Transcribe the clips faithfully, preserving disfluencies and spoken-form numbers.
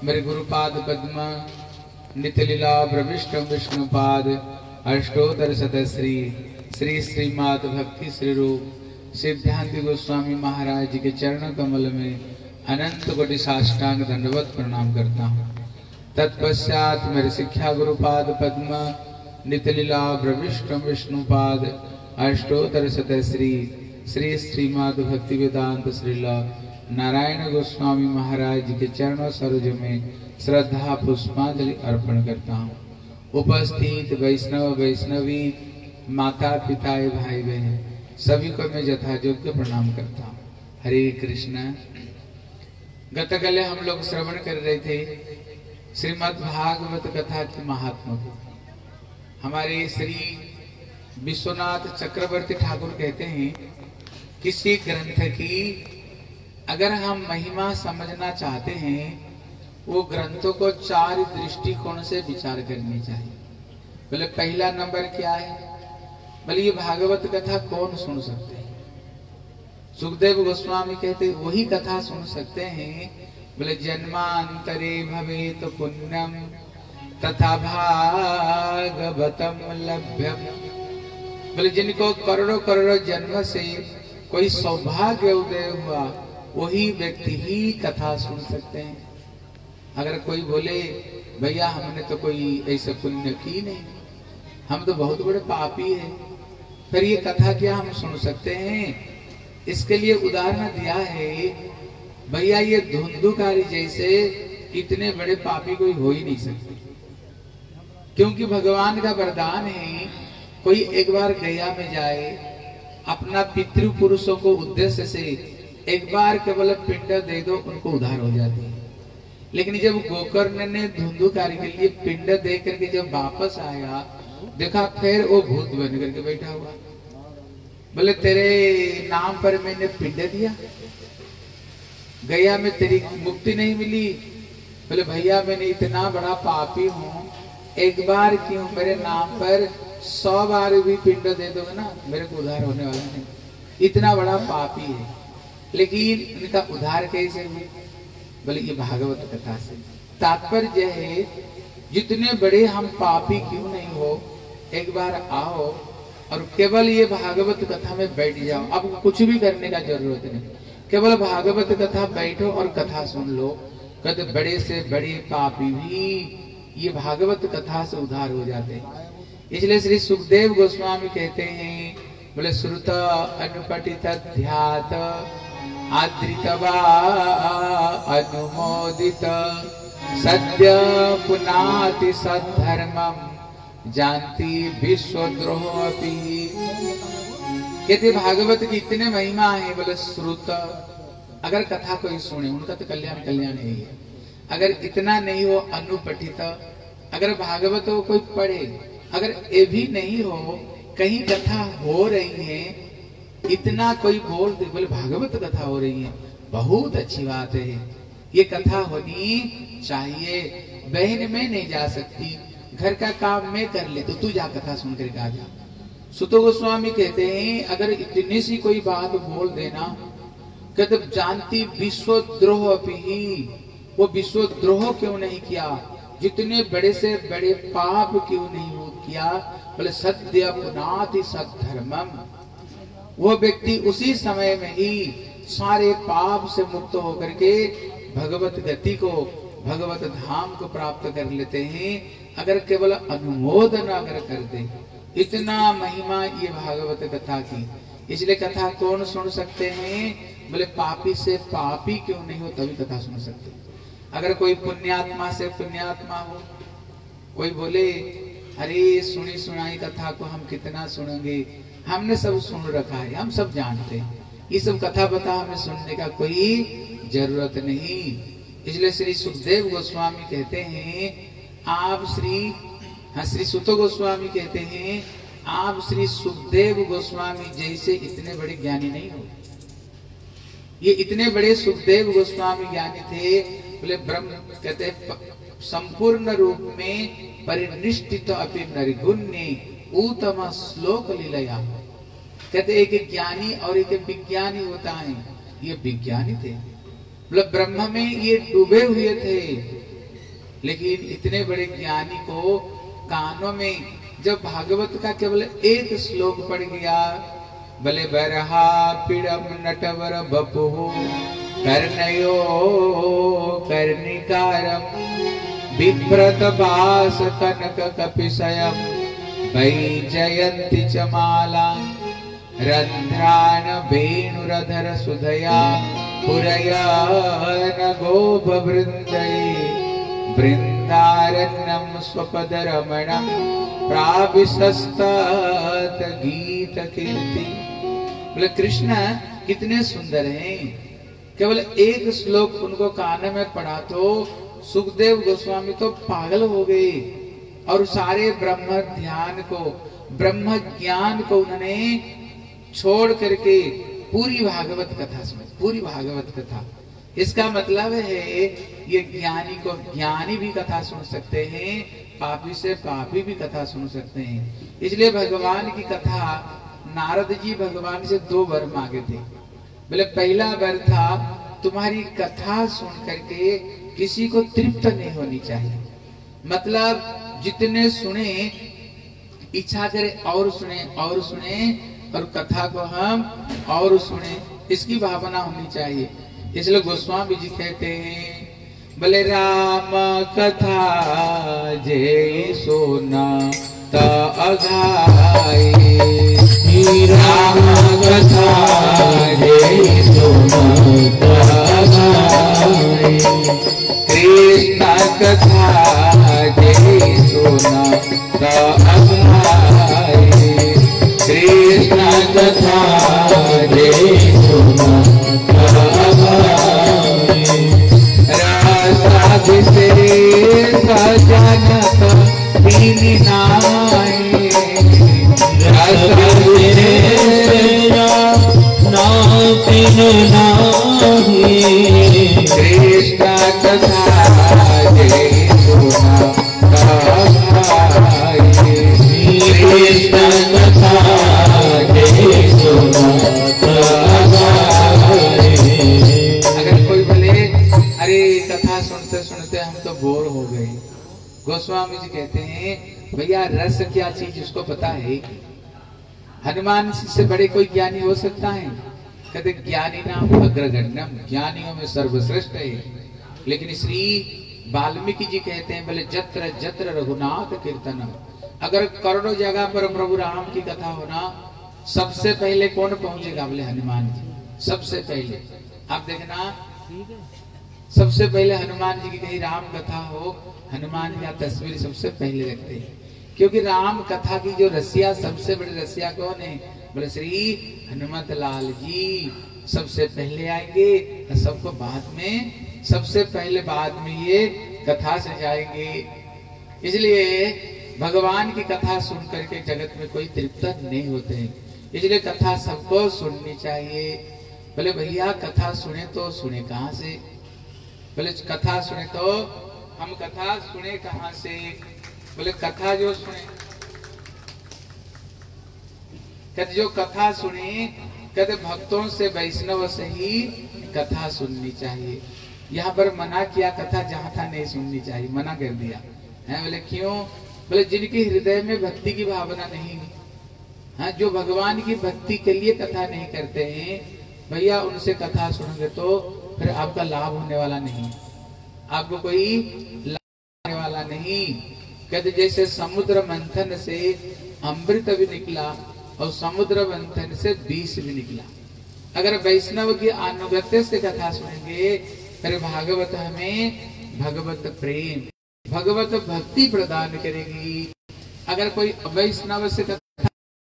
मेरे गुरुपाद पद्म नितलीला प्रविष्ट विष्णुपाद अष्टोत्तर सतश्री श्री श्रीमाद भक्ति श्री रूप सिद्धांत गोस्वामी महाराज जी के चरण कमल में अनंत कोटि साष्टांग दंडवत प्रणाम करता हूँ। तत्पश्चात मेरे शिक्षा गुरुपाद पद्म नितलीला प्रविष्ट विष्णुपाद अष्टोत्तर सतश्री श्री श्रीमाद भक्ति वेदांत श्रीला नारायण गोस्वामी महाराज जी के चरणों सरोज में श्रद्धा पुष्पांजलि अर्पण करता हूँ। उपस्थित वैष्णव वैष्णवी माता पिता भाई बहन सभी को मैं यथायोग्य प्रणाम करता हूँ। हरे कृष्ण। गतकाल हम लोग श्रवण कर रहे थे श्रीमद् भागवत कथा की महात्मा को। हमारे श्री विश्वनाथ चक्रवर्ती ठाकुर कहते हैं किसी ग्रंथ की अगर हम महिमा समझना चाहते हैं वो ग्रंथों को चार दृष्टिकोण से विचार करनी चाहिए। बोले पहला नंबर क्या है? बोले ये भागवत कथा कौन सुन सकते हैं? सुखदेव गोस्वामी कहते वही कथा सुन सकते हैं। बोले जन्मांतरे भवेत पुण्यम तथा भागवतम लभ्यम। बोले जिनको करोड़ों करोड़ों जन्म से कोई सौभाग्य उदय हुआ वही व्यक्ति ही कथा सुन सकते हैं। अगर कोई बोले भैया हमने तो कोई ऐसे पुण्य की नहीं, हम तो बहुत बड़े पापी हैं, फिर ये कथा क्या हम सुन सकते हैं? इसके लिए उदाहरण दिया है भैया ये धुंधुकारी जैसे इतने बड़े पापी कोई हो ही नहीं सकते, क्योंकि भगवान का वरदान है कोई एक बार गया में जाए अपना पितृ पुरुषों को उद्देश्य से एक बार केवल पिंड दे दो उनको उद्धार हो जाती है। लेकिन जब गोकर्ण ने धुंधुकारी के लिए पिंड दे करके जब वापस आया देखा फिर वो भूत बन करके बैठा हुआ। बोले तेरे नाम पर मैंने पिंड दिया, गया में तेरी मुक्ति नहीं मिली। बोले भैया मैंने इतना बड़ा पापी हूँ, एक बार क्यों मेरे नाम पर सौ बार भी पिंड दे दोगे ना मेरे को उद्धार होने वाला नहीं। इतना बड़ा पापी है, लेकिन इनका उद्धार कैसे हुए? बोले ये भागवत कथा से। तात्पर्य है जितने बड़े हम पापी क्यों नहीं हो, एक बार आओ और केवल ये भागवत कथा में बैठ जाओ। अब कुछ भी करने का जरूरत नहीं, केवल भागवत कथा बैठो और कथा सुन लो। कहते बड़े से बड़े पापी भी ये भागवत कथा से उद्धार हो जाते हैं। इसलिए श्री सुखदेव गोस्वामी कहते हैं बोले श्रुत अनुपठित ध्यात आदृतवा अनुमोदित सद्य पुनाति सद्धर्मम जानती विश्वद्रोह अपि। कहते भागवत की इतने महिमा है। बोले श्रुत अगर कथा कोई सुने उनका तो कल्याण कल्याण ही है। अगर इतना नहीं हो अनुपठित, अगर भागवत को कोई पढ़े, अगर ये भी नहीं हो कहीं कथा हो रही है इतना कोई बोल दे बोले भागवत कथा हो रही है बहुत अच्छी बात है, ये कथा होनी चाहिए। बहन में नहीं जा सकती, घर का काम मैं कर ले तो तू जा कथा सुन करके आ जा। सुतो गोस्वामी कहते हैं अगर इतनी सी कोई बात बोल देना कहते जानती विश्वद्रोह अपि, वो विश्वद्रोह क्यों नहीं किया, जितने बड़े से बड़े पाप क्यों नहीं हो किया। बोले सद्य पुनाति सद्धर्मम, वो व्यक्ति उसी समय में ही सारे पाप से मुक्त होकर के भगवत गति को भगवत धाम को प्राप्त कर लेते हैं। अगर केवल अनुमोदन अगर कर दे, इतना महिमा ये भागवत कथा की। इसलिए कथा कौन सुन सकते हैं? बोले पापी से पापी क्यों नहीं हो तभी कथा सुन सकते। अगर कोई पुण्यात्मा से पुण्यात्मा हो, कोई बोले अरे सुनी सुनाई कथा को हम कितना सुनेंगे, हमने सब सुन रखा है, हम सब जानते हैं, ये सब कथा बता हमें सुनने का कोई जरूरत नहीं। इसलिए श्री सुखदेव गोस्वामी कहते हैं आप श्री हाँ श्री सुतो गोस्वामी कहते हैं आप श्री सुखदेव गोस्वामी जैसे इतने बड़े ज्ञानी नहीं हो। ये इतने बड़े सुखदेव गोस्वामी ज्ञानी थे। बोले ब्रह्म कहते संपूर्ण रूप में परिनिष्ठित अपि नरगुण्य उत्तम श्लोक लीलया। कहते एक ज्ञानी और एक विज्ञानी होता है, ये विज्ञानी थे। मतलब ब्रह्म में ये डूबे हुए थे, लेकिन इतने बड़े ज्ञानी को कानों में जब भागवत का केवल एक श्लोक पड़ गया, भले बरहा पीड़म नटवर बपुहु कर्णयो कर्णिकारम बिभ्रत बास कनक कपिशयम वैजयन्ति च माला रंध्रान वेणुरधर सुधया पुरयन गोप वृंदये वृंदारण्यम स्वपद रमणम प्राविशस्त गीत कीर्ति। बोले कृष्ण कितने सुंदर हैं। केवल एक श्लोक उनको कान में पढ़ा तो सुखदेव गोस्वामी तो पागल हो गए और सारे ब्रह्म ध्यान को, ब्रह्म ज्ञान को उन्होंने छोड़ करके पूरी भागवत कथा सुनी, पूरी भागवत कथा। इसका मतलब है ये ज्ञानी को ज्ञानी भी कथा सुन सकते हैं, पापी से पापी भी कथा सुन सकते हैं। इसलिए भगवान की कथा, नारद जी भगवान से दो वर मांगे थे। बोले पहला वर था तुम्हारी कथा सुन करके किसी को तृप्त नहीं होनी चाहिए, मतलब जितने सुने इच्छा करे और सुने और सुने और कथा को हम और सुने, इसकी भावना होनी चाहिए। इसलिए गोस्वामी जी कहते हैं बोले राम कथा जय सोना ता अघाई, राम कथा जय सोना ता अघाई, कृष्ण कथा जय सोना ता अघाई, कृष्ण कथा जय सोना ता अघाई, रासादि से सजनत दीनी नाई, रासादि से ना तीन नाही, कृष्ण कथा जय सोना ता अघाई, कृष्ण कथा जय सोना ता अघाई। अगर कोई बोले अरे कथा सुनते सुनते हम तो बोर हो गए, गोस्वामी जी कहते हैं भैया रस क्या चीज उसको पता है। हनुमान से बड़े कोई ज्ञानी हो सकता है? कहते ज्ञानी नाम अग्रगण्यम, ज्ञानियों में सर्वश्रेष्ठ है। लेकिन श्री वाल्मीकि जी कहते हैं बोले जत्र जत्र रघुनाथ कीर्तनम, अगर करोड़ों जगह पर प्रभु राम की कथा होना, सबसे पहले कौन पहुंचेगा? बोले हनुमान जी सबसे पहले। आप देखना सबसे पहले हनुमान जी की कहीं राम कथा हो, हनुमान की तस्वीर सबसे पहले रखते हैं, क्योंकि राम कथा की जो रसिया, सबसे बड़े रसिया कौन है? बोले श्री हनुमत लाल जी सबसे पहले आएंगे, सबको बाद में, सबसे पहले बाद में ये कथा सजाएंगे। इसलिए भगवान की कथा सुन करके जगत में कोई तृप्त नहीं होते हैं, इसलिए कथा सबको सुननी चाहिए। बोले भैया कथा सुने तो सुने कहाँ से? बोले कथा सुने तो हम कथा सुने कहाँ से? बोले कथा जो सुने, कहते जो कथा सुने, कहते भक्तों से वैष्णव से ही कथा सुननी चाहिए। यहाँ पर मना किया कथा जहाँ था नहीं सुननी चाहिए, मना कर दिया है। बोले क्यों? बोले जिनके हृदय में भक्ति की भावना नहीं, हाँ जो भगवान की भक्ति के लिए कथा नहीं करते हैं, भैया उनसे कथा सुनोगे तो फिर आपका लाभ होने वाला नहीं, आपको कोई लाभ होने वाला नहीं। कहते जैसे समुद्र मंथन से अमृत भी निकला और समुद्र मंथन से विष भी निकला। अगर वैष्णव की अनुगत्य से कथा सुनेंगे, फिर भागवत हमें भगवत प्रेम, भगवत भक्ति प्रदान करेगी। अगर कोई वैष्णव से कथा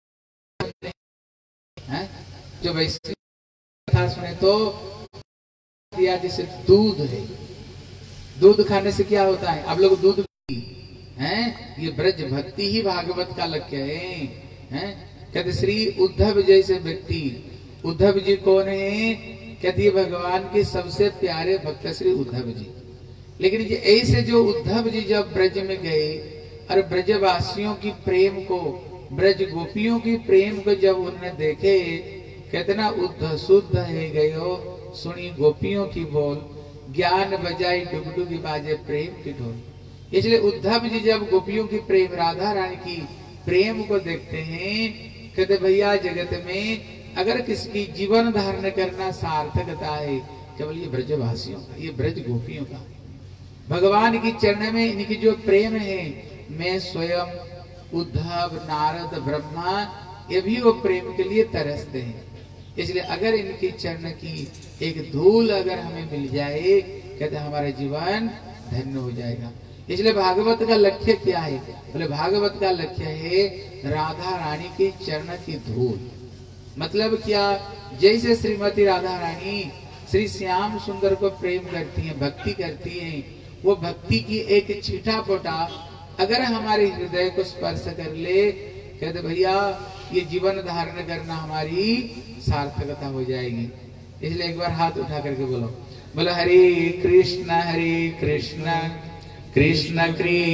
है, जो वैष्णव कथा सुने तो दिया जैसे दूध है, दूध खाने से क्या होता है? आप लोग दूध हैं, ये ब्रज भक्ति ही भागवत का लक्ष्य है, हैं? कहते श्री उद्धव जैसे व्यक्ति, उद्धव जी कौन है? कहते भगवान के सबसे प्यारे भक्त श्री उद्धव जी। लेकिन ये ऐसे जो उद्धव जी जब ब्रज में गए और ब्रजवासियों की प्रेम को, ब्रज गोपियों की प्रेम को जब उन्होंने देखे, कहते ना उद्ध शुद्ध है गयो सुनी गोपियों की बोल, ज्ञान बजाई डुगडुगी बाजे प्रेम की ढोल। इसलिए उद्धव जी जब गोपियों की प्रेम, राधा रानी की प्रेम को देखते हैं, कहते भैया जगत में अगर किसकी जीवन धारण करना सार्थकता है केवल ये ब्रजवासियों का, ये ब्रज गोपियों का। भगवान की चरण में इनकी जो प्रेम है, मैं स्वयं, उद्धव, नारद, ब्रह्मा, ये भी वो प्रेम के लिए तरसते हैं। इसलिए अगर इनकी चरण की एक धूल अगर हमें मिल जाए, कहते हमारा जीवन धन्य हो जाएगा। इसलिए भागवत का लक्ष्य क्या है? बोले भागवत का लक्ष्य है राधा रानी के चरण की धूल। मतलब क्या? जैसे श्रीमती राधा रानी श्री श्याम सुंदर को प्रेम करती हैं, भक्ति करती हैं, वो भक्ति की एक छीटा पोटा अगर हमारे हृदय को स्पर्श कर ले, कहते भैया ये जीवन धारण करना हमारी सार्थकता हो जाएगी। इसलिए एक बार हाथ उठा करके बोलो, बोलो हरे कृष्ण हरे कृष्ण कृष्ण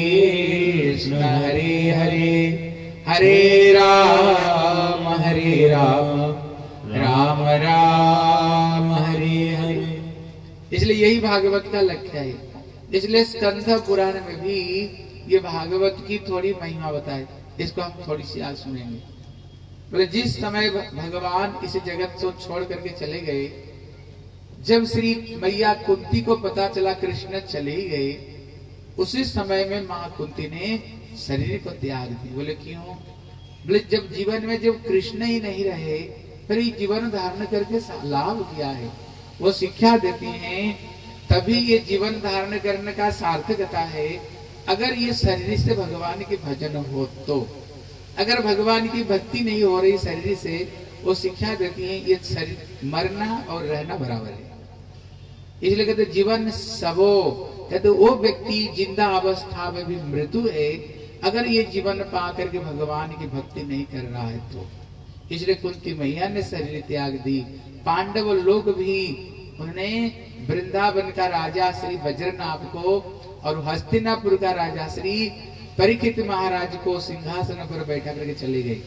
कृष्ण हरे हरे, हरे राम हरे राम राम राम हरे हरे। इसलिए यही भागवत का लक्ष्य है। इसलिए स्कंध पुराण में भी ये भागवत की थोड़ी महिमा बताए, इसको हम थोड़ी सी आज सुनेंगे। बोले जिस समय भगवान इस जगत को छोड़ करके चले गए, जब श्री मैया कुंती को पता चला कृष्ण चले ही गए, उसी समय में माँ कुंती ने शरीर को त्याग दी। बोले क्यों? बोले जब जीवन में जब कृष्ण ही नहीं रहे, फिर जीवन धारण करके लाभ किया है, वो शिक्षा देती हैं, तभी ये जीवन धारण करने का सार्थकता है। अगर ये शरीर से भगवान के भजन हो तो, अगर भगवान की भक्ति नहीं हो रही शरीर से, वो शिक्षा देती है ये शरीर मरना और रहना बराबर है। इसलिए कहते जीवन सबो, कहते वो व्यक्ति जिंदा अवस्था में भी मृत्यु है अगर ये जीवन पा करके भगवान की भक्ति नहीं कर रहा है तो। इसलिए कुंती मैया ने शरीर त्याग दी। पांडव लोग भी उन्होंने वृंदावन का राजा श्री वज्रनाभ को और हस्तिनापुर का राजा श्री परीक्षित महाराज को सिंहासन पर बैठा करके चले गए।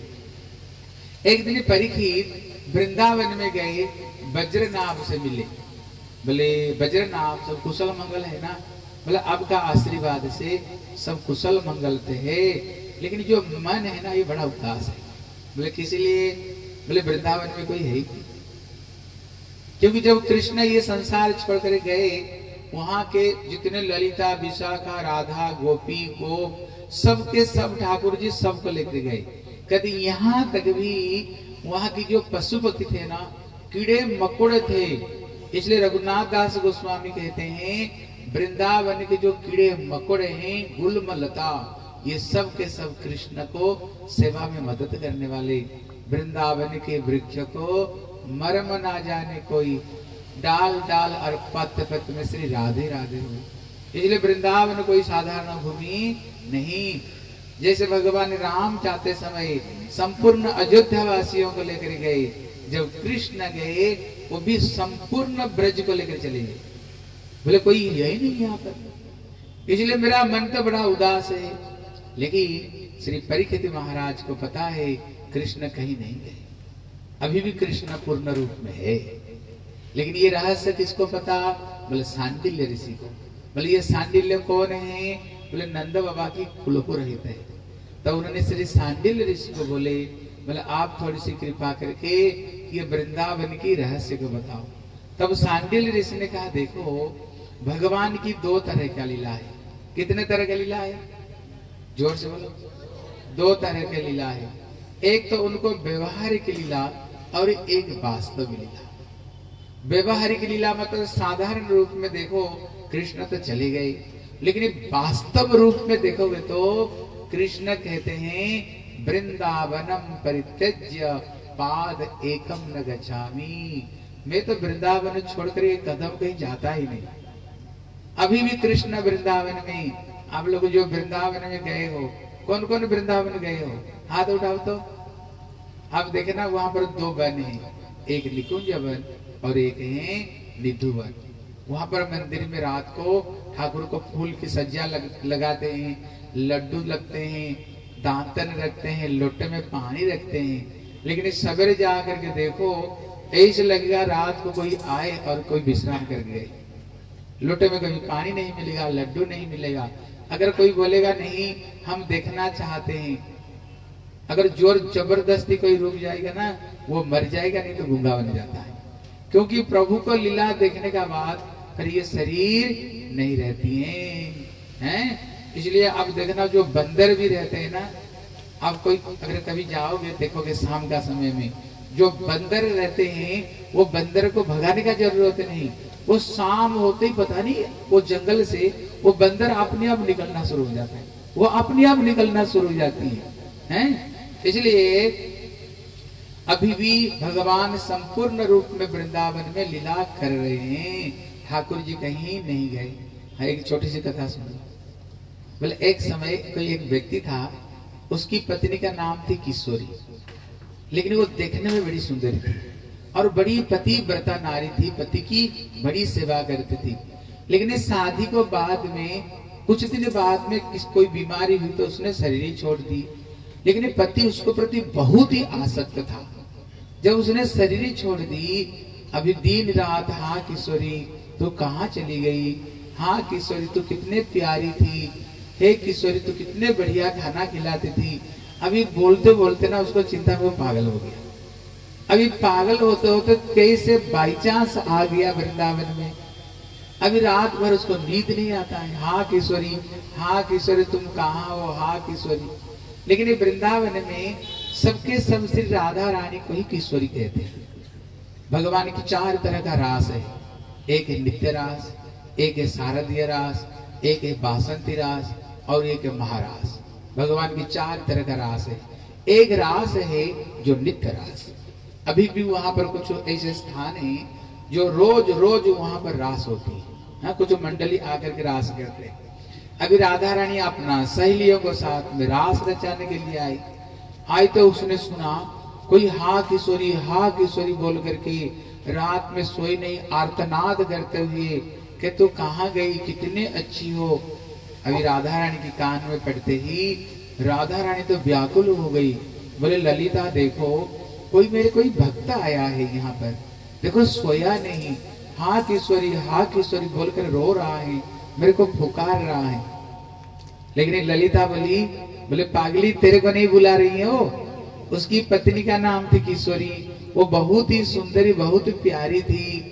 एक दिन परीक्षित वृंदावन में गए, वज्रनाभ से मिले। बोले वज्रनाभ सब कुशल मंगल है ना? बोले आपका आशीर्वाद से सब कुशल मंगल थे है, लेकिन जो मन है ना ये बड़ा उदास है। बोले किस लिए? बोले वृंदावन में कोई है ही, क्योंकि जब कृष्ण ये संसार छोड़ कर गए, वहां के जितने ललिता, विशाखा, राधा, गोपी, गोप, सबके सब ठाकुर जी सबको लेकर गए। कहते यहाँ तक भी वहां की जो पशु पक्षी थे ना, कीड़े मकोड़े थे। इसलिए रघुनाथ दास गोस्वामी कहते हैं वृंदावन के जो कीड़े मकोड़े हैं, गुल्म लता, ये सब के सब कृष्ण को सेवा में मदद करने वाले। वृंदावन के वृक्ष को मर्म ना जाने कोई, डाल डाल और पत्त पत्त में श्री राधे राधे हो। इसलिए वृंदावन कोई साधारण भूमि नहीं। जैसे भगवान राम चाहते समय संपूर्ण अयोध्या वासियों को लेकर गए, जब कृष्ण गए वो भी संपूर्ण ब्रज को लेकर चले गए। बोले कोई यही नहीं यहाँ पर। इसलिए मेरा मन तो बड़ा उदास है, लेकिन श्री परीक्षित महाराज को पता है कृष्ण कहीं नहीं गए, अभी भी कृष्ण पूर्ण रूप में है। लेकिन ये रहस्य किसको पता? बोले सांडिल्य ऋषि को। बोले ये सांडिल्य कौन है? बोले नंद बाबा की कुलपुरोहित है। तब उन्होंने श्री सांडिल्य ऋषि को बोले, बोले आप थोड़ी सी कृपा करके ये वृंदावन की रहस्य को बताओ। तब सांडिल्य ऋषि ने कहा देखो भगवान की दो तरह का लीला है। कितने तरह का लीला है? जोर से बोलो। दो तरह के लीला है। एक तो उनको व्यवहारिक लीला और एक वास्तव लीला। व्यवहारिक लीला मतलब साधारण रूप में देखो कृष्ण तो चले गए, लेकिन वास्तव रूप में देखोगे तो कृष्ण कहते हैं वृंदावनम परित्यज्य पाद एकम न गच्छामि। मैं तो वृंदावन छोड़कर एक कदम कहीं जाता ही नहीं। अभी भी कृष्ण वृंदावन में, आप लोग जो वृंदावन में गए हो, कौन कौन वृंदावन गए हो? हाथ उठाओ तो। आप देखना वहां पर दो वन है, एक निकुंज वन और एक है निधु वन। वहां पर मंदिर में रात को ठाकुर को फूल की सज्जा लग, लगाते हैं, लड्डू लगते हैं, दांतन रखते हैं, लोटे में पानी रखते हैं। लेकिन सवेरे जा करके देखो ऐसे लगेगा रात को कोई आए और कोई विश्राम कर गए। लोटे में कभी पानी नहीं मिलेगा, लड्डू नहीं मिलेगा, अगर कोई बोलेगा नहीं हम देखना चाहते हैं, अगर जोर जबरदस्ती कोई रुक जाएगा ना वो मर जाएगा, नहीं तो गूंगा बन जाता है। क्योंकि प्रभु को लीला देखने का बाद फिर ये शरीर नहीं रहती हैं, हैं? इसलिए अब देखना जो बंदर भी रहते हैं ना, आप कोई अगर कभी जाओगे देखोगे शाम का समय में जो बंदर रहते हैं वो बंदर को भगाने का जरूरत नहीं, वो शाम होते ही पता नहीं वो जंगल से वो बंदर अपने आप निकलना शुरू हो जाता है, वो अपने आप निकलना शुरू हो जाती है, हैं? इसलिए अभी भी भगवान संपूर्ण रूप में वृंदावन में लीला कर रहे हैं, ठाकुर जी कहीं नहीं गए। एक छोटी सी कथा सुनो। बोले एक समय कोई एक व्यक्ति था, उसकी पत्नी का नाम थी किशोरी, लेकिन वो देखने में बड़ी सुंदर थी और बड़ी पतिव्रता नारी थी, पति की बड़ी सेवा करती थी। लेकिन इस शादी को बाद में कुछ दिन बाद में किस कोई बीमारी हुई तो उसने शरीर छोड़ दी, लेकिन पति उसको प्रति बहुत ही आसक्त था। जब उसने शरीर छोड़ दी, अभी दिन रात हाँ किशोरी तू कहाँ चली गई, हाँ किशोरी तू कितने प्यारी थी, हे किशोरी तू कितने बढ़िया खाना खिलाती थी। अभी बोलते बोलते ना उसको चिंता में वो पागल हो गया। अभी पागल होते होते कैसे बाई चांस आ गया वृंदावन में। अभी रात भर उसको नींद नहीं आता है, हाँ किशोरी हाँ किशोरी तुम कहाँ हो, हाँ किशोरी। लेकिन ये वृंदावन में सबके सब श्री राधा रानी को ही किशोरी कहते हैं। भगवान की चार तरह का रास है, एक है नित्य रास, एक है शारदीय रास, एक है बासंती रास और एक है महारास। भगवान की चार तरह का रास है। एक रास है जो नित्य रास, अभी भी वहां पर कुछ ऐसे स्थान हैं जो रोज रोज वहां पर रास होती है। हाँ, कुछ मंडली आकर के रास करते हैं। अभी राधा रानी अपना सहेलियों को साथ में रास रचाने के लिए आई आई तो उसने सुना कोई हा किशोरी हा किशोरी बोल करके रात में सोई नहीं, आर्तनाद करते हुए कि तू कहाँ गई, कितने अच्छी हो। अभी राधा रानी की कान में पड़ते ही राधा रानी तो व्याकुल हो गई। बोले ललिता देखो कोई मेरे कोई भक्त आया है यहाँ पर, देखो सोया नहीं, हाँ किशोरी हाँ किशोरी बोलकर रो रहा है, मेरे को पुकार रहा है। लेकिन ललिता बोली बोले पागली तेरे को नहीं बुला रही है वो, उसकी पत्नी का नाम थी किशोरी, वो बहुत ही सुंदरी बहुत ही प्यारी थी,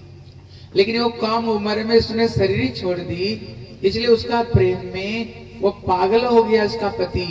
लेकिन वो कम उम्र में उसने शरीर छोड़ दी, इसलिए उसका प्रेम में वो पागल हो गया उसका पति।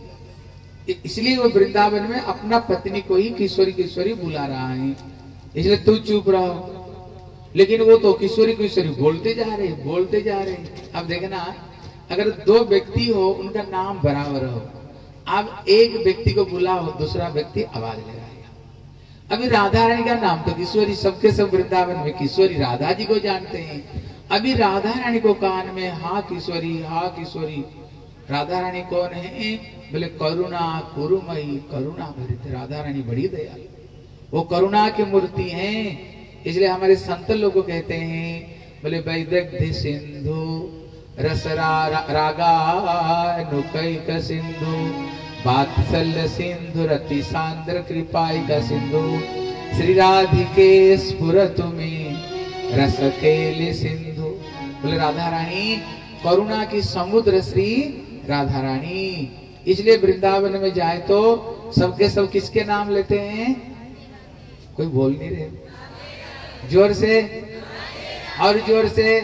इसलिए वो वृंदावन में अपना पत्नी को ही किशोरी किशोरी बुला रहा है, इसलिए तू चुप रहो। लेकिन वो तो किशोरी किशोरी बोलते जा रहे बोलते जा रहे। अब देखना अगर दो व्यक्ति हो उनका नाम बराबर हो, अब एक व्यक्ति को बुलाओ दूसरा व्यक्ति आवाज लगाएगा। अभी राधा रानी का नाम तो किशोरी, सबके सब वृंदावन में किशोरी राधा जी को जानते हैं। अभी राधा रानी को कान में हाँ किशोरी हाँ किशोरी। राधा रानी कौन है? बोले करुणा कुरुमयी करुणा भरित। राधा रानी बड़ी दयालु, वो करुणा की मूर्ति हैं। इसलिए हमारे संत लोग कहते हैं बोले वैदग्ध्य सिंधु रसरा रागानुकैक सिंधु वात्सल्य सिंधु रति सांद्र कृपाई का सिंधु श्री राधिके स्फुरतु में रस केली सिंधु। बोले राधा रानी करुणा की समुद्र श्री राधा रानी। इसलिए वृंदावन में जाए तो सबके सब किसके नाम लेते हैं? कोई बोल नहीं रहे, जोर से और जोर से।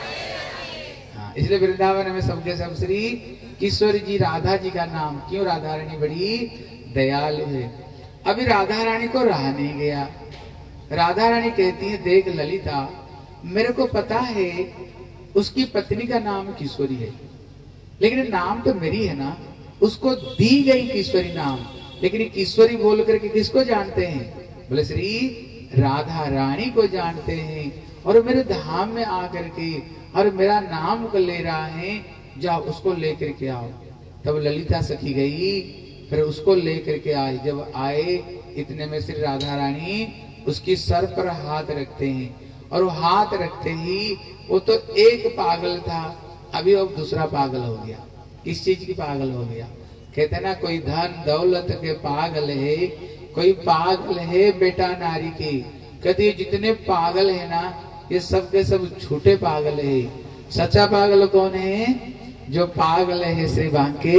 हाँ, इसलिए वृंदावन में सबके सब श्री किशोर जी राधा जी का नाम। क्यों? राधा रानी बड़ी दयालु है। अभी राधा रानी को रहा नहीं गया। राधा रानी कहती है देख ललिता मेरे को पता है उसकी पत्नी का नाम किशोरी है, लेकिन नाम तो मेरी है ना, उसको दी गई किशोरी नाम, लेकिन किशोरी बोल करके किसको जानते हैं? बोले श्री राधा रानी को जानते हैं। और मेरे धाम में आकर के और मेरा नाम को ले रहा है, जाओ उसको लेकर के आओ। तब ललिता सखी गई, फिर उसको लेकर के आई। जब आए इतने में श्री राधा रानी उसकी सर पर हाथ रखते हैं, और वो हाथ रखते ही वो तो एक पागल था, अभी अब दूसरा पागल हो गया। किस चीज की पागल हो गया? कहते ना कोई धन दौलत के पागल है, कोई पागल है बेटा नारी के। कहते जितने पागल है ना ये सब के सब झूठे पागल है। सच्चा पागल कौन है? जो पागल है श्री बांके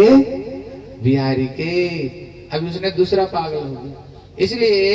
बिहारी के। अभी उसने दूसरा पागल हो गया। इसलिए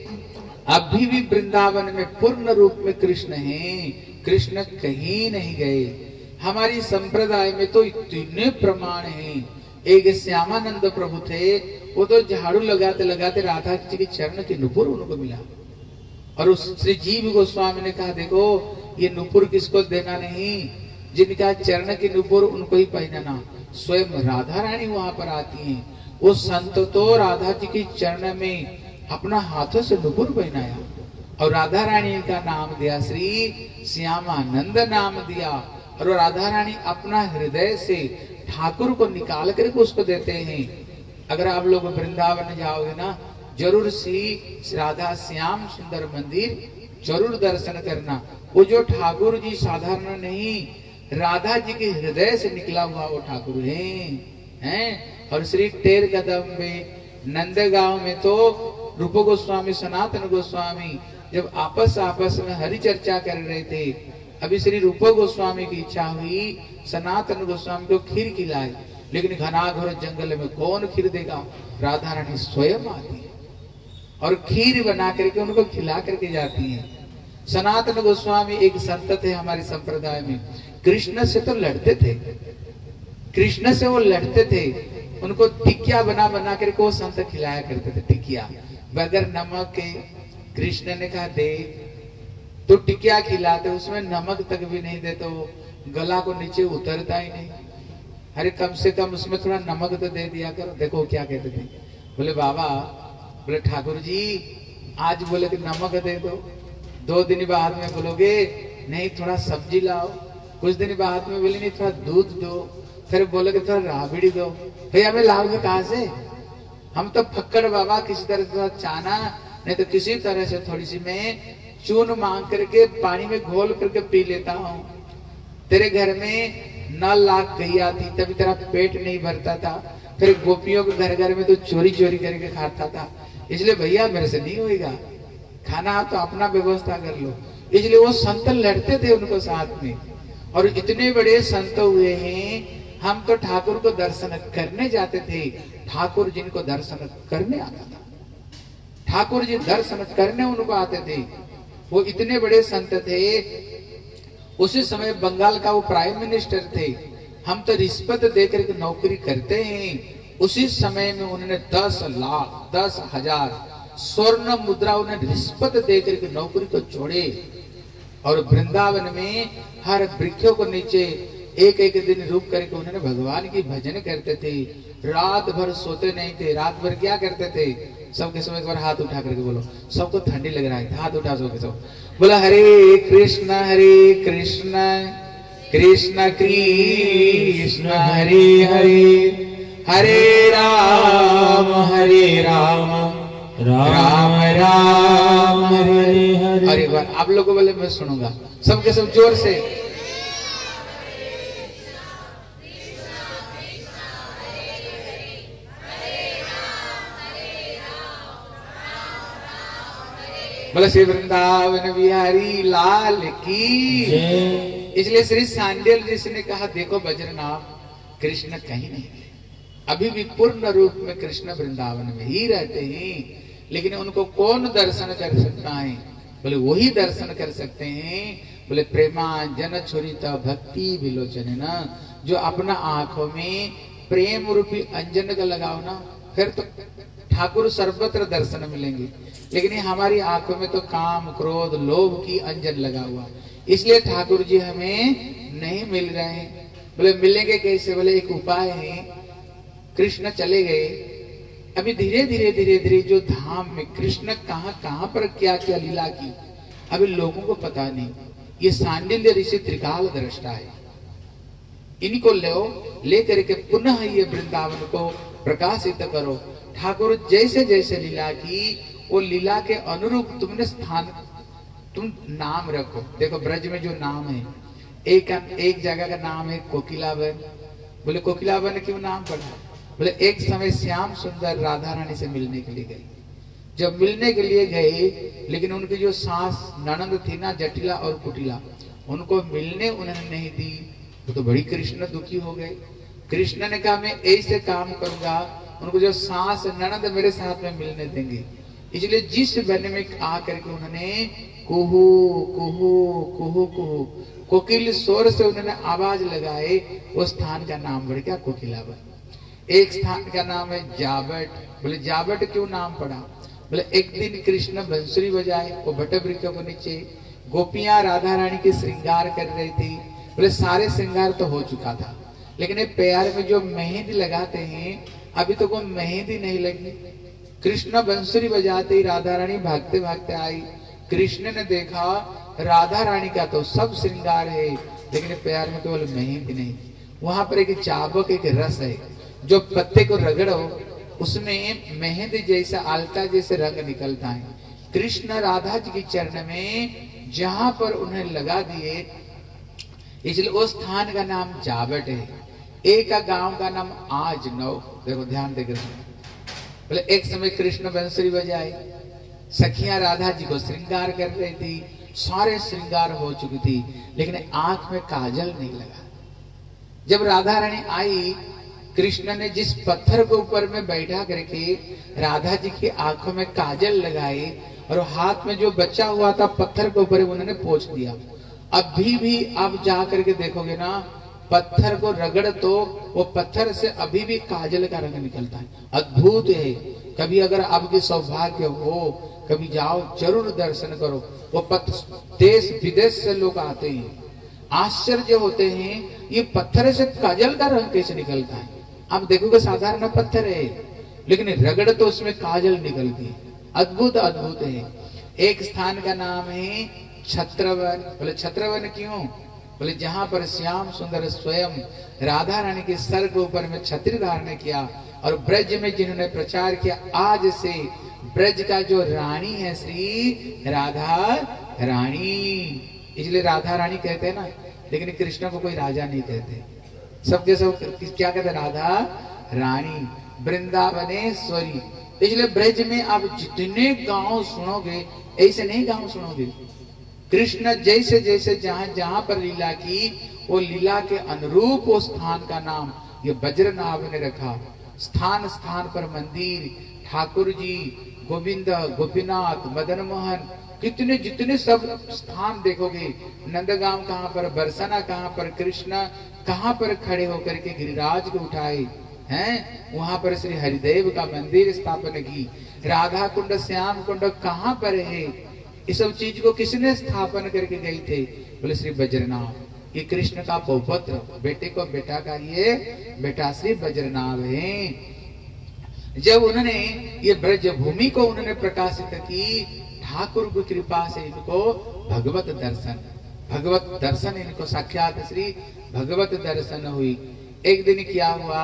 अभी भी वृंदावन में पूर्ण रूप में कृष्ण हैं, कृष्ण कहीं नहीं गए। हमारी संप्रदाय में तो इतने प्रमाण हैं। एक श्यामानंद प्रभु थे, वो तो झाड़ू लगाते लगाते राधा जी के चरण के नुपुर उनको मिला, और उस श्री जीव गोस्वामी ने कहा देखो ये नुपुर किसको देना नहीं, जिनका चरण के नुपुर उनको ही पहनना। स्वयं राधा रानी वहां पर आती हैं, वो संत तो राधा जी के चरण में अपना हाथों से नुपुर पहनाया और राधा रानी का नाम दिया, श्री श्यामानंद नाम दिया। और राधा रानी अपना हृदय से ठाकुर को निकाल करके उसको देते हैं। अगर आप लोग वृंदावन जाओगे ना, जरूर श्री राधा श्याम सुंदर मंदिर जरूर दर्शन करना। वो जो ठाकुर जी साधारण नहीं, राधा जी के हृदय से निकला हुआ वो ठाकुर है, हैं। और श्री टेर कदम में नंदगांव में तो रूप गोस्वामी सनातन गोस्वामी जब आपस आपस में हरि चर्चा कर रहे थे, अभी श्री रूप गोस्वामी की इच्छा हुई सनातन गोस्वामी को खीर खिलाए, लेकिन घनाघोर जंगल में कौन खीर देगा। राधा रानी स्वयं आती है और खीर बना करके उनको खिला करके जाती है। सनातन गोस्वामी एक संत थे हमारे संप्रदाय में, कृष्ण से तो लड़ते थे, कृष्ण से वो लड़ते थे। उनको टिकिया बना बना करके वो संत खिलाया करते थे, टिकिया बगैर नमक के। कृष्ण ने कहा दे, तो टिकिया खिलाते, उसमें नमक तक भी नहीं दे तो गला को नीचे उतरता ही नहीं। अरे कम से कम उसमें थोड़ा नमक तो दे दिया करो। देखो क्या कहते थे, बोले बाबा, बोले ठाकुर जी आज बोले कि नमक दे दो, दो दिन बाद में बोलोगे नहीं थोड़ा सब्जी लाओ, कुछ दिन बाद में बोले नहीं थोड़ा दूध दो, फिर बोलोगे थोड़ा राबड़ी दो। भैया हमें लाओगे कहाँ से? हम तो फक्कड़ बाबा, किसी तरह से थोड़ा चाना नहीं तो किसी तरह से थोड़ी सी मैं चून मांग करके पानी में घोल करके पी लेता हूँ। तेरे घर में नौ लाख गैया थी तभी तेरा पेट नहीं भरता था, फिर गोपियों के घर घर में तो चोरी चोरी करके खाता था, इसलिए भैया मेरे से नहीं होएगा, खाना तो अपना व्यवस्था कर लो। इसलिए वो संत लड़ते थे उनको साथ में, और इतने बड़े संत हुए हैं। हम तो ठाकुर को दर्शन करने जाते थे, ठाकुर जिनको दर्शन करने आता था, ठाकुर जी दर्शन करने उनको आते थे। वो इतने बड़े संत थे। उसी समय बंगाल का वो प्राइम मिनिस्टर थे। हम तो रिश्वत देकर के नौकरी करते हैं। उसी समय में उन्होंने दस लाख दस हजार स्वर्ण मुद्रा उन्हें रिश्वत देकर के नौकरी को छोड़े, और वृंदावन में हर वृक्षों को नीचे एक एक दिन रुक करके उन्होंने भगवान की भजन करते थे। रात भर सोते नहीं थे। रात भर क्या करते थे? सबके समय एक बार हाथ उठा करके बोलो, सबको ठंडी लग रहा है, हाथ उठा सबके सब बोला हरे कृष्ण हरे कृष्ण कृष्ण कृष्ण हरे हरे हरे राम हरे राम राम राम हरे हरे। और एक बार आप लोगों बोले मैं सुनूंगा, सबके सब जोर से बोले श्री वृंदावन बिहारी लाल की। इसलिए श्री सांडिल ऋषि ने कहा देखो बजरनाथ, कृष्ण कहीं नहीं गए, अभी भी पूर्ण रूप में कृष्ण वृंदावन में ही रहते हैं। लेकिन उनको कौन दर्शन कर सकता है? बोले वही दर्शन कर सकते हैं। बोले प्रेमांजन छुरित भक्ति विलोचन न, जो अपना आंखों में प्रेम रूपी अंजन का लगाओ ना, फिर तो ठाकुर सर्वत्र दर्शन मिलेंगे। लेकिन हमारी आंखों में तो काम क्रोध लोभ की अंजन लगा हुआ, इसलिए ठाकुर जी हमें नहीं मिल रहे हैं। बोले मिलेंगे कैसे? बोले एक उपाय है, कृष्ण चले गए, अभी धीरे धीरे धीरे धीरे जो धाम में कृष्ण कहाँ कहाँ पर क्या क्या लीला की अभी लोगों को पता नहीं। ये सांडिल्य ऋषि त्रिकाल दृष्टा है, इनको लो लेकर के पुनः ये वृंदावन को प्रकाशित करो। ठाकुर जैसे जैसे लीला की वो लीला के अनुरूप तुमने स्थान तुम नाम रखो। देखो ब्रज में जो नाम है, एक एक जगह का नाम है कोकिलावन। बोले कोकिलावन क्यों नाम पड़ा? बोले एक समय श्याम सुंदर राधा रानी से मिलने के लिए गए। जब मिलने के लिए गए, लेकिन उनकी जो सास ननंद थी ना, जटिला और कुटिला, उनको मिलने उन्होंने नहीं दी। वो तो बड़ी कृष्ण दुखी हो गए। कृष्ण ने कहा मैं ऐसे काम करूंगा, उनको जो सास ननद मेरे साथ में मिलने देंगे। इसलिए जिस वन में आकर के उन्होंने कुहू कुहू कुहू कुहू कोकिल स्वर से उन्होंने आवाज लगाए, उस स्थान का नाम बढ़ गया कोकिलावन। एक स्थान का नाम है जाबट। बोले जाबट क्यों नाम पड़ा? बोले एक दिन कृष्ण बंसुरी बजाए, वो बटवृक्ष के नीचे गोपियां राधा रानी के श्रृंगार कर रही थी। बोले सारे श्रृंगार तो हो चुका था, लेकिन पैर में जो मेहंदी लगाते हैं अभी तो कोई मेहंदी नहीं लगी। कृष्ण बंसुरी बजाते ही राधा रानी भागते भागते आई। कृष्ण ने देखा राधा रानी का तो सब श्रृंगार है, लेकिन पैर में केवल मेहंदी नहीं। वहां पर एक चाबक एक रस है, जो पत्ते को रगड़ो उसमें मेहंदी जैसा आलता जैसे रंग निकलता है। कृष्ण राधा जी के चरण में जहां पर उन्हें लगा दिए, इसलिए उस स्थान का नाम जाबट है। एक का गांव का नाम आज नौ। देखो ध्यान देकर, बोले एक समय कृष्ण बंसुरी बजाए, सखियां राधा जी को श्रृंगार कर रही थी, सारे श्रृंगार हो चुकी थी, लेकिन आंख में काजल नहीं लगा। जब राधा रानी आई, कृष्ण ने जिस पत्थर के ऊपर में बैठा करके राधा जी की आंखों में काजल लगाई और हाथ में जो बचा हुआ था पत्थर के ऊपर उन्होंने पोंछ दिया। अभी भी आप जा करके देखोगे ना, पत्थर को रगड़ तो वो पत्थर से अभी भी काजल का रंग निकलता है। अद्भुत है। कभी अगर आपकी सौभाग्य हो, कभी जाओ, जरूर दर्शन करो। वो पत्थर देश विदेश से लोग आते हैं, आश्चर्य होते हैं ये पत्थर से काजल का रंग कैसे निकलता है। आप देखोगे साधारण पत्थर है, लेकिन रगड़ तो उसमें काजल निकलती है। अद्भुत अद्भुत है। एक स्थान का नाम है छत्रवन। बोले छत्रवन क्यों? बोले जहां पर श्याम सुंदर स्वयं राधा रानी के सर के ऊपर में छत्र धारण किया और ब्रज में जिन्होंने प्रचार किया, आज से ब्रज का जो रानी है श्री राधा रानी। इसलिए राधा रानी कहते हैं ना, लेकिन कृष्ण को कोई राजा नहीं कहते, सबके सब क्या कहते? राधा रानी, वृंदावनेश्वरी। इसलिए ब्रज में आप जितने गांव सुनोगे, ऐसे नहीं गांव सुनोगे। कृष्ण जैसे जैसे जहां जहां पर लीला की, वो लीला के अनुरूप वो स्थान का नाम ये वज्रनाभ ने रखा। स्थान स्थान पर मंदिर, ठाकुर जी, गोविंद, गोपीनाथ, मदन मोहन, कितने जितने सब स्थान देखोगे। नंदगांव कहाँ पर, बरसाना कहाँ पर, कृष्ण कहाँ पर खड़े होकर के गिरिराज को उठाए हैं, वहां पर श्री हरिदेव का मंदिर स्थापन की। राधा कुंड, श्याम कुंड कहाँ पर है, इस सब चीज को किसने स्थापन करके गए थे? बोले श्री वज्रनाभ। ये कृष्ण का पौपुत्र, बेटे को बेटा का ये बेटा श्री वज्रनाभ है। जब उन्होंने ये ब्रज भूमि को उन्होंने प्रकाशित की, ठाकुर की कृपा से इनको भगवत दर्शन भगवत दर्शन इनको साक्षात श्री भगवत दर्शन हुई। एक दिन क्या हुआ,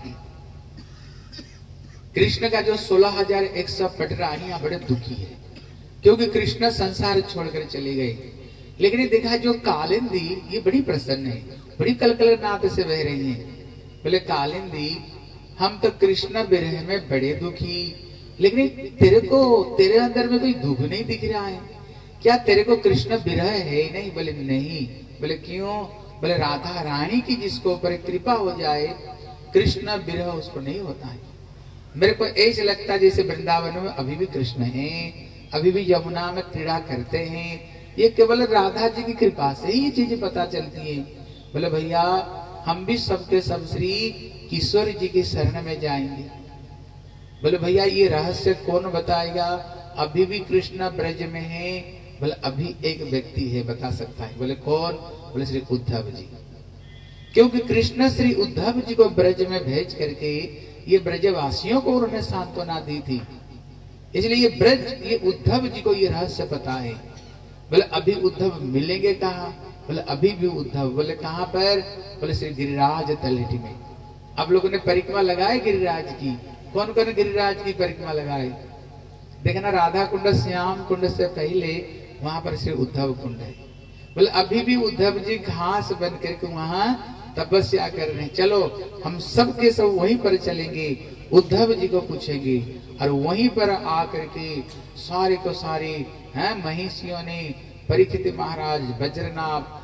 कृष्ण का जो सोलह हजार एक सौ पटरानियां बड़े दुखी है, क्योंकि कृष्ण संसार छोड़कर चले गए। लेकिन ये देखा जो कालिंदी ये बड़ी प्रसन्न है, बड़ी कलकल नाद से बह रही है। बोले कालिंदी, हम तो कृष्ण विरह में बड़े दुखी, लेकिन तेरे को तेरे अंदर में कोई दुख नहीं दिख रहा है क्या? तेरे को कृष्ण विरह है नहीं? बोले नहीं। बोले क्यों? बोले राधा रानी की जिसको ऊपर कृपा हो जाए, कृष्ण विरह उसको नहीं होता है। मेरे को ऐसे लगता है जैसे वृंदावन में अभी भी कृष्ण है, अभी भी यमुना में क्रीड़ा करते हैं। ये केवल राधा जी की कृपा से ही ये चीजें पता चलती है। बोले भैया, हम भी सबके सब श्री किशोर जी की शरण में जाएंगे। बोले भैया, ये रहस्य कौन बताएगा? अभी भी कृष्ण ब्रज में है। बोले अभी एक व्यक्ति है, बता सकता है। बोले कौन? बोले श्री उद्धव जी। क्योंकि कृष्ण श्री उद्धव जी को ब्रज में भेज करके ये ब्रजवासियों को उन्होंने सांत्वना दी थी, इसलिए ये ब्रज ये उद्धव जी को ये रहस्य पता है। बोले अभी उद्धव मिलेंगे कहाँ? बोले अभी भी उद्धव। बोले कहाँ पर? बोले श्री गिरिराज तलहटी में। आप लोगों ने परिक्रमा लगाए गिरिराज की? कौन कौन गिरिराज की परिक्रमा लगाए? देखना, राधा कुंड, श्याम कुंड से पहले वहां पर श्री उद्धव कुंड है। बोले अभी भी उद्धव जी घास बन करके वहां तपस्या कर रहे हैं। चलो हम सब के सब वहीं पर चलेंगे, उद्धव जी को पूछेंगे। और वहीं पर आकर के सारे को सारे हैं महिषियों ने, परीक्षित महाराज, वज्रनाभ,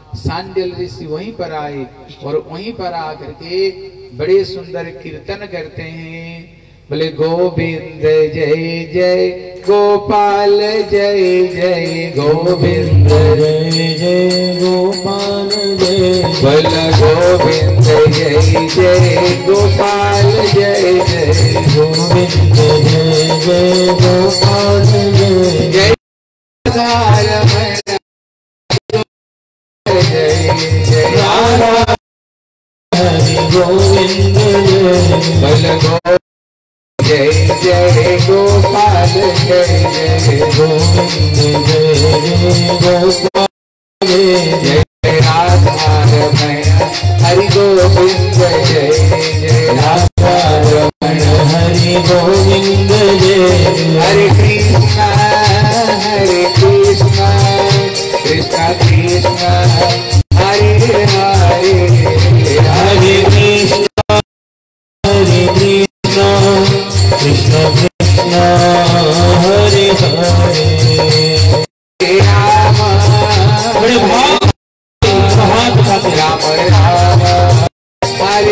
सांडिल्य ऋषि वहीं पर आए और वहीं पर आकर के बड़े सुंदर कीर्तन करते हैं। बोले गोविंद जय जय गोपाल जय जय गोविंद जय जय गोपाल जय। बोले गोविंद जय जय गोपाल जय जय गोविंद जय जय गोपाल जय जय। जय जय राधा हरि गोविंद जय बोल जय जय गोपाल जय जय गोविंद जय जय गोपाल जय जय राधा रमण हरि गोविंद जय जय राधा रमण हरि गोविंद जय। हरे कृष्णा हरे कृष्णा कृष्णा कृष्णा हरे हरे हरे कृष्णा हरे कृष्णा कृष्णा कृष्णा हरे हरे राम बड़े भाव राम राम हरे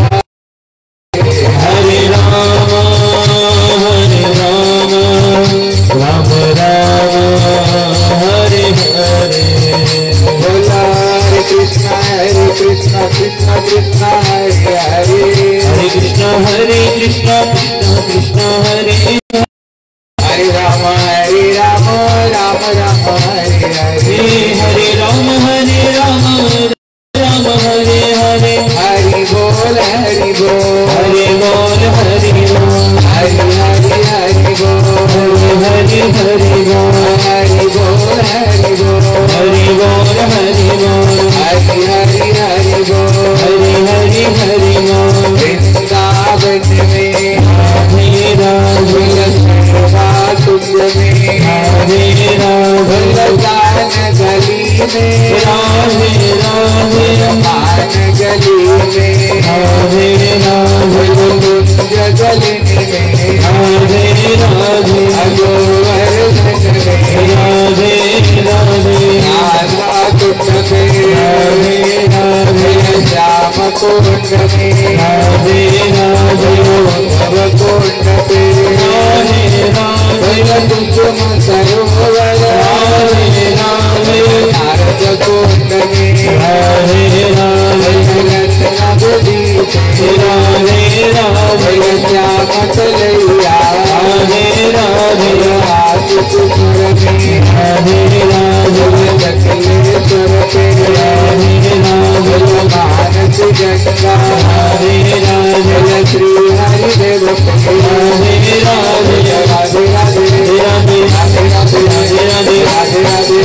हरे राम हरे राम राम राम हरे हरे। बोला हरे कृष्णा हरे कृष्णा कृष्णा कृष्णा हरे हरे हरे कृष्णा हरे कृष्णा कृष्णा कृष्णा हरे हरे राम हरे राम राम राम हरे हरे हरे राम हरे राम राम हरे हरे। हरि बोल हरि बोल हरि बोल हरि बोल हरि हरि हरि बोल हरि हरि बोल हरि बोल हरि बोल हरि बोल हरि बोल हरि हरि हरि बोल हरि हरि हरि बोल। वृंदावन में राधे राधे तुझ में राधे राधे गान गली में राधे राधे पान गली में राधे राधे कुंज गली में राधे राधे अगोवर में राधे राधे राधा कुंड में राधे राधे श्याम कुंड में राधे राधे भव कुंड में राधे राधे कुसुम सरोवर राधे राधे नारद कुंड में राधे राधे रत्न बुद्धि राधे राधे श्याम कलैया राधे राधे हाथ कुसुर में राधे राधे दक्षिणेश्वर पे राधे राधे मानस गंगा राधे राधे श्री हरिदेव पे राधे राधे राधे राधे राधे राधे राधे राधे राधे राधे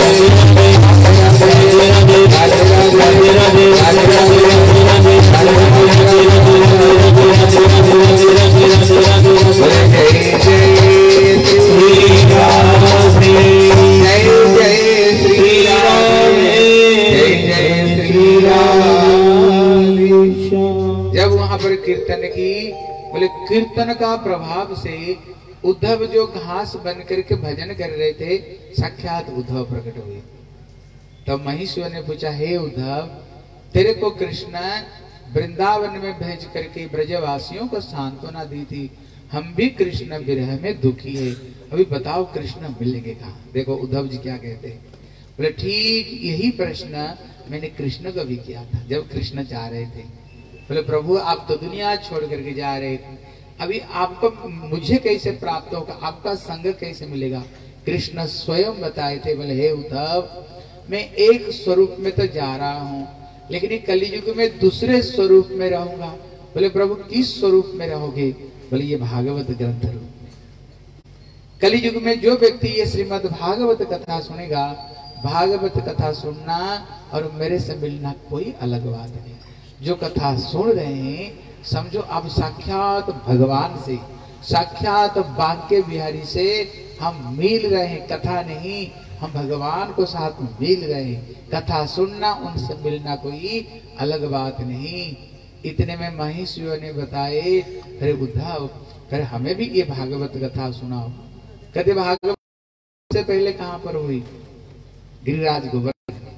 जब वहां पर कीर्तन की बोले कीर्तन का प्रभाव से उद्धव जो घास बन करके भजन कर रहे थे साक्षात उद्धव प्रकट हुए। तब महिष्वर ने पूछा, हे उद्धव, तेरे को कृष्ण वृंदावन में भेज करके ब्रजवासियों को सांत्वना दी थी, हम भी कृष्ण विरह में दुखी है, अभी बताओ कृष्ण मिलेंगे कहाँ? देखो उद्धव जी क्या कहते हैं, बोले ठीक यही प्रश्न मैंने कृष्ण को भी किया था जब कृष्ण जा रहे थे। बोले प्रभु आप तो दुनिया छोड़ करके जा रहे थे, अभी आपको मुझे कैसे प्राप्त होगा, आपका संग कैसे मिलेगा? कृष्ण स्वयं बताए थे, बोले हे उद्धव मैं एक स्वरूप में तो जा रहा हूँ लेकिन कलियुग में दूसरे स्वरूप में रहूंगा। बोले प्रभु किस स्वरूप में रहोगे? बोले ये भागवत ग्रंथ रूप। कलियुग में जो व्यक्ति ये श्रीमद् भागवत कथा सुनेगा, भागवत कथा सुनना और मेरे से मिलना कोई अलग बात नहीं। जो कथा सुन रहे हैं समझो आप साक्षात भगवान से, साक्षात बांके बिहारी से हम मिल रहे हैं, कथा नहीं, हम भगवान को साथ मिल रहे हैं। कथा सुनना उनसे मिलना कोई अलग बात नहीं। इतने में महिष्वर ने बताए, अरे उद्धव अरे हमें भी ये भागवत कथा सुनाओ। कहते भागवत से पहले कहां पर हुई? गिरिराज गोवर्धन।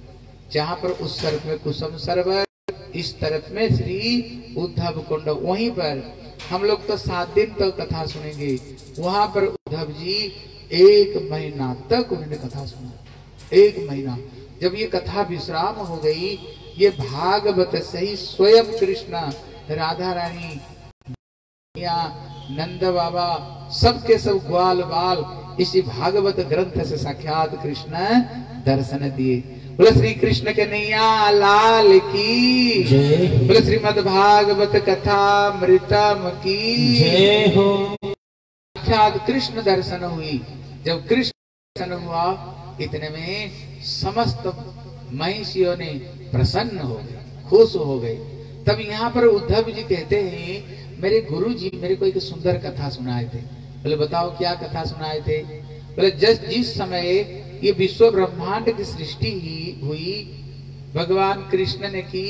जहाँ पर उस तरफ में कुसुम सरोवर, इस तरफ में श्री उद्धव कुंड, वहीं पर हम लोग तो सात दिन तक तो कथा सुनेंगे। वहां पर उद्धव जी एक महीना तक उन्होंने कथा सुना। एक महीना जब ये कथा विश्राम हो गई, ये भागवत सही स्वयं कृष्ण, राधा रानी, नंद बाबा, सबके सब ग्वाल बाल इसी भागवत ग्रंथ से साक्षात कृष्ण दर्शन दिए। बोले श्री कृष्ण के नैया लाल की जय, बोले श्रीमद् भागवत कथा मृतम की जय हो। साक्षात कृष्ण दर्शन हुई। जब कृष्ण दर्शन हुआ, इतने में समस्त महिषियों ने प्रसन्न हो गए, खुश हो गए। तब यहाँ पर उद्धव जी कहते हैं, मेरे गुरु जी मेरे को एक सुंदर कथा सुनाए थे। बोले बताओ क्या कथा सुनाए थे? बोले जिस जिस समय ये विश्व ब्रह्मांड की सृष्टि ही हुई, भगवान कृष्ण ने की।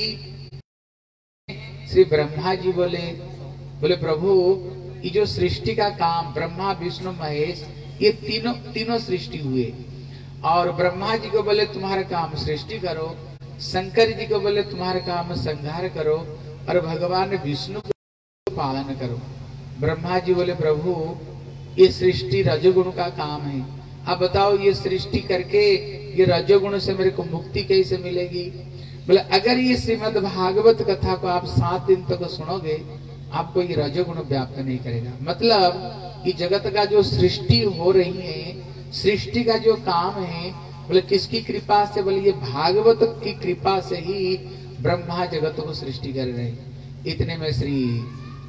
श्री ब्रह्मा जी बोले बोले प्रभु, ये जो सृष्टि का काम, ब्रह्मा विष्णु महेश, ये तीनों तीनों सृष्टि हुए। और ब्रह्मा जी को बोले तुम्हारा काम सृष्टि करो, शंकर जी को बोले तुम्हारा काम संहार करो, और भगवान विष्णु को पालन करो। ब्रह्मा जी बोले प्रभु, ये सृष्टि रजोगुण का काम है, अब बताओ ये सृष्टि करके ये रजोगुण से मेरे को मुक्ति कैसे मिलेगी? बोले अगर ये श्रीमद् भागवत कथा को आप सात दिन तक तो सुनोगे, आपको ये रजोगुण व्याप्त नहीं करेगा। मतलब ये जगत का जो सृष्टि हो रही है, सृष्टि का जो काम है, बोले किसकी कृपा से? बोले ये भागवत की कृपा से ही ब्रह्मा जगत को सृष्टि कर रहे हैं। इतने में श्री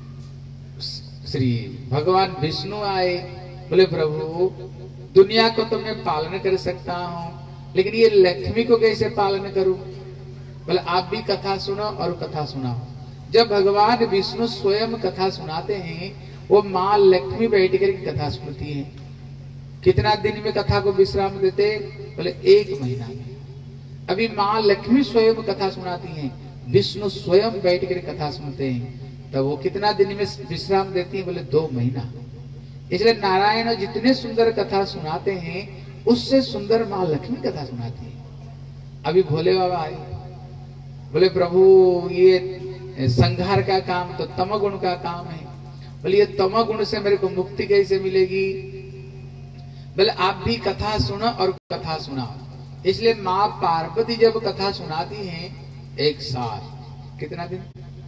श्री भगवान विष्णु आए। बोले प्रभु, दुनिया को तो मैं पालन कर सकता हूँ, लेकिन ये लक्ष्मी को कैसे पालन करूं? बोले आप भी कथा सुनो और कथा सुनाओ। जब भगवान विष्णु स्वयं कथा सुनाते हैं, वो माँ लक्ष्मी बैठ कर कथा सुनती है। कितना दिन में कथा को विश्राम देते? बोले एक महीना में। अभी माँ लक्ष्मी स्वयं कथा सुनाती हैं, विष्णु स्वयं बैठ कर कथा सुनते हैं, तब वो कितना दिन में विश्राम देती है? बोले दो महीना। इसलिए नारायण जितने सुंदर कथा सुनाते हैं, उससे सुंदर माँ लक्ष्मी कथा सुनाती है। अभी भोले बाबा आए, बोले प्रभु ये संहार का काम तो तमगुण का काम है। बोले ये तमगुण से मेरे को मुक्ति कैसे मिलेगी? बोले आप भी कथा सुनो और कथा सुनाओ। इसलिए माँ पार्वती जब कथा सुनाती हैं, एक साल, कितना दिन?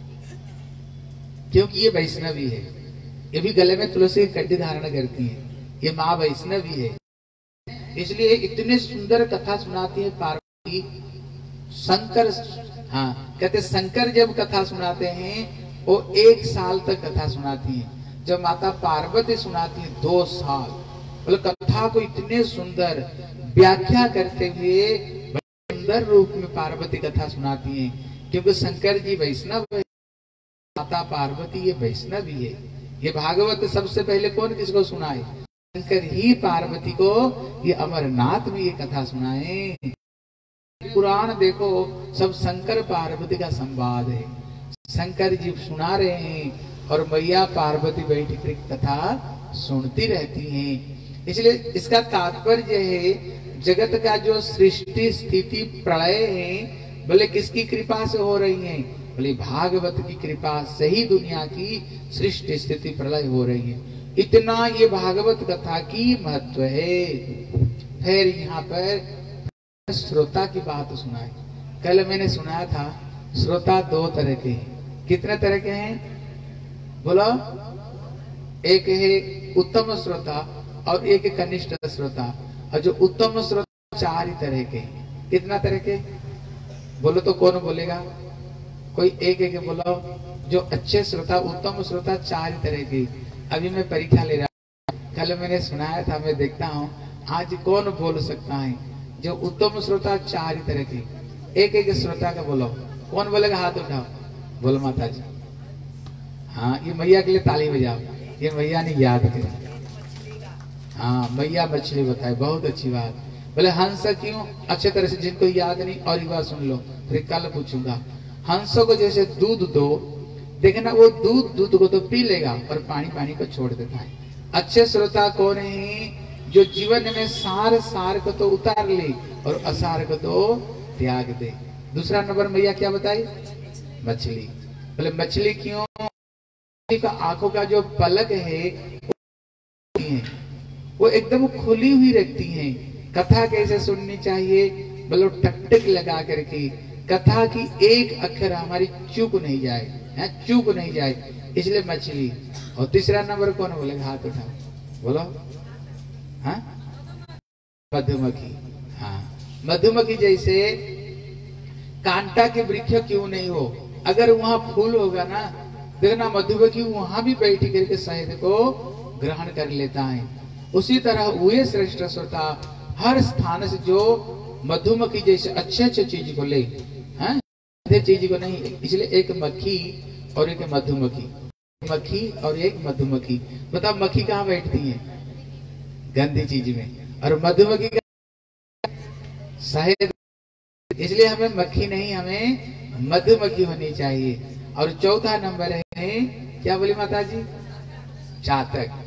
क्योंकि ये वैष्णवी है, ये भी गले में तुलसी की कड्डी धारण करती है, ये माँ वैष्णवी है, इसलिए इतने सुंदर कथा सुनाती है पार्वती। शंकर, हाँ कहते शंकर जब कथा सुनाते हैं, वो एक साल तक कथा सुनाती है। जब माता पार्वती सुनाती है, दो साल। बोले कथा को इतने सुंदर व्याख्या करते हुए सुंदर रूप में पार्वती कथा सुनाती है, क्योंकि शंकर जी वैष्णव है, माता पार्वती ये वैष्णव ही है। ये भागवत सबसे पहले कौन किसको सुनाए? शंकर ही पार्वती को ये अमरनाथ में ये कथा सुनाए। पुराण देखो, सब शंकर पार्वती का संवाद है। शंकर जी सुना रहे हैं और मैया पार्वती बैठ कर कथा सुनती रहती हैं। इसलिए इसका तात्पर्य है, जगत का जो सृष्टि स्थिति प्रलय है, बोले किसकी कृपा से हो रही है? बोले भागवत की कृपा से ही दुनिया की सृष्टि स्थिति प्रलय हो रही है। इतना ये भागवत कथा की महत्व है। फिर यहाँ पर श्रोता की बात सुनाई। कल मैंने सुनाया था, श्रोता दो तरह के हैं। कितने तरह के हैं बोलो? एक है उत्तम श्रोता और एक कनिष्ठ श्रोता। और जो उत्तम श्रोता चार ही तरह के हैं। कितना तरह के बोलो तो कौन बोलेगा? कोई एक एक बोलो। जो अच्छे श्रोता, उत्तम श्रोता चार ही तरह के। अभी मैं परीक्षा ले रहा हूँ, कल मैंने सुनाया था, मैं देखता हूँ आज कौन बोल सकता है। जो उत्तम श्रोता चार ही तरह के, एक एक श्रोता का बोलो। कौन बोलेगा? हाथ उठाओ। बोलो माता जी। हाँ, ये मैया के लिए ताली बजाओ, ये मैया ने याद किया। हाँ, मैया मछली बताए, बहुत अच्छी बात। बोले हंस क्यों? अच्छे तरह से जिनको याद नहीं और एक बार सुन लो, फिर कल पूछूंगा। हंसों को जैसे दूध दो, देखना वो दूध दूध को तो पी लेगा और पानी पानी को छोड़ देता है। अच्छे श्रोता कौन है? जो जीवन में सार सार को तो उतार ले और असार को तो त्याग दे। दूसरा नंबर मैया क्या बताई? मछली। बोले मछली क्यों? का आंखों का जो पलक है वो एकदम खुली हुई रहती हैं। कथा कैसे सुननी चाहिए? बोलो टकटक लगा करके, कथा की एक अक्षर हमारी चूक नहीं जाए, है चूक नहीं जाए, इसलिए मछली। और तीसरा नंबर कौन बोलेगा? हाथ उठाओ, बोलो। हाँ, मधुमक्खी। हाँ, मधुमक्खी जैसे कांटा के वृक्ष क्यों नहीं हो, अगर वहां फूल होगा ना, देखना मधुमक्खी वहां भी बैठी करके शहद को ग्रहण कर लेता है। उसी तरह हुए श्रेष्ठ श्रोता हर स्थान से जो मधुमक्खी जैसे अच्छे अच्छे चीज को ले, हैं चीज को नहीं, इसलिए एक मक्खी और एक मधुमक्खी, मक्खी और एक मधुमक्खी। बताओ मक्खी कहाँ बैठती है? गंदी चीज में, और मधुमक्खी का शहद। इसलिए हमें मक्खी नहीं, हमें मधुमक्खी होनी चाहिए। और चौथा नंबर है, क्या बोली माता जी? चातक।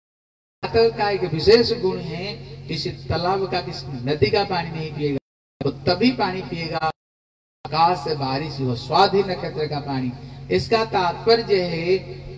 चातक का एक विशेष गुण है, किसी तालाब का, किसी नदी का पानी नहीं पिएगा, तो तभी पानी पिएगा आकाश से बारिश हो, स्वाधीन नक्षत्र का पानी। इसका तात्पर्य है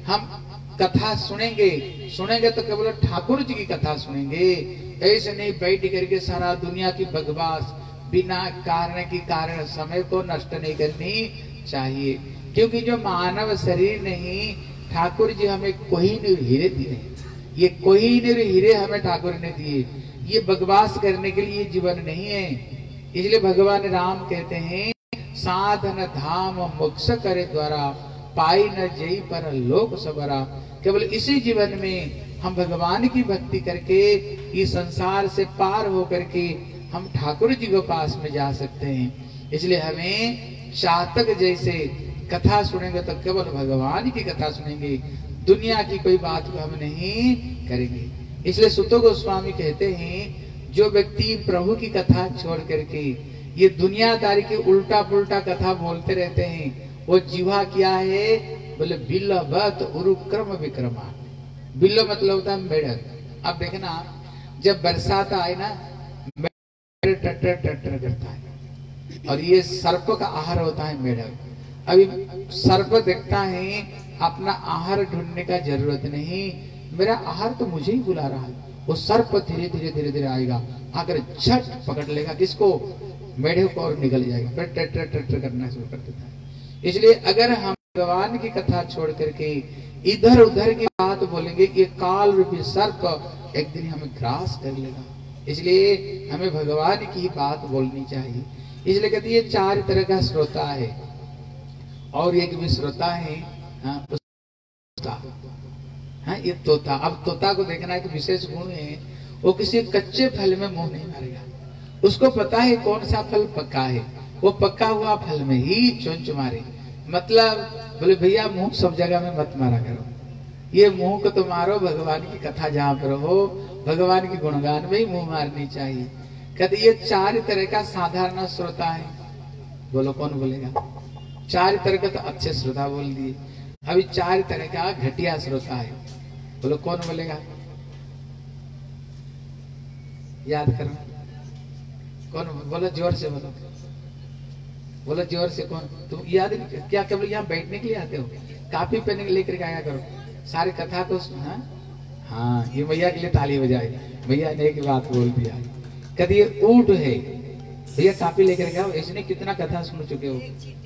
हम कथा सुनेंगे, सुनेंगे तो केवल ठाकुर जी की कथा सुनेंगे, ऐसे नहीं बैठ करके सारा दुनिया की बकवास बिना कारण की कारण समय को नष्ट नहीं करनी चाहिए। क्योंकि जो मानव शरीर नहीं, ठाकुर जी हमें कोई नहीं हीरे दिए, ये कोई नहीं हीरे हमें ठाकुर ने दिए, ये बकवास करने के लिए जीवन नहीं है। इसलिए भगवान राम कहते हैं, साधन धाम मोक्ष करे द्वारा, पाई न जई पर लोक सबरा। केवल इसी जीवन में हम भगवान की भक्ति करके इस संसार से पार हो करके हम ठाकुर जी के पास में जा सकते हैं। इसलिए हमें चातक जैसे कथा सुनेंगे तो केवल भगवान की कथा सुनेंगे, दुनिया की कोई बात को हम नहीं करेंगे। इसलिए सुतो गोस्वामी कहते हैं, जो व्यक्ति प्रभु की कथा छोड़ करके ये दुनियादारी की उल्टा पुल्टा कथा बोलते रहते हैं, वो जीवा क्या है? बोले बिल्लबत उरुक्रम विक्रमा। बिल्ल मतलब होता है मेढक। अब देखना, जब बरसात आए ना, मेढक टटर टटर करता है, और ये सर्प का आहार होता है मेढक। अभी सर्प देखता है अपना आहार ढूंढने का जरूरत नहीं, मेरा आहार तो मुझे ही बुला रहा है। वो सर्प धीरे धीरे धीरे धीरे आएगा, आकर झट पकड़ लेगा किसको? मेढक को, और निकल जाएगा, फिर टटर टटर करना शुरू कर देता है। इसलिए अगर हम भगवान की कथा छोड़ करके इधर उधर की बात बोलेंगे, ये काल रूपी सर्प एक दिन हमें ग्रास कर लेगा। इसलिए हमें भगवान की बात बोलनी चाहिए। इसलिए कहती है चार तरह का श्रोता है, और एक भी श्रोता है, हाँ, हाँ ये तोता। अब तोता को देखना एक विशेष गुण है, वो किसी कच्चे फल में मुंह नहीं मारेगा, उसको पता है कौन सा फल पक्का है, वो पक्का हुआ फल में ही चोंच मारे। मतलब बोले भैया मुंह सब जगह में मत मारा करो, ये मुंह को तो मारो भगवान की कथा जहाँ पर हो, भगवान की गुणगान में ही मुंह मारनी चाहिए। कहते ये चार तरह का साधारण श्रोता है। बोलो कौन बोलेगा? चार तरह का तो अच्छे श्रोता बोल दिए, अभी चार तरह का घटिया श्रोता है। बोलो कौन बोलेगा? याद करो, कौन? बोलो जोर से बोलो, बोलो जोर से। कौन? तुम याद क्या केवल यहाँ बैठने के लिए आते हो? कापी पेन लेकर आया करो, सारी कथा को। हाँ हाँ, ये भैया के लिए ताली बजाए, भैया ने एक बात बोल दिया। कहते ये ऊंट है, भैया कापी लेकर आओ। इसने कितना कथा सुन चुके हो?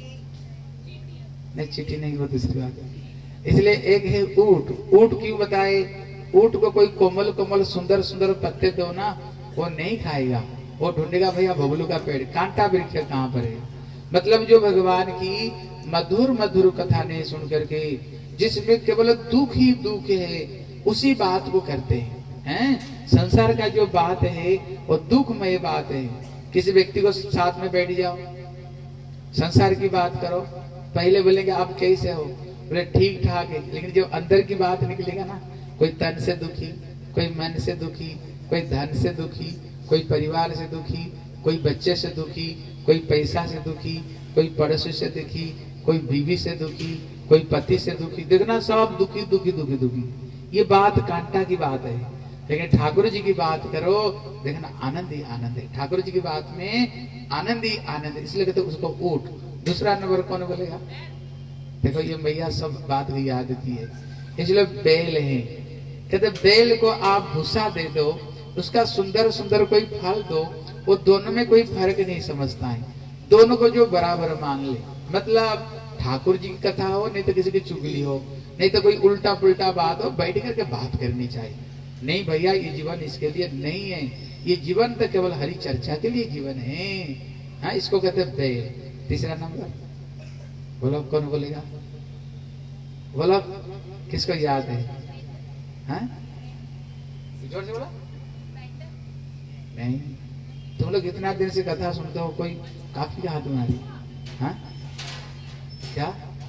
नहीं, चिट्ठी नहीं, वो दूसरी बात है। इसलिए एक है ऊंट। ऊंट क्यों बताए? ऊंट को कोई कोमल कोमल सुंदर सुंदर पत्ते दो ना, वो नहीं खाएगा, वो ढूंढेगा भैया बबलू का पेड़, कांटा वृक्ष कहाँ पर है। मतलब जो भगवान की मधुर मधुर कथा नहीं सुन करके, जिसमें केवल दुख ही दुख है, उसी बात को करते हैं, हैं? संसार का जो बात है वो दुखमय बात है। किसी व्यक्ति को साथ में बैठ जाओ, संसार की बात करो, पहले बोलेंगे आप कैसे हो, बोले ठीक ठाक है, लेकिन जब अंदर की बात निकलेगा ना, कोई तन से दुखी, कोई मन से दुखी, कोई धन से दुखी, कोई परिवार से दुखी, कोई बच्चे से दुखी, कोई पैसा से दुखी, कोई पड़ोसी से दुखी, कोई बीवी से दुखी, कोई पति से दुखी। देखना सब दुखी दुखी दुखी दुखी। ये बात कांटा की बात है। लेकिन ठाकुर जी की बात करो, देखना आनंद ही आनंद है। ठाकुर जी की बात में आनंद ही आनंद है, इसलिए कहते उसको ऊट। दूसरा नंबर कौन बोलेगा? देखो ये मैया सब बात की याद की है। इसलिए बैल है, कहते बैल को आप भूसा दे दो, उसका सुंदर सुंदर कोई फल दो, वो दोनों में कोई फर्क नहीं समझता है, दोनों को जो बराबर मान ले। मतलब ठाकुर जी की कथा हो, नहीं तो किसी की चुगली हो, नहीं तो कोई उल्टा पुल्टा बात हो, बैठ करके बात करनी चाहिए। नहीं भैया, ये जीवन इसके लिए नहीं है, ये जीवन तो केवल हरि चर्चा के लिए जीवन है। हाँ, इसको कहते हैं बैल। तीसरा नंबर बोलो, कौन बोलेगा? बोलो, किसको याद है? हाँ, जोर से बोलो। नहीं, तुम लोग इतना दिन से कथा सुनते हो, कोई काफी हाथ मारी। हाँ, क्या?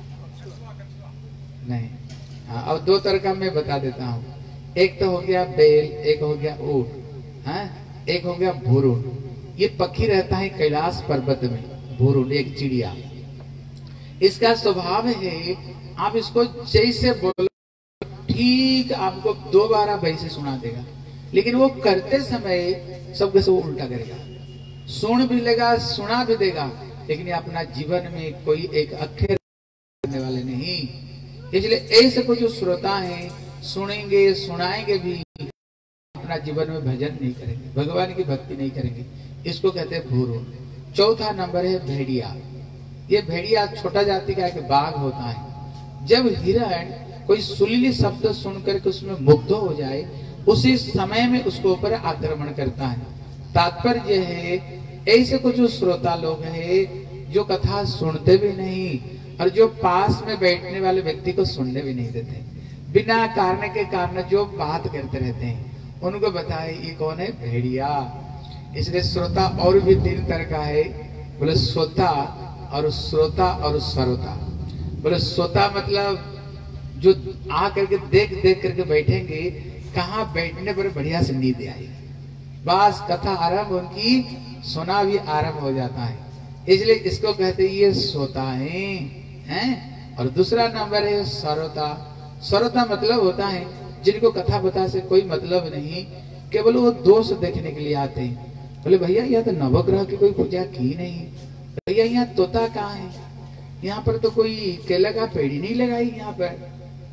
नहीं। हाँ, अब दो तरह का मैं बता देता हूँ। एक तो हो गया बैल, एक हो गया ऊंट। हाँ, एक हो गया भुरुन। ये पक्षी रहता है कैलाश पर्वत में। भुरुन एक चिड़िया, इसका स्वभाव है आप इसको जैसे बोलो ठीक आपको दो बार वैसे सुना देगा, लेकिन वो करते समय सबके सब उल्टा करेगा। सुन भी लेगा, सुना भी देगा, लेकिन अपना जीवन में कोई एक अक्षर करने वाले नहीं। इसलिए ऐसे कुछ जो श्रोता हैं, सुनेंगे सुनाएंगे भी, अपना जीवन में भजन नहीं करेंगे, भगवान की भक्ति नहीं करेंगे। इसको कहते हैं भूरुन। चौथा नंबर है भेड़िया। ये भेड़िया छोटा जाति का एक बाघ होता है। जब हिरण कोई सुरीली शब्द सुनकर के उसमें मुग्ध हो जाए, उसी समय में उसके ऊपर आक्रमण करता है। तात्पर्य है ऐसे कुछ जो श्रोता लोग हैं जो कथा सुनते भी नहीं और जो पास में बैठने वाले व्यक्ति को सुनने भी नहीं देते, बिना कारण के कारण जो बात करते रहते हैं, उनको बताए ये कौन है? भेड़िया। इसलिए श्रोता और भी तीन तरह का है। बोले श्रोता और श्रोता और सरोता। बोले श्रोता मतलब जो आ करके देख देख करके बैठेंगे, कहाँ बैठने पर बढ़िया से नींद आएगी, बस कथा आरंभ उनकी सुना भी आरंभ हो जाता है। इसलिए इसको कहते हैं ये श्रोता है, हैं? और दूसरा नंबर है सरोता। सरोता मतलब होता है जिनको कथा बता से कोई मतलब नहीं, केवल वो दोष देखने के लिए आते हैं। बोले भैया यह तो नवग्रह की कोई पूजा की नहीं, भैया यहाँ तोता कहाँ है, यहाँ पर तो कोई केला का पेड़ ही नहीं लगाई यहाँ पर।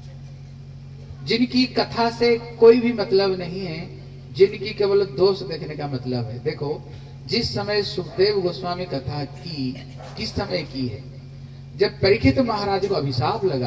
जिनकी कथा से कोई भी मतलब नहीं है, जिनकी केवल दोष देखने का मतलब है। देखो जिस समय सुखदेव गोस्वामी कथा की, किस समय की है? जब परीक्षित महाराज को अभिशाप लगा,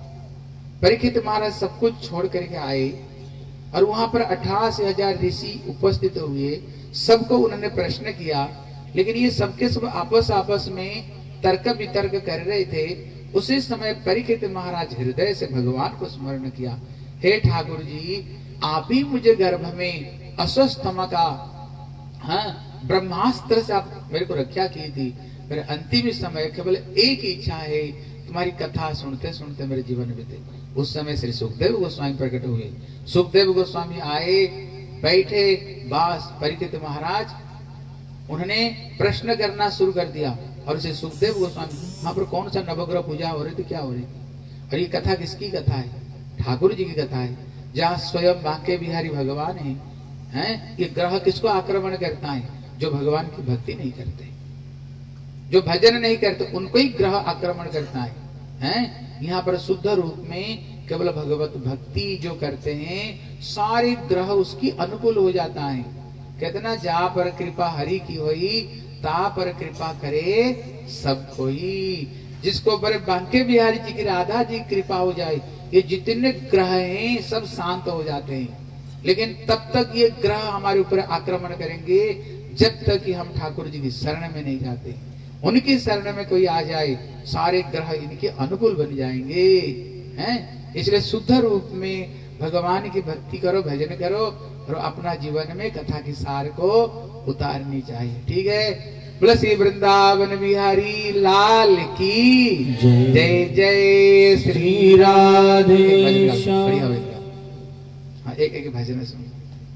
परीक्षित महाराज सब कुछ छोड़ करके आए और वहां पर अठासी हजार ऋषि उपस्थित हुए, सबको उन्होंने प्रश्न किया, लेकिन ये सबके सब आपस आपस में तर्क वितर्क कर रहे थे। उसी समय परीक्षित महाराज हृदय से भगवान को स्मरण किया, हे ठाकुर जी, आप ही मुझे गर्भ में अस्वस्थमा का हाँ ब्रह्मास्त्र से आप मेरे को रक्षा की थी। मेरे अंतिम समय केवल एक इच्छा है, तुम्हारी कथा सुनते सुनते मेरे जीवन बीते। उस समय श्री सुखदेव गोस्वामी प्रकट हुए। सुखदेव गोस्वामी आए, बैठे, बास परीक्षित महाराज उन्होंने प्रश्न करना शुरू कर दिया। और श्री सुखदेव गोस्वामी, वहां पर कौन सा नवग्रह पूजा हो रही थी, क्या हो रही थी? और ये कथा किसकी कथा है? ठाकुर जी की कथा है, जहाँ स्वयं बांके बिहारी भगवान है। हैं? ये ग्रह किसको आक्रमण करता है? जो भगवान की भक्ति नहीं करते, जो भजन नहीं करते, उनको ही ग्रह आक्रमण करता है। हैं? यहाँ पर शुद्ध रूप में केवल भगवत भक्ति जो करते हैं, सारे ग्रह उसकी अनुकूल हो जाता है। कहते ना, जा पर कृपा हरि की होई, ता पर कृपा करे सब कोई। जिसको पर बांके बिहारी जी की, राधा जी की कृपा हो जाए, ये जितने ग्रह हैं सब शांत हो जाते हैं। लेकिन तब तक ये ग्रह हमारे ऊपर आक्रमण करेंगे जब तक कि हम ठाकुर जी की शरण में नहीं जाते। उनकी शरण में कोई आ जाए, सारे ग्रह इनके अनुकूल बन जाएंगे। हैं? इसलिए शुद्ध रूप में भगवान की भक्ति करो, भजन करो और अपना जीवन में कथा की सार को उतारनी चाहिए। ठीक है? बोलो श्री वृंदावन बिहारी लाल की जय जय श्री राधे श्याम। हाँ, एक एक भजन सुनो।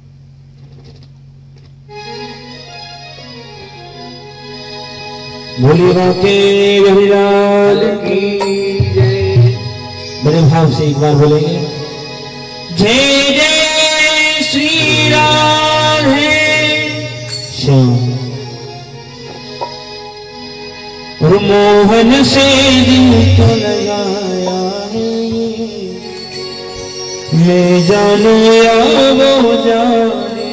बोलिए बांके बिहारी की जय। बड़े भाव से एक बार बोलेंगे, जय जय श्री जाहे श्याम और मोहन से दिल तो लगाया है, मैं जानू या वो जाने,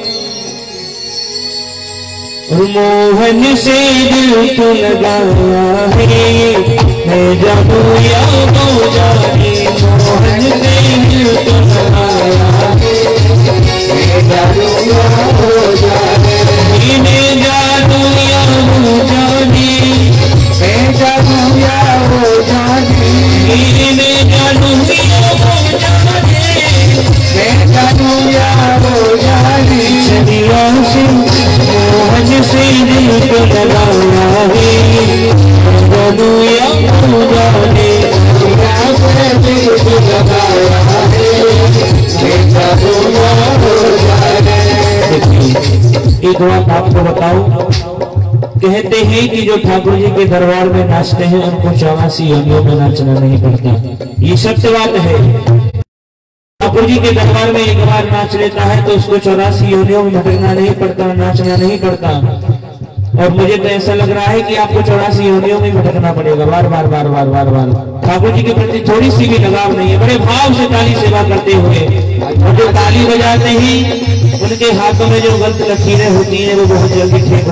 और मोहन से दिल तो लगाया है, मैं जानू या वो जाने, मोहन से दिल तो लगाया है, मैं जानू या वो जाने, मैं जानू या वो जाने, मैं जानू या वो जाने, मैं जानू या वो जाने, मैं जानू या वो जाने, सदियों से मोहन से दिल को लगाया है, मैं जानू या वो जाने, सदियों से दिल को लगाया है, मैं जानू या वो जाने। एक बात आपको बताऊं, कहते हैं कि जो ठाकुर जी के दरबार में नाचते हैं उनको चौरासी योनियों में नाचना नहीं पड़ता। ये सत्य बात है। ठाकुर जी के दरबार में एक बार नाच लेता है तो उसको चौरासी योनियों में भटकना नहीं पड़ता, नाचना नहीं पड़ता। और मुझे तो ऐसा लग रहा है कि आपको चौरासी योनियों में भटकना पड़ेगा, बार बार बार बार बार बार। ठाकुर जी के प्रति थोड़ी सी भी लगाव नहीं है, बड़े भाव से ताली सेवा करते हुए, और जो ताली बजाते हैं उनके हाथों में जो गलत लकीरें होती हैं वो बहुत जल्दी ठीक हो,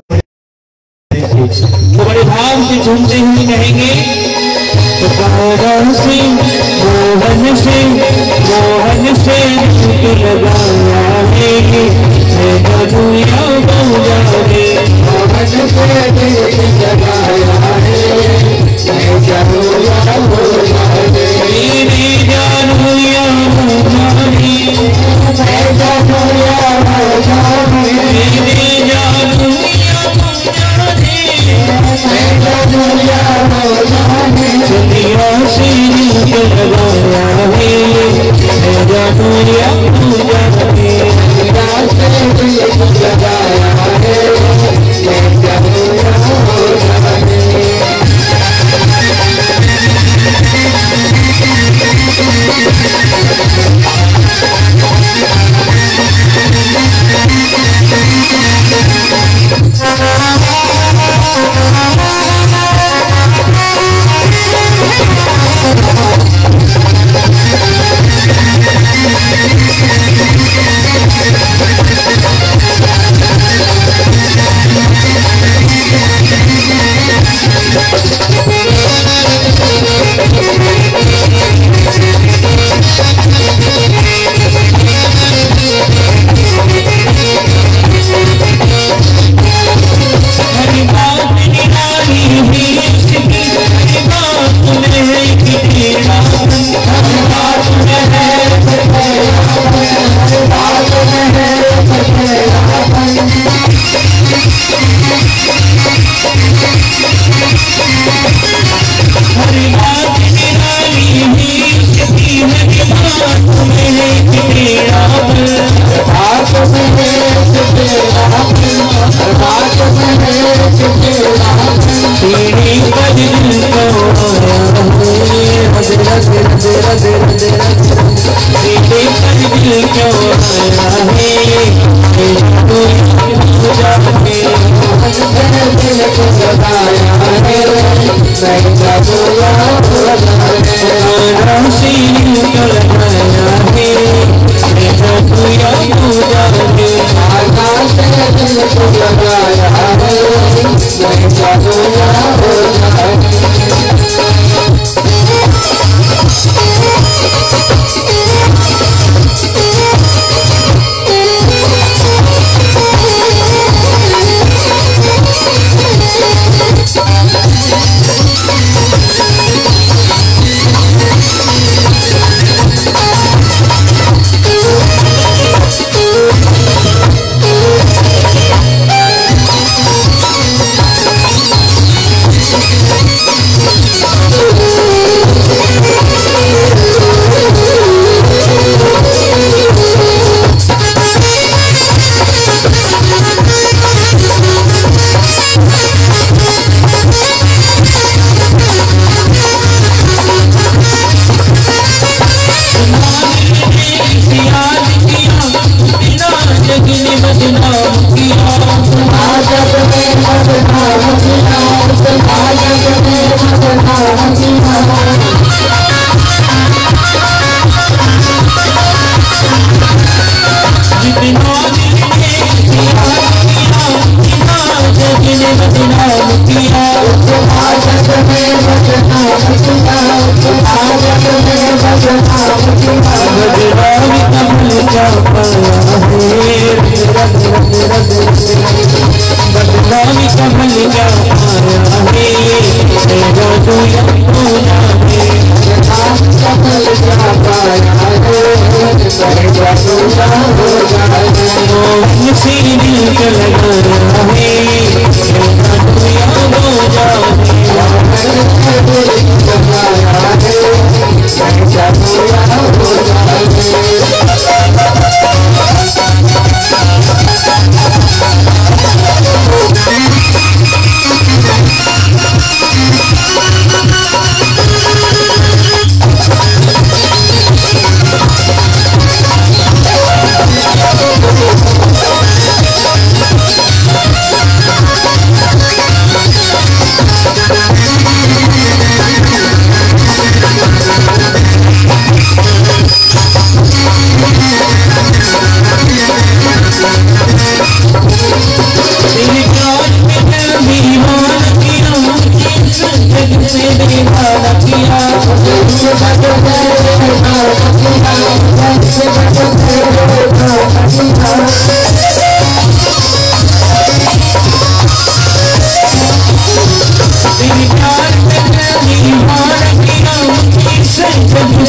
तो बड़े भाव से झूमते हुए कहेंगे, तो मोहन से मोहन से मोहन से लगाया है, मैं जानू या वो जाने, मोहन से लगाया है, मैं जानू या वो जाने, मेरे जानू या वो जाने, मैं जानू या वो जाने, मेरे जानू या वो जाने, मैं जानू या वो जाने, सदियों से दिल को लगाया है, मैं जानू या वो जाने, सदियों से दिल को लगाया है, मैं जानू या वो जाने।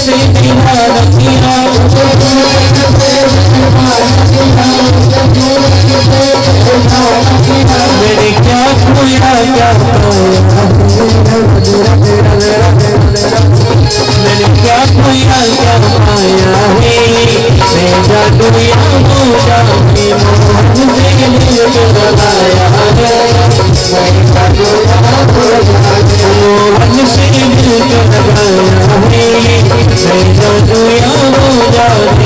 से दीवाना किया, मैंने क्या खोया क्या मैंने क्या खोया क्या पाया है, मैं जादू या मोजा भी मोहन से दिल लगाया है, मोहन से दिल लगाया है, मैं जादू या मोजा भी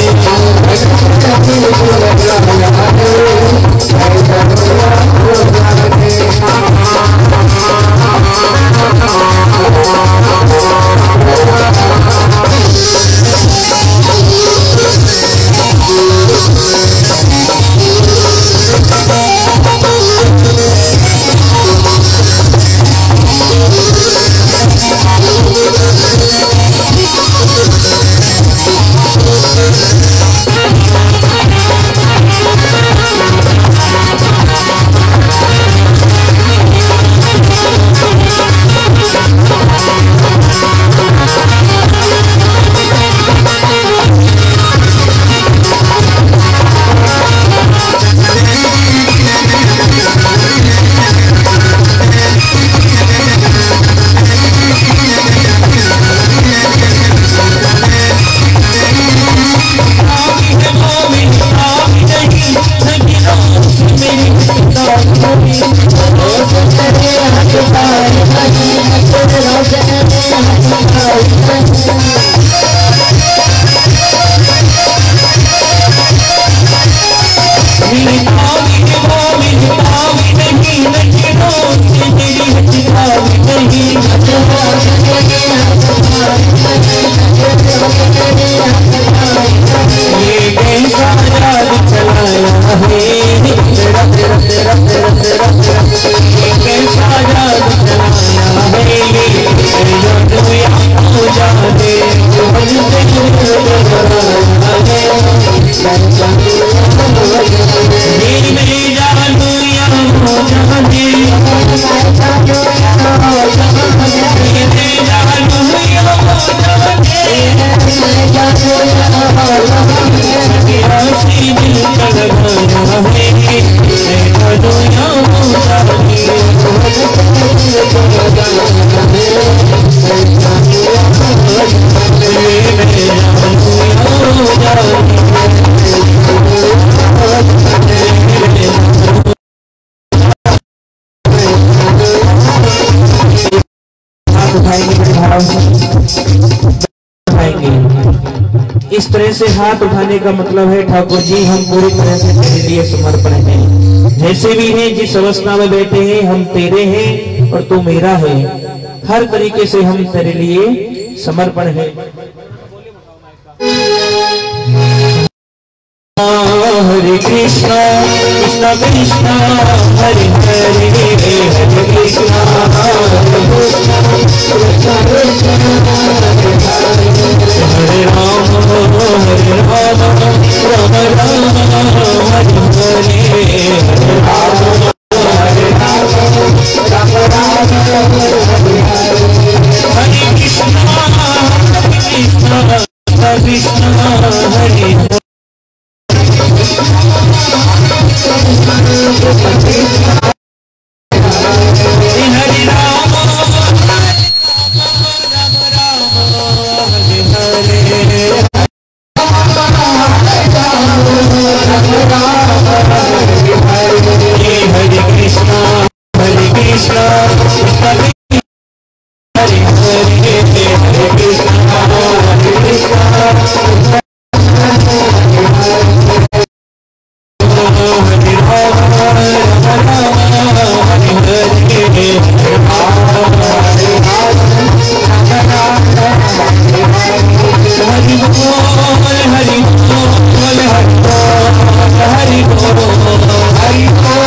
इस तरह से हाथ उठाने का मतलब है ठाकुर जी हम पूरी तरह से तेरे लिए समर्पण हैं, जैसे भी हैं, जिस अवस्था में बैठे हैं हम तेरे हैं और तू मेरा है, हर तरीके से हम तेरे लिए समर्पण हैं। हरे कृष्णा कृष्णा कृष्णा हरे हरे हरे कृष्णा हरे राम हरे राम राम राम हरे हरे हरे राम हरे राम राम राम हरे कृष्णा कृष्णा कृष्णा हरे हरे राम हरे कृष्णा हरे कृष्णा हरे हरे हरे कृष्णा हरे कृष्णा हरे राम राम राम हरे हरे हरि बोल हरि बोल हरि बोल हरि बोल हरि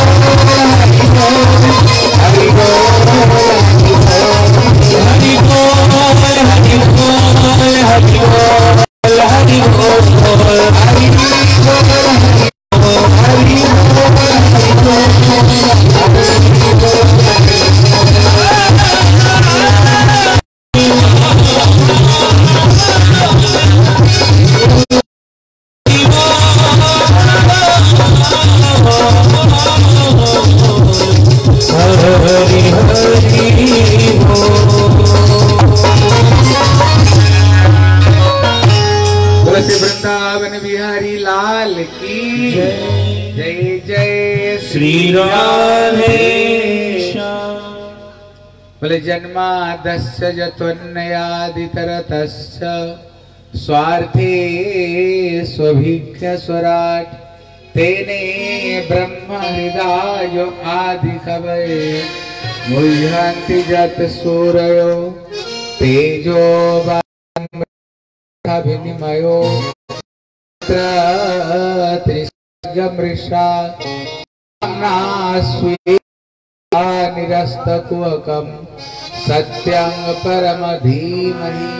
बोल हरि बोल हरि बोल हरि बोल हरि बोल हरि बोल हरि बोल बोलो श्री वृंदावन बिहारी लाल की जय जय श्री राधे बोले जन्मादस्य जत्वन्नयादितरतस्य स्वार्थे स्वभिक्ष स्वराट तेने ब्रह्म हृदय आदि कवये मुह्यन्ति जत सूरयो तेजो विनिमयो त्रिसर्गमृषा निरस्तकुहकं सत्यं परम धीमहि।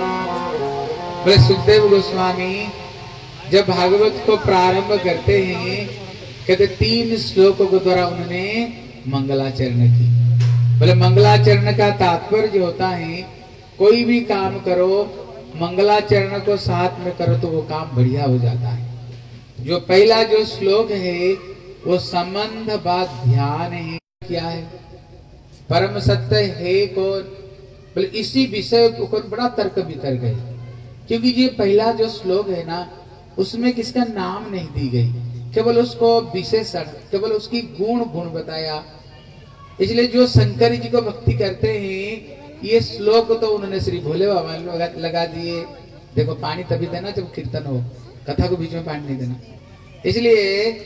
बोले सुखदेव गोस्वामी जब भागवत को प्रारंभ करते हैं कहते तीन श्लोकों के द्वारा उन्होंने मंगलाचरण की। बोले मंगलाचरण का तात्पर्य होता है कोई भी काम करो मंगलाचरण को साथ में करो तो वो काम बढ़िया हो जाता है। जो पहला जो श्लोक है वो संबंध बात ध्यान है। क्या है परम सत्य है कौन? बोले इसी विषय को बड़ा तर्क वितर्क है क्योंकि ये पहला जो श्लोक है ना उसमें किसका नाम नहीं दी गई, केवल उसको विशेषण केवल उसकी गुण गुण बताया। इसलिए जो शंकर जी को भक्ति करते हैं ये श्लोक तो उन्होंने श्री भोले बाबा ने लगा दिए। देखो पानी तभी देना जब कीर्तन हो, कथा को बीच में पानी नहीं देना। इसलिए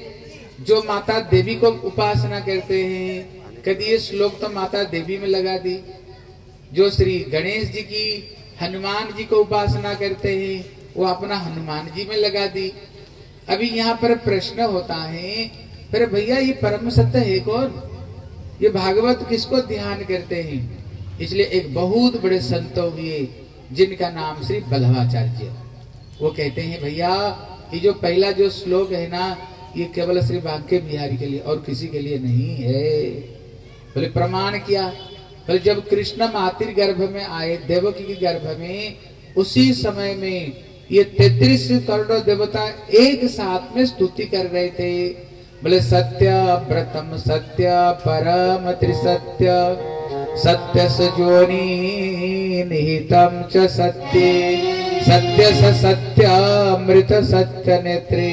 जो माता देवी को उपासना करते हैं कभी ये श्लोक तो माता देवी में लगा दी। जो श्री गणेश जी की हनुमान जी को उपासना करते हैं वो अपना हनुमान जी में लगा दी। अभी यहाँ पर प्रश्न होता है फिर भैया ये परम सत्य है कौन? ये भागवत किसको ध्यान करते हैं? इसलिए एक बहुत बड़े संत हुए जिनका नाम श्री बल्लभाचार्य। वो कहते हैं भैया ये जो पहला जो श्लोक है ना ये केवल श्री बांके बिहारी के लिए और किसी के लिए नहीं है। बोले प्रमाण क्या? बोले जब कृष्ण मातृ गर्भ में आए देवकी के गर्भ में उसी समय में ये तैतीस करोड़ देवता एक साथ में स्तुति कर रहे थे। बोले सत्य प्रथम सत्य परम त्रिसत्य सत्य सजोनी निहितम च सत्ये सत्य स सत्य अमृत सत्य नेत्रे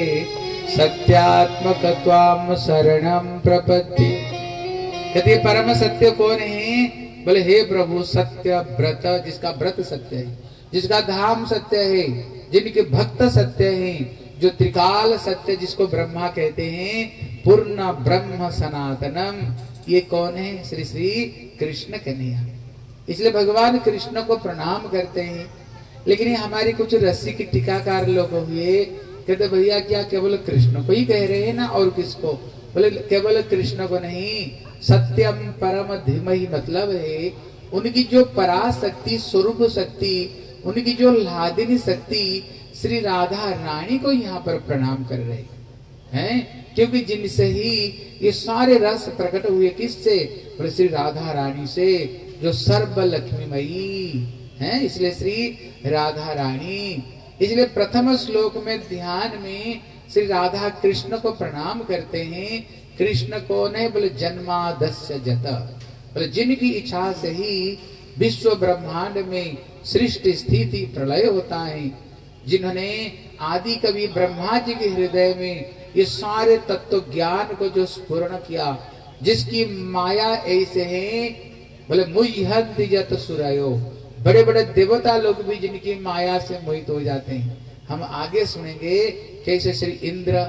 सत्यात्मक त्वाम शरणम प्रपत्ति। कहते परम सत्य कौन है? बोले हे प्रभु सत्य व्रत जिसका व्रत सत्य है, जिसका धाम सत्य है, जिनके भक्त सत्य हैं, जो त्रिकाल सत्य जिसको ब्रह्मा कहते हैं, पूर्ण ब्रह्म सनातनम, ये कौन है? श्री श्री कृष्ण कन्हैया। इसलिए भगवान कृष्ण को प्रणाम करते हैं। लेकिन ये हमारी कुछ रस्सी की टीकाकार लोग हुए कहते भैया क्या केवल कृष्ण को ही कह रहे हैं ना और किसको? बोले केवल कृष्ण को नहीं, सत्यम परम धीमहि मतलब है उनकी जो पराशक्ति स्वरूप शक्ति, उनकी जो लादिनी शक्ति श्री राधा रानी को यहाँ पर प्रणाम कर रहे हैं। क्योंकि जिनसे ही ये सारे रस प्रकट हुए, किससे? बोले श्री राधा रानी से जो सर्व लक्ष्मीमयी है, इसलिए श्री राधा रानी। इसलिए प्रथम श्लोक में ध्यान में श्री राधा कृष्ण को प्रणाम करते हैं। कृष्ण कौन है? बोले जन्मादस्य जत, बोले जिनकी इच्छा से ही विश्व ब्रह्मांड में सृष्टि स्थिति प्रलय होता है, जिन्होंने आदि कवि ब्रह्मा जी के हृदय में ये सारे तत्व ज्ञान को जो स्फुरण किया, जिसकी माया ऐसे है, बोले मुह्यन्ति जत सुरयो, बड़े बड़े देवता लोग भी जिनकी माया से मोहित हो जाते हैं। हम आगे सुनेंगे कैसे श्री इंद्र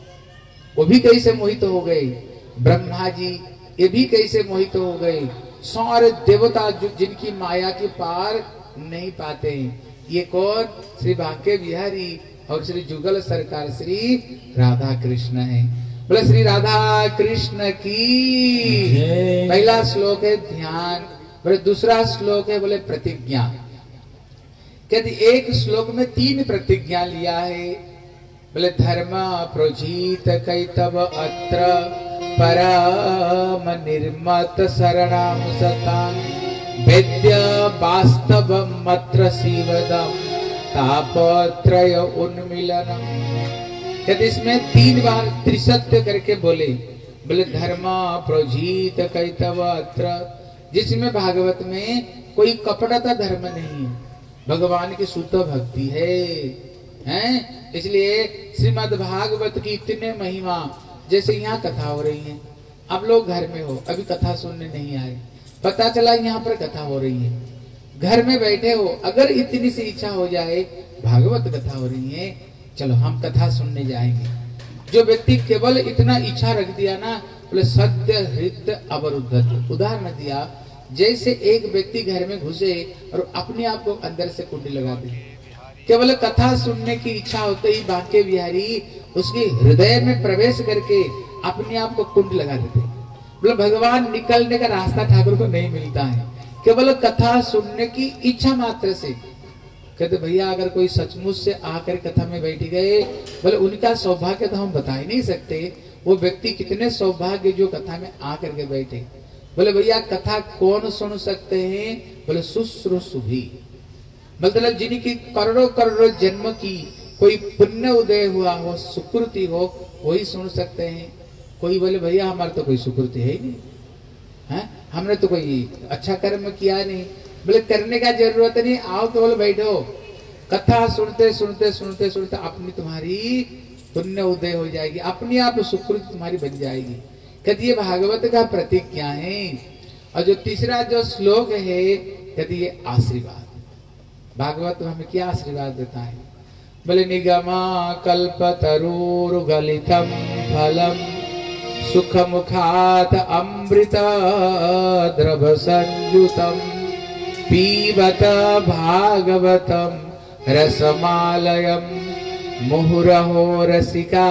वो भी कैसे मोहित हो गए, ब्रह्मा जी ये भी कैसे मोहित हो गए, सारे देवता जो जिनकी माया के पार नहीं पाते हैं। ये कौन? श्री बांके बिहारी और श्री जुगल सरकार श्री राधा कृष्ण है। बोले श्री राधा कृष्ण की। पहला श्लोक है ध्यान, बोले दूसरा श्लोक है बोले प्रतिज्ञा। कहते एक श्लोक में तीन प्रतिज्ञा लिया है। बोले धर्म प्रोजीत कैतव अत्र परम निर्मत शरणाम सतां वेद्य वास्तव मत्र शिवदम तापत्रय उन्मिलनम। कहते इसमें तीन बार त्रिसत्य करके बोले। बोले धर्म प्रोजीत कैतव अत्र, जिसमें भागवत में कोई कपटता धर्म नहीं है, भगवान की शुद्ध भक्ति है। हैं। इसलिए श्रीमद् भागवत की इतने महिमा, जैसे यहाँ कथा हो रही है, आप लोग घर में हो, अभी कथा सुनने नहीं आए, पता चला यहाँ पर कथा हो रही है, घर में बैठे हो, अगर इतनी सी इच्छा हो जाए भागवत कथा हो रही है, चलो हम कथा सुनने जाएंगे। जो व्यक्ति केवल इतना इच्छा रख दिया ना, बोले सत्य हृदय अवरुद्ध। उदाहरण दिया, जैसे एक व्यक्ति घर में घुसे और अपने आप को अंदर से कुंडी लगा दे, केवल कथा सुनने की इच्छा होते ही बांके बिहारी उसके हृदय में प्रवेश करके अपने आप को कुंड लगा देते। बोले भगवान निकलने का रास्ता ठाकुर को नहीं मिलता है, केवल कथा सुनने की इच्छा मात्र से। कहते भैया अगर कोई सचमुच से आकर कथा में बैठ गए, बोले उनका सौभाग्य तो हम बता ही नहीं सकते, वो व्यक्ति कितने सौभाग्य जो कथा में आकर के बैठे। बोले भैया कथा कौन सुन सकते हैं? बोले शुश्रूषुभि, मतलब जिनकी करोड़ों करोड़ों जन्म की कोई पुण्य उदय हुआ हो, सुकृति हो, वही सुन सकते हैं। कोई बोले भैया हमारा तो कोई सुकृति है ही नहीं, है? हमने तो कोई अच्छा कर्म किया नहीं। बोले करने का जरूरत नहीं, आओ तो बोले बैठो, कथा सुनते सुनते सुनते सुनते अपनी तुम्हारी पुण्य उदय हो जाएगी, अपनी आप सुकृति तुम्हारी बन जाएगी। कहती ये भागवत का प्रतीक क्या है? और जो तीसरा जो श्लोक है, कहती ये आशीर्वाद। भागवत हमें क्या आशीर्वाद देता है? बोले निगमा कल्पतरुर्गलितम फलम सुख मुखात अमृत द्रव संयुतम पीबत भागवतम रसमालयम मुहुरहो रसिका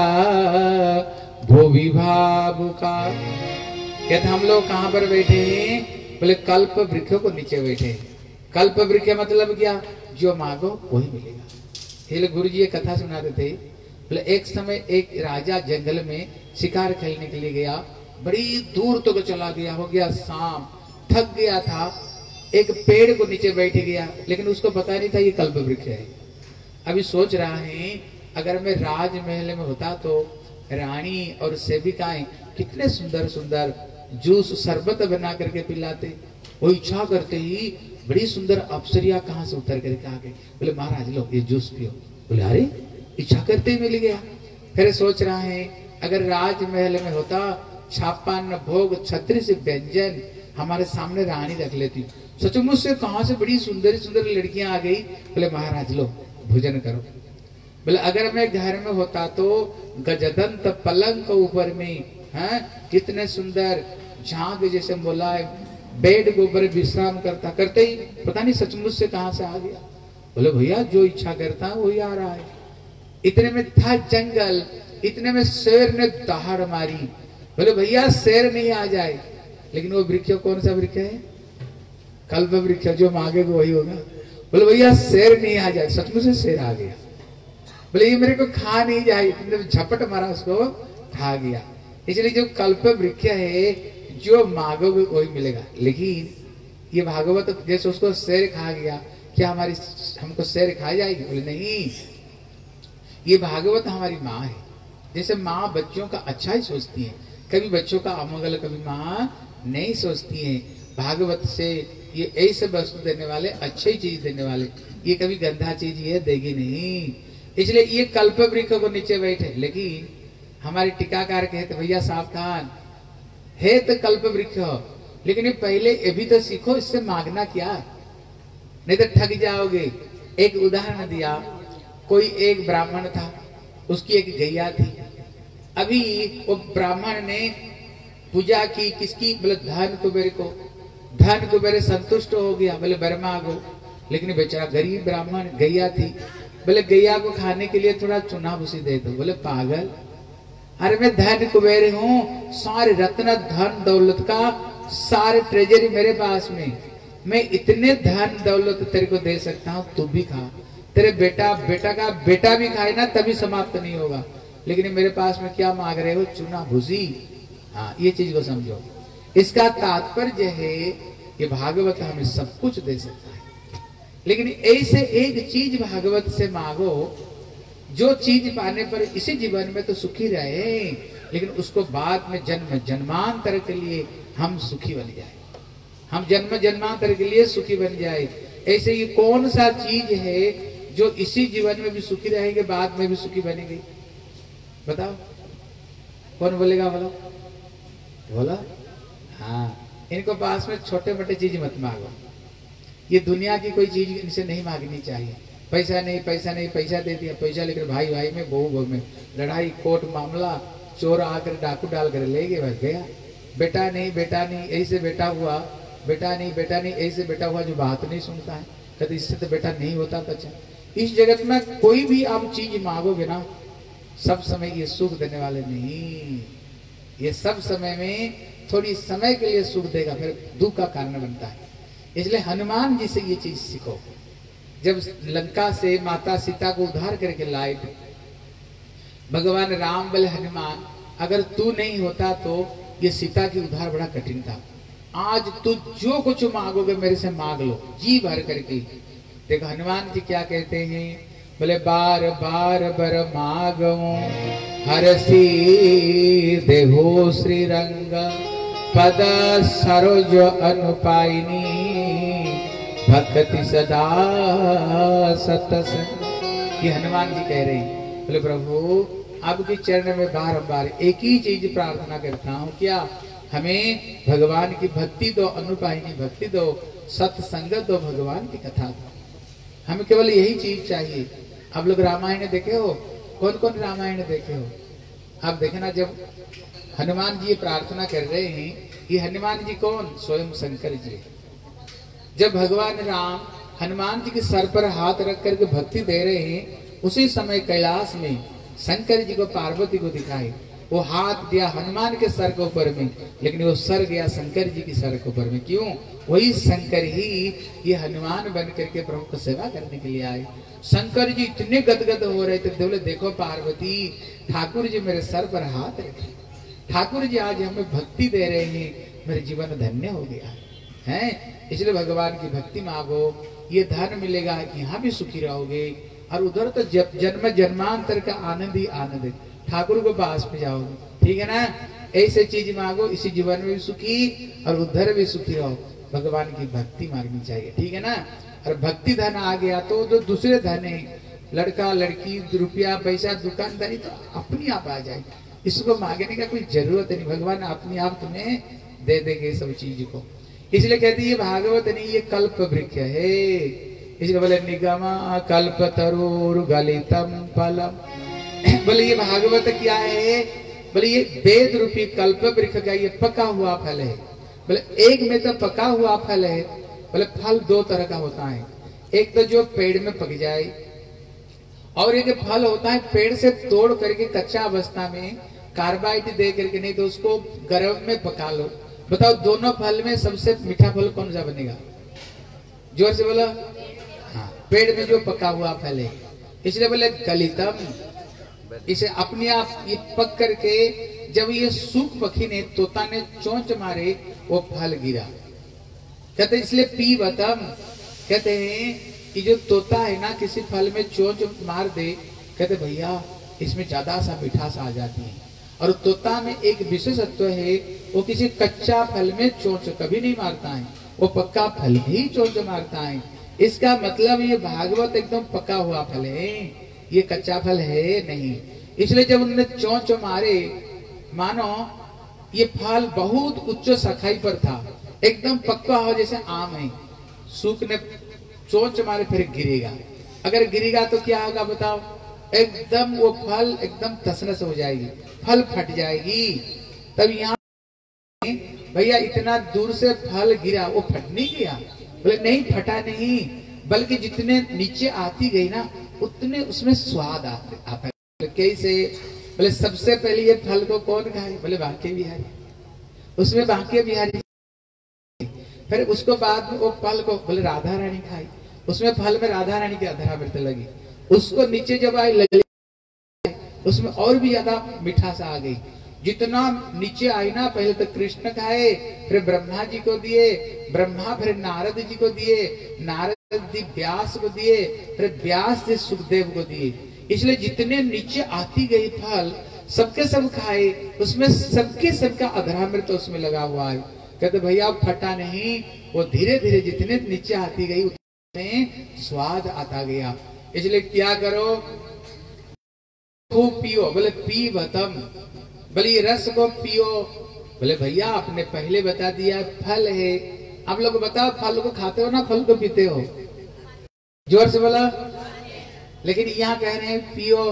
भुवि भावुका। कहते हम लोग कहाँ पर बैठे हैं? बोले कल्प वृक्ष को नीचे बैठे हैं। कल्प वृक्ष मतलब क्या? जो मांगो वही मिलेगा। ये गुरु जी ये कथा सुनाते थे। बोले एक समय एक राजा जंगल में शिकार खेलने के लिए गया, बड़ी दूर तक तो चला गया, हो गया शाम, थक गया था, एक पेड़ को नीचे बैठ गया, लेकिन उसको पता नहीं था ये कल्प वृक्ष है। अभी सोच रहा है अगर मैं राजमहल में होता तो रानी और सेविकाएं कितने सुंदर सुंदर जूस शरबत बना करके पिलाते। वो इच्छा करते ही बड़ी सुंदर अप्सरिया कहाँ से उतर करके आ गई। बोले महाराज लो ये जूस पियो। बोले अरे इच्छा करते ही मिल गया। फिर सोच रहा है अगर राजमहल में होता, छापान भोग छत्री से व्यंजन हमारे सामने रानी रख लेती, सचमुच से कहाँ से बड़ी सुंदर सुंदर लड़कियां आ गई। बोले महाराज लो भोजन करो। बोले अगर मैं घर में होता तो गजदंत पलंग के ऊपर में है कितने सुंदर झांग जैसे बोला बेड के ऊपर विश्राम करता, करते ही पता नहीं सचमुच से कहां से आ गया। बोले भैया जो इच्छा करता है वही आ रहा है। इतने में था जंगल, इतने में शेर ने दहाड़ मारी। बोले भैया शेर नहीं आ जाए, लेकिन वो वृक्ष कौन सा वृक्ष है? कल्प वृक्ष, जो मांगे वही होगा। बोले भैया शेर नहीं आ जाए, सचमुच से शेर आ गया। बोले ये मेरे को खा नहीं जाए, झपट मारा उसको खा गया। इसलिए जो कल्प वृक्ष है जो मांगोगे वही मिलेगा। लेकिन ये भागवत जैसे उसको शेर खा गया, क्या हमारी हमको शेर खा जाएगी? बोले नहीं, ये भागवत हमारी माँ है। जैसे माँ बच्चों का अच्छा ही सोचती है, कभी बच्चों का अमंगल कभी माँ नहीं सोचती है। भागवत से ये ऐसे वस्तु देने वाले, अच्छी चीज देने वाले, ये कभी गंदा चीज ये देगी नहीं। इसलिए ये कल्प वृक्ष को नीचे बैठे। लेकिन हमारे टीकाकार कहते भैया सावधान है तो कल्प वृक्ष, लेकिन ये पहले ये भी तो सीखो इससे मांगना क्या, नहीं तो ठग जाओगे। एक उदाहरण दिया, कोई एक ब्राह्मण था, उसकी एक गैया थी। अभी वो ब्राह्मण ने पूजा की किसकी? बोले धन कुबेर को। धन कुबेर संतुष्ट हो गया, बोले बर मांगो। लेकिन बेचारा गरीब ब्राह्मण, गैया थी। बोले गैया को खाने के लिए थोड़ा चुना भूसी दे दो। बोले पागल, अरे मैं धन कुबेर हूँ, सारे रत्न धन दौलत का सारे ट्रेजरी मेरे पास में, मैं इतने धन दौलत तेरे को दे सकता हूँ, तू भी खा। तेरे बेटा बेटा का बेटा भी खाए ना तभी समाप्त नहीं होगा। लेकिन मेरे पास में क्या मांग रहे हो? चुना भूसी। हाँ, ये चीज को समझो। इसका तात्पर्य है कि भागवत हमें सब कुछ दे सकता है, लेकिन ऐसे एक चीज भागवत से मांगो जो चीज पाने पर इसी जीवन में तो सुखी रहे, लेकिन उसको बाद में जन्म जन्मांतर के लिए हम सुखी बन जाए, हम जन्म जन्मांतर के लिए सुखी बन जाए। ऐसे ये कौन सा चीज है जो इसी जीवन में भी सुखी रहेंगे बाद में भी सुखी बनेंगे? बताओ कौन बोलेगा? बोलो बोला। हाँ, इनको पास में छोटे मोटे चीज मत मांगो। ये दुनिया की कोई चीज इनसे नहीं मांगनी चाहिए। पैसा नहीं पैसा नहीं, पैसा दे दिया, पैसा लेकर भाई भाई में बहू बहू में लड़ाई, कोर्ट मामला, चोर आकर डाकू डाल कर ले गए, बस गया। बेटा नहीं बेटा नहीं ऐसे बेटा हुआ, बेटा नहीं बेटा नहीं ऐसे बेटा हुआ जो बात नहीं सुनता है, कहते इससे तो बेटा नहीं होता। बच्चा इस जगत में कोई भी आप चीज मांगोगे ना, सब समय ये सुख देने वाले नहीं। ये सब समय में थोड़ी समय के लिए सुख देगा, फिर दुख का कारण बनता है। इसलिए हनुमान जी से ये चीज सीखो। जब लंका से माता सीता को उद्धार करके लाए थे भगवान राम, बोले हनुमान अगर तू नहीं होता तो ये सीता की उद्धार बड़ा कठिन था। आज तू जो कुछ मांगोगे मेरे से मांग लो, जी भर करके। देखो हनुमान जी क्या कहते हैं, बोले बार बार बर मागो हरसी देहो श्री रंग पद सरोज अनुपाइनी भक्ति सदा सतसंग। ये हनुमान जी कह रहे हैं, बोले प्रभु आपके चरण में बार बार एक ही चीज प्रार्थना करता हूँ, क्या हमें भगवान की भक्ति दो, अनुपाइनी भक्ति दो, सत्संगत दो, भगवान की कथा दो। हमें केवल यही चीज चाहिए। आप लोग रामायण देखे हो? कौन कौन रामायण देखे हो? आप देखे ना, जब हनुमान जी ये प्रार्थना कर रहे हैं, ये हनुमान जी कौन? स्वयं शंकर जी। जब भगवान राम हनुमान जी के सर पर हाथ रख करके भक्ति दे रहे हैं, उसी समय कैलाश में शंकर जी को पार्वती को दिखाए। वो हाथ दिया हनुमान के सर के ऊपर में, लेकिन वो सर गया शंकर जी की सर के ऊपर में। क्यों? वही शंकर ही ये हनुमान बन करके प्रभु को सेवा करने के लिए आए। शंकर जी इतने गदगद हो रहे थे, बोले देखो पार्वती, ठाकुर जी मेरे सर पर हाथ रखे, ठाकुर जी आज हमें भक्ति दे रहे हैं, मेरे जीवन धन्य हो गया है। इसलिए भगवान की भक्ति मांगो, ये धन मिलेगा, यहाँ भी सुखी रहोगे, और उधर तो जन्म जन्मांतर का आनंद ही आनंद है, ठाकुर को पास में जाओगे। ठीक है ना? ऐसे चीज मांगो, इसी जीवन में भी सुखी और उधर भी सुखी रहो। भगवान की भक्ति मांगनी चाहिए। ठीक है ना? और भक्ति धन आ गया तो जो दूसरे धन है, लड़का लड़की रुपया पैसा दुकानदारी, तो अपनी आप आ जाए, इसको मांगने का कोई जरूरत नहीं। भगवान अपने आप तुम्हें दे देंगे सब चीज को। इसलिए कहते ये भागवत नहीं, ये कल्प वृक्ष है। इसलिए बोले निगमा कल्प तरुर गलितम फलम। बोले ये भागवत क्या है? बोले ये वेद रूपी कल्प वृक्ष का ये पका हुआ फल है। बोले एक में तो पका हुआ फल है। बोले फल दो तरह का होता है, एक तो जो पेड़ में पक जाए, और एक फल होता है पेड़ से तोड़ करके कच्चा अवस्था में कार्बाइड दे करके, नहीं तो उसको गर्म में पका लो। बताओ दोनों फल में सबसे मीठा फल कौन सा बनेगा? जोर से बोला। हाँ, पेड़ में जो पका हुआ फल है। इसलिए बोले गलितम, इसे अपने आप ये पक करके जब ये सूख पखी ने, तोता ने चोंच मारे, वो फल गिरा। कहते इसलिए पीबतम, कहते हैं कि जो तोता है ना किसी फल में चोंच मार दे, कहते भैया इसमें ज्यादा सा मिठास आ जाती है। और तोता में एक विशेषत्व है, वो किसी कच्चा फल में चोंच कभी नहीं मारता है, वो पक्का फल ही चोंच मारता है। इसका मतलब ये भागवत एकदम पका हुआ फल है, ये कच्चा फल है नहीं। इसलिए जब उन्होंने चोंच मारे, मानो ये फल बहुत उच्च सखाई पर था, एकदम पक्का हो जैसे आम है, सूखने चोंच मारे फिर गिरेगा। अगर गिरेगा तो क्या होगा बताओ? एकदम वो फल एकदम तसनस हो जाएगी, फल फट जाएगी। तब यहाँ भैया इतना दूर से फल गिरा, वो फट नहीं गया? बोले नहीं, फटा नहीं, बल्कि जितने नीचे आती गई ना उतने उसमें स्वाद आता है। कैसे? बोले सबसे पहले ये फल को कौन खाए? बोले बांके बिहारी, उसमें बांके बिहारी। फिर उसको बाद में वो फल को बोले राधा रानी खाई, उसमें फल में राधा रानी की अधरामृत लगी। उसको नीचे जब आई लगी, उसमें और भी ज्यादा मिठास आ गई। जितना नीचे आई ना, पहले तो कृष्ण खाए, फिर ब्रह्मा जी को दिए, ब्रह्मा फिर नारद जी को दिए, नारद जी व्यास को दिए, फिर व्यास जी सुखदेव को दिए। इसलिए जितने नीचे आती गई फल सबके सब खाए, उसमें सबके सबका अधरामृत उसमें लगा हुआ है। कहते भैया फटा नहीं, वो धीरे धीरे जितने नीचे आती गई उतने स्वाद आता गया। इसलिए क्या करो, खूब पियो। बोले पी बतम, बोले ये रस को पियो। बोले भैया आपने पहले बता दिया फल है, आप लोग बताओ फल को खाते हो ना फल को पीते हो? जोर से बोला। लेकिन यहाँ कह रहे हैं पियो।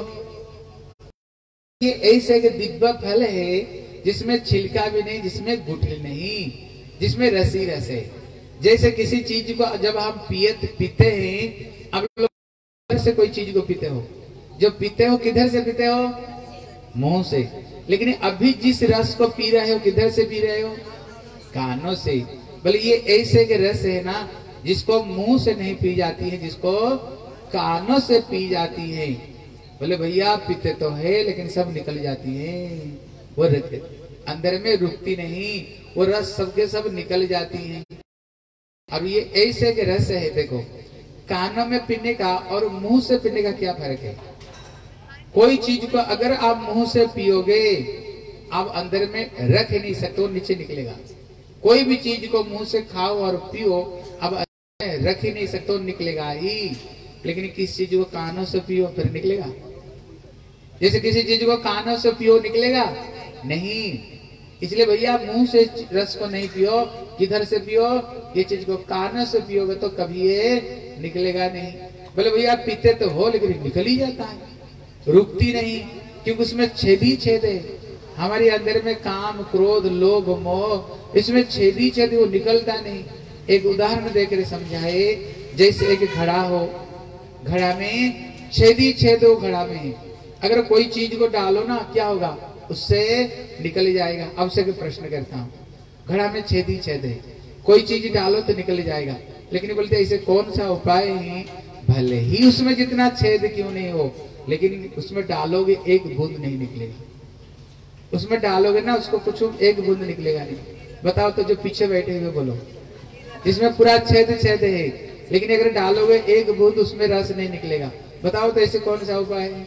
ये ऐसे एक दिव्य फल है जिसमें छिलका भी नहीं, जिसमें गुठली नहीं, जिसमें रसी रस है। जैसे किसी चीज को जब हम पिए पीते हैं, अब लोग से कोई चीज को पीते हो, जब पीते हो किधर से पीते हो? मुंह से। लेकिन अभी जिस रस को पी रहे हो किधर से पी रहे हो? कानों से। बोले ये ऐसे के रस है ना जिसको मुंह से नहीं पी जाती है, जिसको कानों से पी जाती है। बोले भैया पीते तो है लेकिन सब निकल जाती है, वो अंदर में रुकती नहीं, वो रस सबके सब निकल जाती है। अब ये ऐसे के रस है, देखो कानों में पीने का और मुंह से पीने का क्या फर्क है? कोई चीज को अगर आप मुंह से पियोगे आप अंदर में रख ही नहीं सकते, वो नीचे निकलेगा। कोई भी चीज को मुंह से खाओ और पियो, अब अंदर में रख ही नहीं सकते, वो निकलेगा ही। लेकिन किस चीज को कानों से पियो फिर निकलेगा? जैसे किसी चीज को कानों से पियो निकलेगा नहीं। इसलिए भैया मुंह से रस को नहीं पियो, किधर से पियो? ये चीज को कानों से पियोगे तो कभी ये निकलेगा नहीं। बोले भैया पीते तो हो लेकिन निकल ही जाता है, रुकती नहीं, क्योंकि उसमें छेद ही छेद है। हमारे अंदर में काम क्रोध लोभ मोह, इसमें छेद ही छेद, वो निकलता नहीं। एक उदाहरण देकर समझाए, जैसे एक घड़ा हो, घड़ा में छेद ही छेद हो, घड़ा में अगर कोई चीज को डालो ना क्या होगा? उससे निकल जाएगा। अब से प्रश्न करता हूँ, घड़ा में छेद ही छेद है, कोई चीज डालो तो निकल जाएगा। लेकिन बोलते ऐसे कौन सा उपाय है, भले ही उसमें जितना छेद क्यों नहीं हो, लेकिन उसमें डालोगे एक बूंद नहीं निकलेगा। उसमें डालोगे ना उसको कुछ एक बूंद निकलेगा नहीं। बताओ तो जो पीछे बैठे हुए बोलो, जिसमें पूरा छेद छेद है, लेकिन अगर डालोगे एक बूंद उसमें रस नहीं निकलेगा। बताओ तो ऐसे कौन सा उपाय है?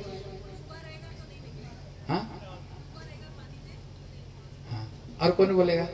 हाँ हाँ, और कौन बोलेगा?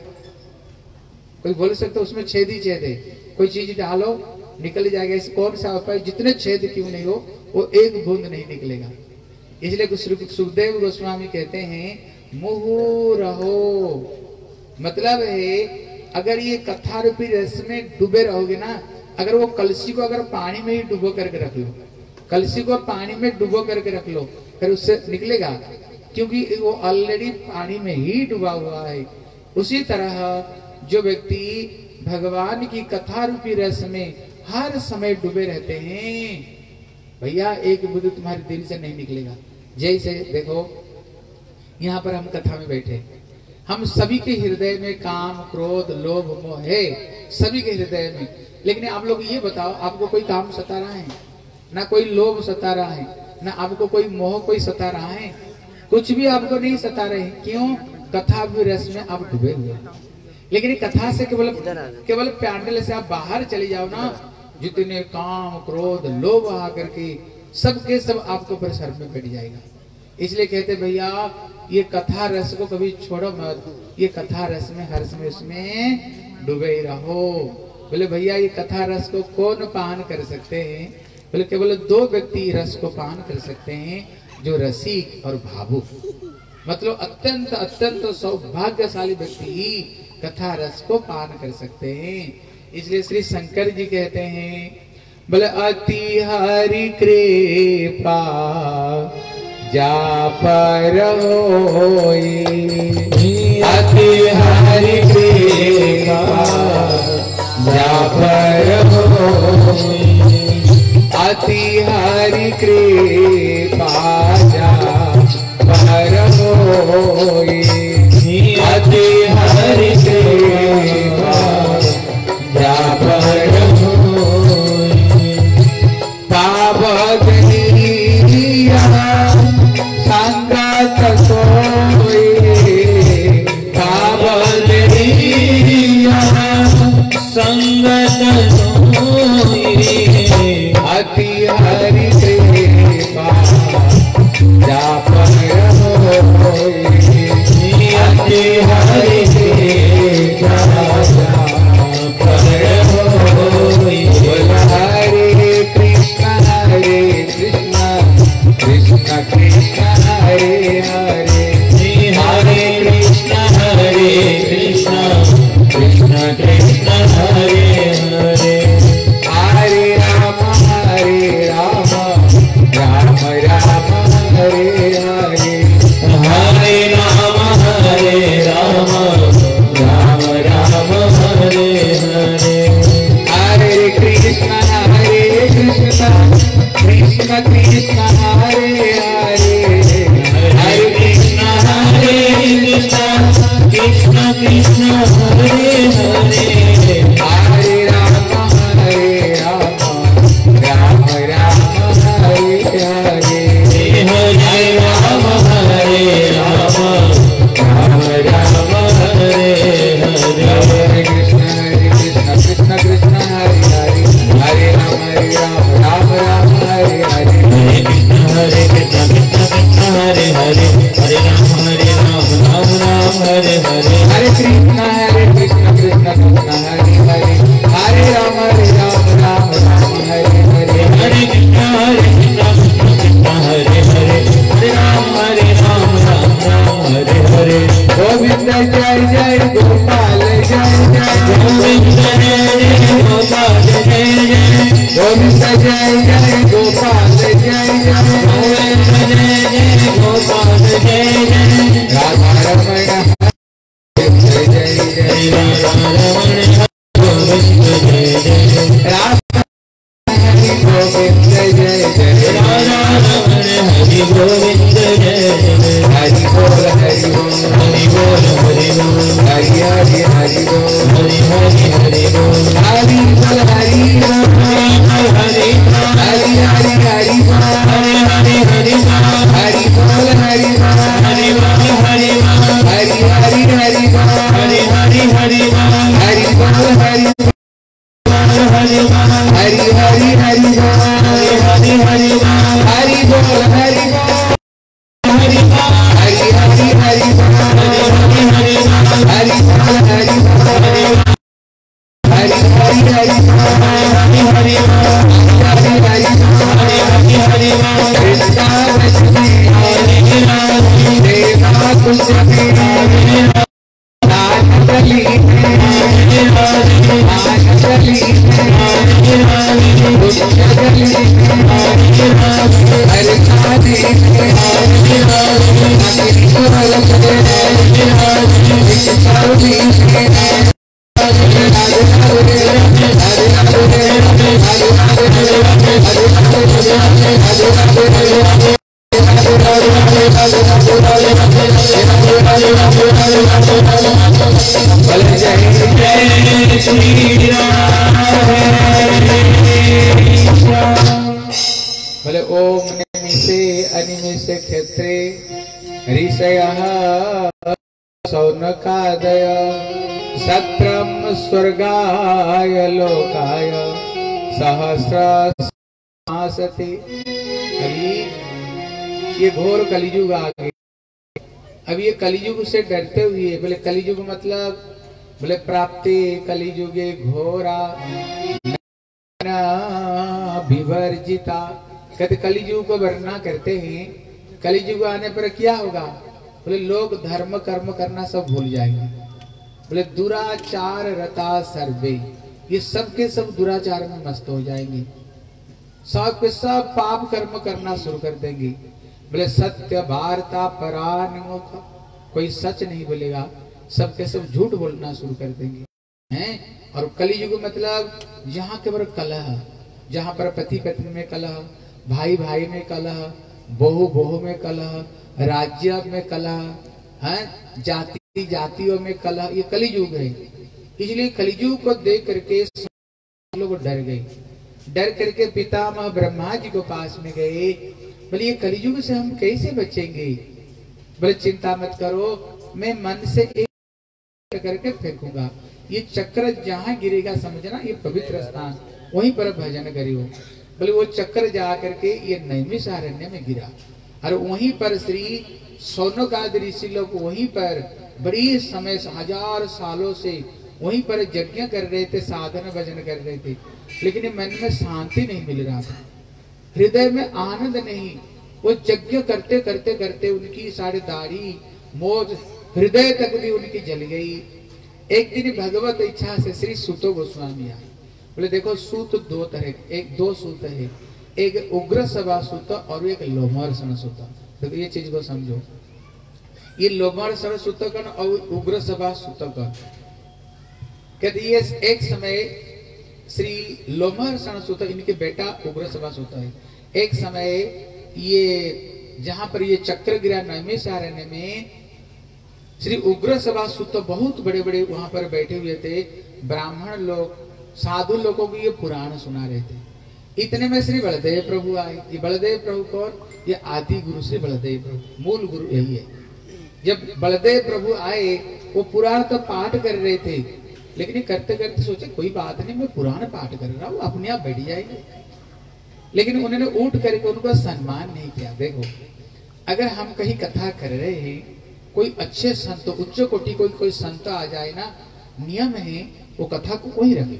कोई बोल सकते उसमें छेद ही छेद है, कोई चीज डालो निकल जाएगा। इस कौन सा उपाय? जितने छेद क्यों नहीं हो वो एक बूंद नहीं निकलेगा। इसलिए सुखदेव गोस्वामी कहते हैं मुहु रहो, मतलब है अगर ये कथा रूपी रस में डूबे रहोगे ना, अगर वो कलसी को अगर पानी में ही डुबो करके रख लो, कलसी को पानी में डुबो करके रख लो, फिर उससे निकलेगा? क्योंकि वो ऑलरेडी पानी में ही डूबा हुआ है। उसी तरह जो व्यक्ति भगवान की कथा रूपी रस में हर समय डूबे रहते हैं, भैया एक बूंद तुम्हारे दिल से नहीं निकलेगा। जैसे देखो यहाँ पर हम कथा में बैठे, हम सभी के हृदय में काम क्रोध लोभ मोह है, सभी के हृदय में। लेकिन आप लोग ये बताओ, आपको कोई काम सता रहा है? ना कोई लोभ सता रहा है, ना आपको कोई मोह कोई सता रहा है, कुछ भी आपको नहीं सता रहे। क्यों? कथा भी रस में आप डूबे हुए। लेकिन कथा से केवल केवल पैंडल से आप बाहर चले जाओ ना, जितने काम क्रोध लोभ आकर के सबके सब आपको ऊपर सर में बैठ जाएगा। इसलिए कहते भैया ये कथा रस को कभी छोड़ो मत, ये कथा रस में हर समय उसमें डूबे रहो। बोले भैया ये कथा रस को कौन पान कर सकते हैं? बोले केवल दो व्यक्ति रस को पान कर सकते हैं, जो रसिक और भावुक, मतलब अत्यंत अत्यंत सौभाग्यशाली व्यक्ति ही कथा रस को पान कर सकते हैं। इसलिए श्री शंकर जी कहते हैं, बोले अति हरि कृपा जा पर होई, अति हरि कृपा जा पर होई, अति हरि कृपा जा पर होई, अति हरि कृपा जा पर होई, पावक नीरिया संगत सोई, पावक नीरिया संगत सोई, अति हरि कृपा जा पर होई। कृष्ण कृष्ण हरे हरे हरे कृष्ण हरे कृष्ण कृष्ण कृष्ण हरे हरे हरे राम हरे राम राम राम हरे हरे हरे राम हरे राम राम राम हरे हरे हरे कृष्ण हरे कृष्ण कृष्ण कृष्ण हरे हरे हरे कृष्ण हरे कृष्ण कृष्ण कृष्ण हरे हरे हरे राम हरे राम राम राम हरे हरे हरे राम हरे राम राम राम हरे हरे हरे कृष्ण हरे कृष्ण कृष्ण कृष्ण हरे हरे हरे राम हरे राम राम राम हरे हरे हरे कृष्ण हरे कृष्ण कृष्ण कृष्ण हरे हरे हरे राम हरे राम राम राम हरे हरे हरे कृष्ण हरे कृष्ण कृष्ण कृष्ण हरे हरे हरे राम हरे राम राम राम हरे हरे हरे कृष्ण हरे कृष्ण कृष्ण कृष्ण हरे हरे हरे राम हरे राम राम राम हरे हरे गोविंद जय जय गोपाल जय जय गोविंद जय जय गोपाल जय जय गोविंद जय जय गोपाल जय जय गोविंद जय जय गोपाल जय जय राधा रमण जय जय जय राधा रमण गोविंद जय जय राधा हरि गोविंद जय जय राधा रमण हरि गोविंद जय जय हरि बोल हरि बोल हरि बोल हरि बोल हरि हरि हरि बोल हरि हरि हरि बोल हरि बोल हरि बोल हरि हरि हरि हरि हरि बोल हरि हरि हरि बोल हरि बोल हरि बोल हरि बोल हरि बोल हरि हरि हरि बोल हरि हरि हरि बोल हरि बोल हरि हरि बोल हरि हरि हरि बोल हरि हरि हरि बोल हरि बोल हरि बोल हरि बोल हरि हरि हरि बोल हरि हरि हरि बोल हरि बोल हरि बोल हरि हरि हरि बोल हरि हरि बोल हरि हरि बोल हरि हरि हरि बोल कृष्णा वैष्णवी हरे राधे देवा कुशवी हरे नाचली हरे राधे नाचली हरे राधे कुशली हरे राधे हरि खादी हरे राधे अग्नि कोल से हरे राधे सर्वी हरे हरे हरे हरे हरे जय श्री राम बोले ओम निमिषे अनिमिषे क्षेत्रे ऋषयः सौनकादय सत्रम स्वर्गाय लोकाय सहस्रमासते। अभी ये घोर कलियुग आ गए। अब ये कलियुग से डरते हुए बोले कलियुग मतलब बोले प्राप्ति कलियुगे घोरा विवर्जिता। कहते कलियुग को वर्णना करते हैं कलियुग आने पर क्या होगा। बोले लोग धर्म कर्म करना सब भूल जाएंगे। बोले दुराचार रता सर्वे, ये सब के सब दुराचार में मस्त हो जाएंगे। सब के सब पाप कर्म करना शुरू कर देंगे। बोले सत्य वार्ता परान्मुख, कोई सच नहीं बोलेगा, सब के सब झूठ बोलना शुरू कर देंगे हैं। और कलियुग मतलब जहाँ केवल कलह, जहाँ पर पति पत्नी में कलह, भाई भाई में कलह, बहू बहू में कलह, राज्य में कलह है, जाति जातियों में कलह, ये कलियुग है। इसलिए कलियुग को देख करके लोग डर गए। डर करके पितामह ब्रह्मा जी को पास में गए। बोले ये कलियुग से हम कैसे बचेंगे। बोले चिंता मत करो, मैं मन से एक करके फेंकूंगा, ये चक्र जहां गिरेगा समझना ये पवित्र स्थान, वहीं पर भजन करियो। बोले वो चक्र जा करके ये नैमिषारण्य में गिरा और वहीं पर श्री सौनकादि ऋषि लोग वहीं पर बड़ी समय हजार सालों से वहीं पर यज्ञ कर रहे थे, साधन भजन कर रहे थे, लेकिन मन में शांति नहीं मिल रहा था, हृदय में आनंद नहीं, वो यज्ञ करते करते करते उनकी सारी दाढ़ी मोज हृदय तक भी उनकी जल गई। एक दिन भगवत इच्छा से श्री सूतो गोस्वामी आए। बोले देखो सूत दो तरह, एक दो सूत है, एक उग्र सभा सूत और एक लोमहर्षण सूत। देखो ये चीज को समझो, ये लोमहर्षण सूतकन और उग्र सभा सूतकन कहते ये एक समय श्री लोमहर्षण सूत इनके बेटा उग्र सभा सूत है। एक समय ये जहां पर ये चक्र गिरा नैमिषारण्य में श्री उग्र सभा सूत बहुत बड़े बड़े वहां पर बैठे हुए थे। ब्राह्मण लोग साधु लोगों को ये पुराण सुना रहे थे। इतने में श्री बलदेव प्रभु आए। ये बलदेव प्रभु कौन? ये आदि गुरु श्री बलदेव प्रभु, मूल गुरु यही है। जब बलदेव प्रभु आए वो पुराण तो पाठ कर रहे थे, लेकिन ये करते करते सोचे कोई बात नहीं, मैं पुराण पाठ कर रहा हूँ, अपने आप बैठ जाएंगे। लेकिन उन्होंने उठ करके उनको सम्मान नहीं किया। देखो अगर हम कहीं कथा कर रहे हैं, कोई अच्छे संत उच्च कोटि कोई कोई संत आ जाए ना, नियम है वो कथा को कोई रखे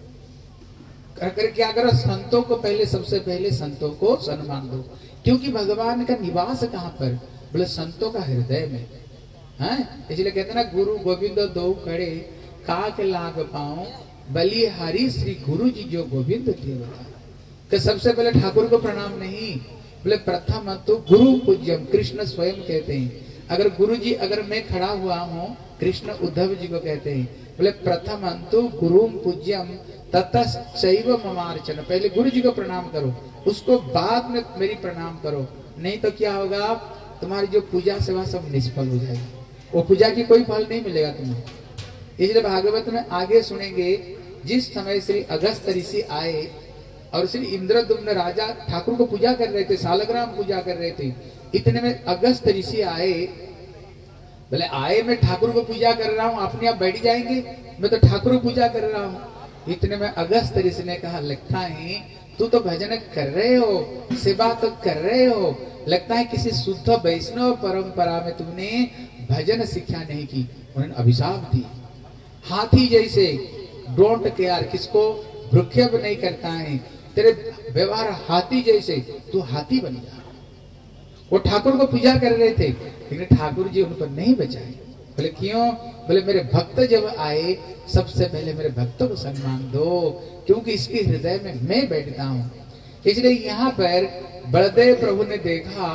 कर कर क्या करो, संतों को पहले सबसे पहले संतों को सम्मान दो, क्योंकि भगवान का निवास कहाँ पर? बोले संतों का हृदय में है। इसलिए कहते ना गुरु गोविंद दो खड़े काक लाग पाओ बलि हरि श्री गुरु जी जो गोविंद देवता। कि सबसे पहले ठाकुर को प्रणाम नहीं, बोले प्रथम तो गुरु पूज्यम, कृष्ण स्वयं कहते हैं। अगर गुरु जी अगर मैं खड़ा हुआ हूँ, कृष्ण उद्धव जी को कहते हैं, बोले प्रथम अंतु गुरु पूज्यम ततश्चैव ममार्चन। पहले गुरु जी को प्रणाम करो, उसको बाद में मेरी प्रणाम करो, नहीं तो क्या होगा, तुम्हारी जो पूजा सेवा सब निष्फल हो जाएगी, वो पूजा की कोई फल नहीं मिलेगा तुम्हें। इसलिए भागवत में आगे सुनेंगे, जिस समय श्री अगस्त ऋषि आए और श्री इंद्रदुम्न राजा ठाकुर को पूजा कर रहे थे, सालग्राम पूजा कर रहे थे, इतने में अगस्त ऋषि आए। बोले आए मैं ठाकुर को पूजा कर रहा हूँ, अपने आप बैठ जाएंगे, मैं तो ठाकुर को पूजा कर रहा हूँ। इतने में अगस्त ऋषि ने कहा लगता है तू तो भजन कर रहे हो, सेवा तो कर रहे हो, लगता है किसी शुद्ध वैष्णव परंपरा में तुमने भजन शिक्षा नहीं की। उन्होंने अभिशाप दी, हाथी जैसे डोंट केयर, किसको भ्रूक्षेप नहीं करता है, तेरे व्यवहार हाथी जैसे, तू हाथी बन जा। वो ठाकुर को पूजा कर रहे थे, लेकिन ठाकुर जी उनको नहीं बचाए। बोले क्यों? बोले मेरे भक्त जब आए सबसे पहले मेरे भक्तों को सम्मान दो, क्योंकि इसके हृदय में मैं बैठता हूँ। इसलिए यहाँ पर बलदेव प्रभु ने देखा,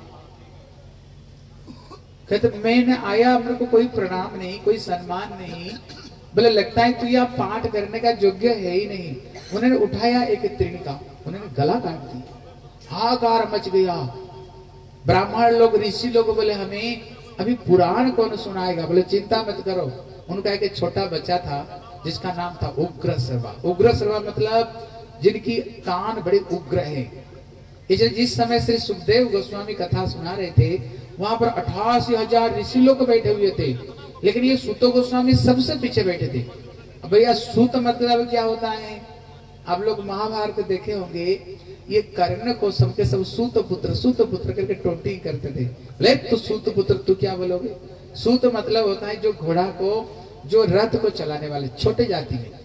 कहते मैंने आया, मेरे को कोई प्रणाम नहीं, कोई सम्मान नहीं, बोले लगता है तू यह पाठ करने का योग्य है ही नहीं। उन्होंने उठाया एक तृण का, उन्होंने गला काट दिया, हाहाकार मच गया। ब्राह्मण लोग ऋषि लोग बोले हमें अभी पुराण कौन सुनाएगा? बोले चिंता मत करो। उनका एक छोटा बच्चा था जिसका नाम था उग्र सर्वा। उग्र सर्वा मतलब जिनकी कान बड़े उग्र है। इसलिए जिस समय श्री सुखदेव गोस्वामी कथा सुना रहे थे, वहां पर अठासी हजार ऋषि लोग बैठे हुए थे, लेकिन ये सूतो गोस्वामी सबसे पीछे बैठे थे। अब भैया सूत मतलब क्या होता है? आप लोग महाभारत देखे होंगे, ये कर्ण को सबके सब सूत पुत्र सूत पुत्र करके टोंटी करते थे। ले तो सूत पुत्र तू क्या बोलोगे? सूत मतलब होता है जो घोड़ा को, जो रथ को चलाने वाले, छोटे जाति में।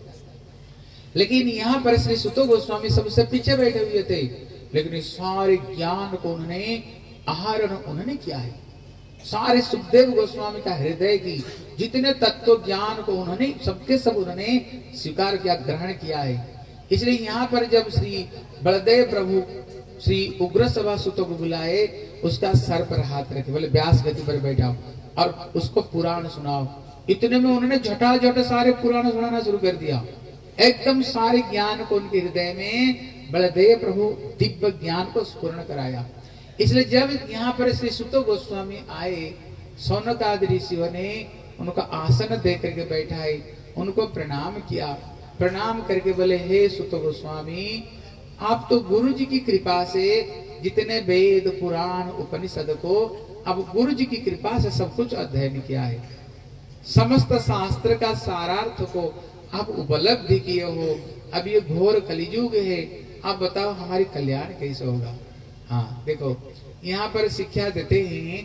लेकिन यहाँ पर श्री सूतो गोस्वामी सबसे पीछे बैठे हुए थे, लेकिन इस सारे ज्ञान को उन्होंने आहरण उन्होंने किया है। सारे सुखदेव गोस्वामी का हृदय की जितने तत्व ज्ञान को उन्होंने सबके सब उन्होंने स्वीकार किया, ग्रहण किया है। इसलिए यहाँ पर जब श्री बलदेव प्रभु श्री उग्र सभा सूतों को बुलाए, उसका सर पर हाथ रखे, बोले व्यास गति पर बैठाओ और उसको पुराण सुनाओ। इतने में उन्होंने झटाझट सारे पुराण सुनाना शुरू कर दिया। एकदम सारे ज्ञान को उनके हृदय में बलदेव प्रभु दिव्य ज्ञान को स्फुरण कराया। इसलिए जब यहाँ पर श्री सूतो गोस्वामी आए, सौनकादि ऋषियों ने उनका आसन दे करके बैठाए, उनको प्रणाम किया। प्रणाम करके बोले हे सूतो गोस्वामी, आप तो गुरु जी की कृपा से जितने वेद पुराण उपनिषद को अब गुरु जी की कृपा से सब कुछ अध्ययन किया है, समस्त शास्त्र का सारार्थ को आप उपलब्धि किए हो। अब ये घोर कलियुग है, आप बताओ हमारी कल्याण कैसे होगा? हाँ देखो यहाँ पर शिक्षा देते हैं,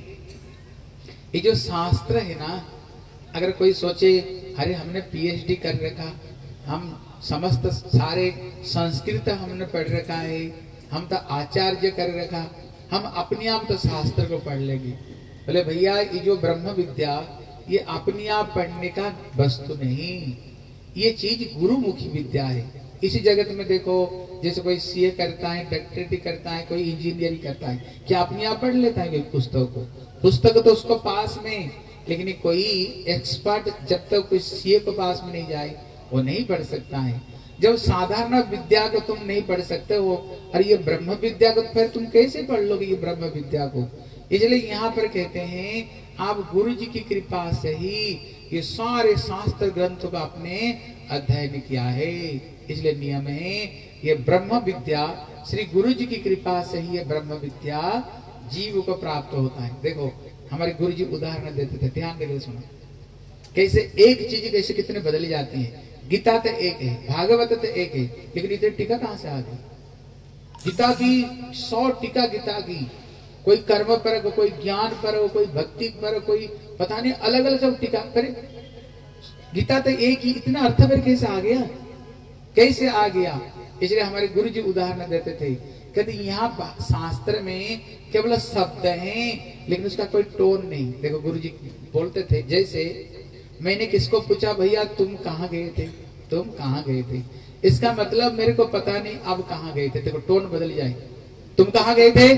ये जो शास्त्र है ना, अगर कोई सोचे अरे हमने पीएचडी कर रखा, हम समस्त सारे संस्कृत हमने पढ़ रखा है, हम तो आचार्य कर रखा, हम अपने आप तो शास्त्र को पढ़ लेंगे। बोले भैया ये जो ब्रह्म विद्या ये अपने आप पढ़ने का वस्तु नहीं, ये चीज गुरुमुखी विद्या है। इसी जगत में देखो, जैसे कोई सीए करता है, डॉक्टरेट करता है, कोई इंजीनियरिंग करता है, क्या अपने आप पढ़ लेता है कोई पुस्तक को? पुस्तक तो उसको पास में, लेकिन कोई एक्सपर्ट जब तक कोई सीए को पास में नहीं जाए वो नहीं पढ़ सकता है। जब साधारण विद्या को तुम नहीं पढ़ सकते हो, और ये ब्रह्म विद्या को फिर तुम कैसे पढ़ लोगे ये ब्रह्म विद्या को? इसलिए यहाँ पर कहते हैं आप गुरु जी की कृपा से ही ये सारे शास्त्र ग्रंथों का आपने अध्ययन किया है। इसलिए नियम है ये ब्रह्म विद्या श्री गुरु जी की कृपा से ही ये ब्रह्म विद्या जीव को प्राप्त होता है। देखो हमारे गुरु जी उदाहरण देते थे, ध्यान देकर सुनो कैसे एक चीज कैसे कितने बदली जाती है। गीता तो एक है, भागवत तो एक है, लेकिन इतनी टीका कहां से आ गई? गीता की सौ टीका गीता की, कोई कर्म पर हो, कोई ज्ञान पर हो, कोई भक्ति पर हो, कोई पता नहीं अलग अलग सब टीका पर। गीता तो एक ही, इतना अर्थ पर कैसे आ गया? कैसे आ गया? इसलिए हमारे गुरु जी उदाहरण देते थे, कहते यहाँ शास्त्र में केवल शब्द हैं लेकिन उसका कोई टोन नहीं। देखो गुरु जी बोलते थे, जैसे मैंने किसको पूछा भैया तुम कहाँ गए थे, तुम कहाँ गए थे, इसका मतलब मेरे को पता नहीं अब कहाँ गए थे। देखो टोन बदल जाए, तुम कहाँ गए थे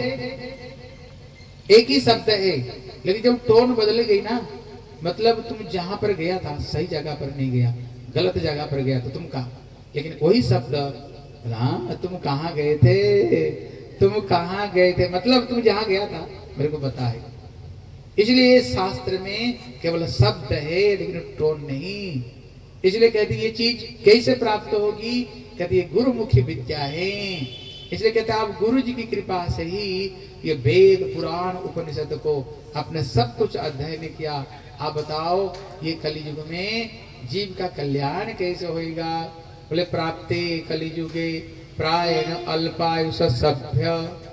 एक ही शब्द है, लेकिन जब टोन बदल गई ना, मतलब तुम जहां पर गया था सही जगह पर नहीं गया, गलत जगह पर गया तो तुम कहा, लेकिन वही शब्द हाँ तुम कहाँ गए थे, तुम कहाँ गए थे, मतलब तुम जहां गया था मेरे को पता है। इसलिए शास्त्र में केवल शब्द है लेकिन टोन नहीं। इसलिए कहते ये चीज कैसे प्राप्त होगी? कहते ये गुरुमुखी विद्या है। इसलिए कहते आप गुरु जी की कृपा से ही ये वेद पुराण उपनिषद को आपने सब कुछ अध्ययन किया। आप बताओ ये कलियुग में जीव का कल्याण कैसे होएगा? बोले प्राप्ते कलियुगे प्रायण अल्पायुष सभ्य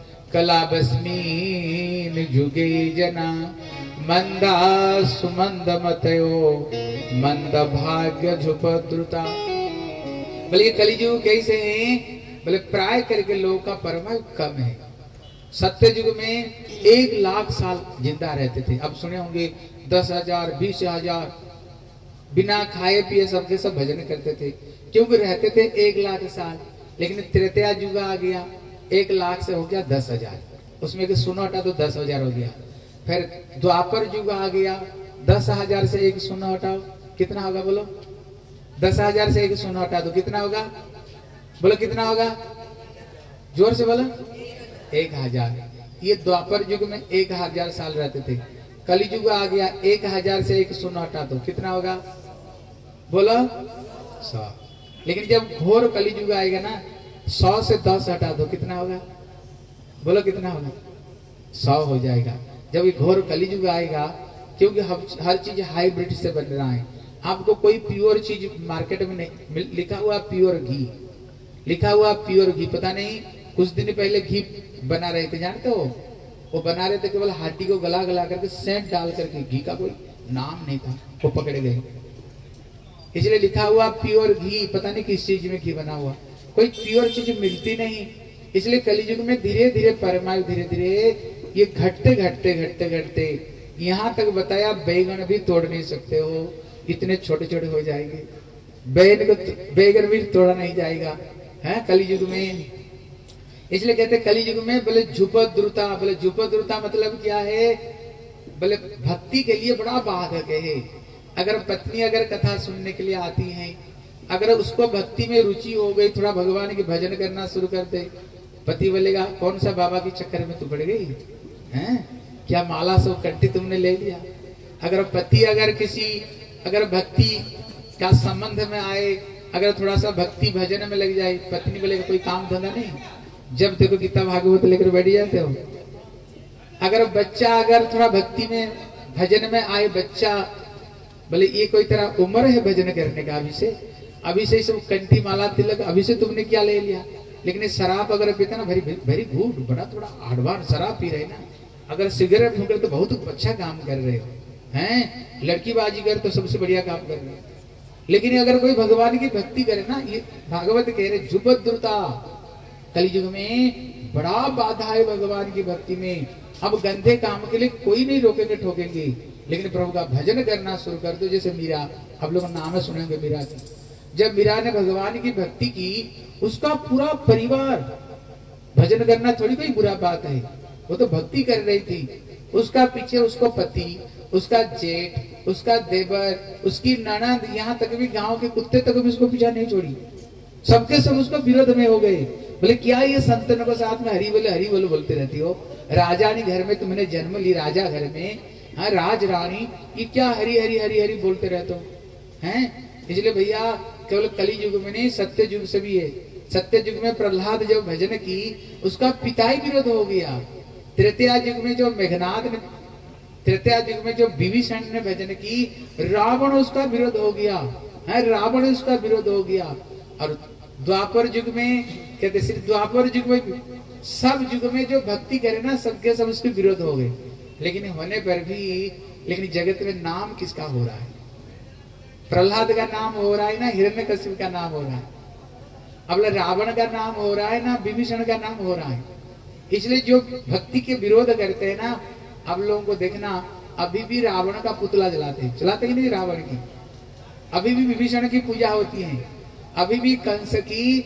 कलाबस्मीन जुगे जना मंदा सुमंद मतयो मंद भाग्य झुपद्रुता। बोले कलियुग कैसे है? बोले प्राय करके लोगों का परमायु कम है। सत्य युग में एक लाख साल जिंदा रहते थे, अब सुने होंगे दस हजार बीस हजार, बिना खाए पिए सबके सब भजन करते थे, क्योंकि रहते थे एक लाख साल। लेकिन त्रेता युग आ गया, एक लाख से हो गया दस हजार, उसमें के सुनो हटा तो दस हजार हो गया। फिर द्वापर युग आ गया, दस हजार से एक सुनो हटाओ कितना होगा? बोलो दस हजार से एक सुनो हटा दो कितना होगा? बोलो कितना होगा? जोर से बोलो एक हजार। ये द्वापर युग में एक हजार साल रहते थे। कली युग आ गया, एक हजार से एक शून्य हटा दो कितना होगा? बोलो सौ। लेकिन जब घोर कली युग आएगा ना, सौ से दस हटा दो कितना होगा? बोलो कितना होगा? सौ हो जाएगा। जब ये घोर कली युग आएगा, क्योंकि हर चीज हाइब्रिड से बन रहा है, आपको कोई प्योर चीज मार्केट में नहीं लिखा हुआ प्योर घी, लिखा हुआ प्योर घी पता नहीं। कुछ दिन पहले घी बना रहे थे, जानते हो? वो बना रहे थे केवल हड्डी को गला गला करके सेंट डाल करके, घी का कोई नाम नहीं था, वो पकड़े गए। इसलिए लिखा हुआ प्योर घी, पता नहीं किस चीज में घी बना हुआ, कोई प्योर चीज मिलती नहीं। इसलिए कलियुग में धीरे धीरे परमायु धीरे धीरे ये घटते घटते घटते घटते यहाँ तक बताया बैगन भी तोड़ नहीं सकते हो, इतने छोटे छोटे हो जाएंगे। बैगन को बैगन भी तोड़ा नहीं जाएगा है कलियुग में। इसलिए कहते कलियुग में बोले झुपद्रुता, बोले झुपद्रुता मतलब क्या है? बोले भक्ति के लिए बड़ा बाधक है। अगर पत्नी अगर कथा सुनने के लिए आती है, अगर उसको भक्ति में रुचि हो गई, थोड़ा भगवान की भजन करना शुरू कर दे, पति बोलेगा कौन सा बाबा के चक्कर में तू पड़ गई हैं? क्या माला सब कंठी तुमने ले लिया? अगर पति अगर किसी अगर भक्ति का संबंध में आए, अगर थोड़ा सा भक्ति भजन में लग जाए, पत्नी बोलेगा कोई काम धंधा नहीं, जब देखो गीता भागवत लेकर बैठ जाते हो। अगर बच्चा अगर थोड़ा भक्ति में भजन में आए, बच्चा बोले ये कोई तरह उम्र है भजन करने का, अभी से अभी से सब कंठी माला तिलक अभी से तुमने क्या ले लिया? लेकिन शराब अगर पीता ना, वेरी वेरी गुड, बड़ा थोड़ा एडवांस शराब पी रहे ना। अगर सिगरेट फूक तो बहुत अच्छा काम कर रहे हो हैं, लड़की बाजी कर तो सबसे बढ़िया काम कर रहे हो। लेकिन अगर कोई भगवान की भक्ति करे ना, ये भागवत कह रहे झुपद्रुता, कलियुग में बड़ा बाधा है भगवान की भक्ति में। अब गंदे काम के लिए कोई नहीं रोकेंगे ठोकेंगे, लेकिन प्रभु का भजन करना शुरू कर दो। जैसे मीरा, आप लोग नाम सुनेंगे मीरा की। जब मीरा ने भगवान की भक्ति की, उसका पूरा परिवार, भजन करना थोड़ी कोई बुरा बात है, वो तो भक्ति कर रही थी। उसका पीछे उसको पति, उसका जेठ, उसका देवर, उसकी ननद, यहाँ तक भी गांव के कुत्ते तक भी उसको पीछा नहीं छोड़ी। सबके सब उसको विरोध में हो गए। बोले क्या ये संतनों के साथ में हरी बोले हरी बोले बोलते रहती हो? राजानी घर में तुमने जन्म ली, राजा घर में, हाँ राज रानी, ये क्या हरी हरी हरी हरी बोलते रहते हो हैं? इसलिए भैया केवल कली युग में नहीं, सत्य युग से भी है। सत्य युग में प्रहलाद जब भजन की, उसका पिता ही विरोध हो गया। तृतीया युग में जो मेघनाद ने, तृतीया युग में जो विभीषण ने भजन की, रावण उसका विरोध हो गया है, रावण उसका विरोध हो गया। और द्वापर युग में कहते, सिर्फ द्वापर युग में, सब युग में जो भक्ति करे ना, सबके सब उसके विरोध हो गए। लेकिन होने पर भी, लेकिन जगत में नाम किसका हो रहा है? प्रहलाद का नाम हो रहा है ना, हिरण्यकशिपु का नाम हो रहा है। अब रावण का नाम हो रहा है ना, विभीषण का नाम हो रहा है। इसलिए जो भक्ति के विरोध करते हैं ना, आप लोगों को देखना, अभी भी रावण का पुतला जलाते हैं, चलाते ही नहीं रावण की। अभी भी विभीषण की पूजा होती है, अभी भी कंस की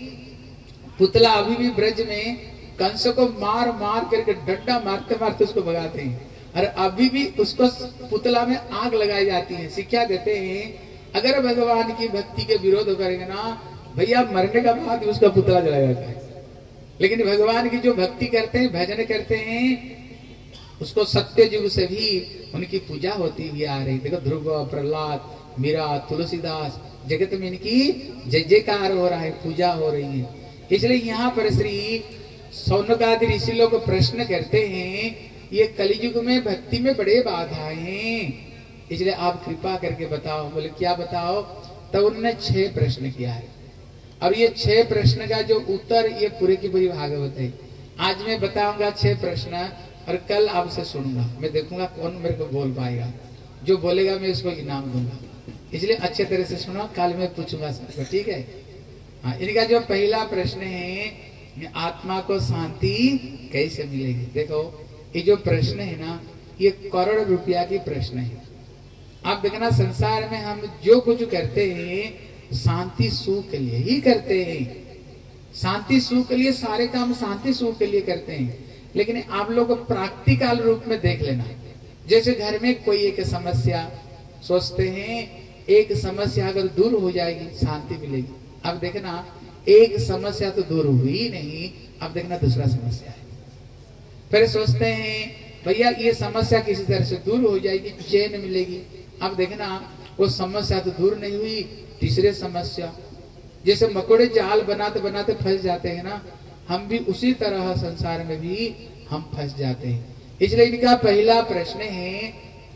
पुतला, अभी भी ब्रज में कंस को मार मार करके डंडा मारते मारते उसको भगाते हैं। और अभी भी उसको पुतला में आग लगाई जाती है। शिक्षा देते हैं, अगर भगवान की भक्ति के विरोध करेंगे ना भैया, मरने का बाद उसका पुतला जलाया जाता है। लेकिन भगवान की जो भक्ति करते हैं, भजन करते हैं, उसको सत्य युग से भी उनकी पूजा होती हुई आ रही। देखो ध्रुव, प्रहलाद, मीरा, तुलसीदास, जगत में इनकी जय जयकार हो रहा है, पूजा हो रही है। इसलिए यहाँ पर श्री सौनकादि ऋषि लोग प्रश्न करते हैं, ये कलियुग में भक्ति में बड़े बाधाएं हैं, इसलिए आप कृपा करके बताओ। बोले क्या बताओ? तब उन्होंने छह प्रश्न किया है, और ये छह प्रश्न का जो उत्तर, ये पूरे की पूरी भागवत है। आज मैं बताऊंगा छह प्रश्न, और कल आपसे सुनूंगा। मैं देखूंगा कौन मेरे को बोल पाएगा। जो बोलेगा मैं उसको इनाम दूंगा। इसलिए अच्छे तरह से सुनो, कल मैं पूछूंगा सबको, ठीक है? हाँ, इनका जो पहला प्रश्न है, आत्मा को शांति कैसे मिलेगी? देखो ये जो प्रश्न है ना, ये करोड़ रुपया की प्रश्न है। आप देखना, संसार में हम जो कुछ करते हैं शांति सुख के लिए ही करते हैं। शांति सुख के लिए, सारे काम शांति सुख के लिए करते हैं। लेकिन आप लोग प्रैक्टिकल रूप में देख लेना, जैसे घर में कोई एक समस्या सोचते हैं, एक समस्या अगर दूर हो जाएगी शांति मिलेगी। अब देखना, एक समस्या तो दूर हुई नहीं, अब देखना दूसरा समस्या है। फिर सोचते हैं भैया ये समस्या किसी तरह से दूर हो जाएगी, चैन मिलेगी। अब देखना वो समस्या तो दूर नहीं हुई, तीसरे समस्या। जैसे मकोड़े जाल बनाते बनाते फंस जाते हैं ना, हम भी उसी तरह संसार में भी हम फंस जाते हैं। इसलिए इनका पहला प्रश्न है,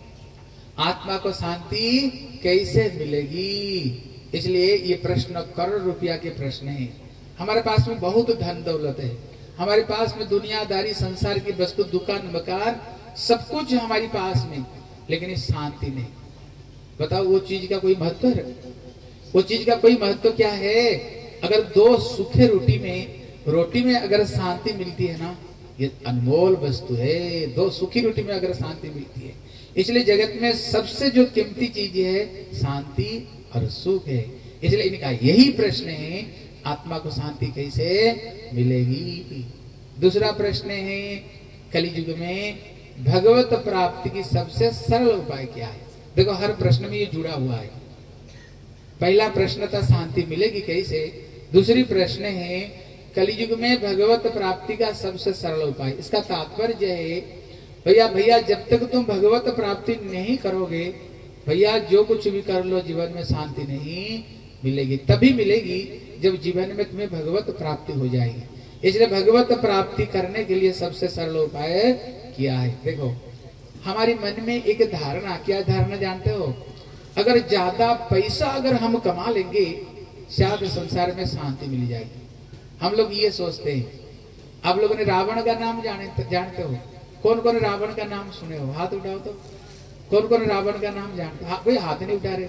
आत्मा को शांति कैसे मिलेगी? इसलिए ये प्रश्न करोड़ रुपया के प्रश्न है। हमारे पास में बहुत धन दौलत है, हमारे पास में दुनियादारी, संसार की वस्तु, दुकान मकान, सब कुछ हमारे पास में, लेकिन ये शांति नहीं। बताओ वो चीज का कोई महत्व है? वो चीज का कोई महत्व क्या है? अगर दो सूखे रोटी में रोटी में अगर शांति मिलती है ना, ये अनमोल वस्तु है। दो सूखी रोटी में अगर शांति मिलती है, इसलिए जगत में सबसे जो कीमती चीज है शांति और सुख है। इसलिए इनका यही प्रश्न है, आत्मा को शांति कैसे मिलेगी? दूसरा प्रश्न है, कलियुग में भगवत प्राप्ति की सबसे सरल उपाय क्या है? देखो हर प्रश्न में ये जुड़ा हुआ है। पहला प्रश्न था शांति मिलेगी कैसे, दूसरी प्रश्न है कलियुग में भगवत प्राप्ति का सबसे सरल उपाय। इसका तात्पर्य है भैया भैया जब तक तुम भगवत प्राप्ति नहीं करोगे, भैया जो कुछ भी कर लो जीवन में शांति नहीं मिलेगी। तभी मिलेगी जब जीवन में तुम्हें भगवत प्राप्ति हो जाएगी। इसलिए भगवत प्राप्ति करने के लिए सबसे सरल उपाय किया है। देखो हमारे मन में एक धारणा, क्या धारणा जानते हो? अगर ज्यादा पैसा अगर हम कमा लेंगे शायद संसार में शांति मिल जाएगी। हम लोग ये सोचते हैं। आप लोगों ने रावण का नाम जाने जानते हो? कौन कौन रावण का नाम सुने हो? हाथ उठाओ तो। कौन कौन रावण का नाम जानते हो? कोई हाथ नहीं उठा रहे।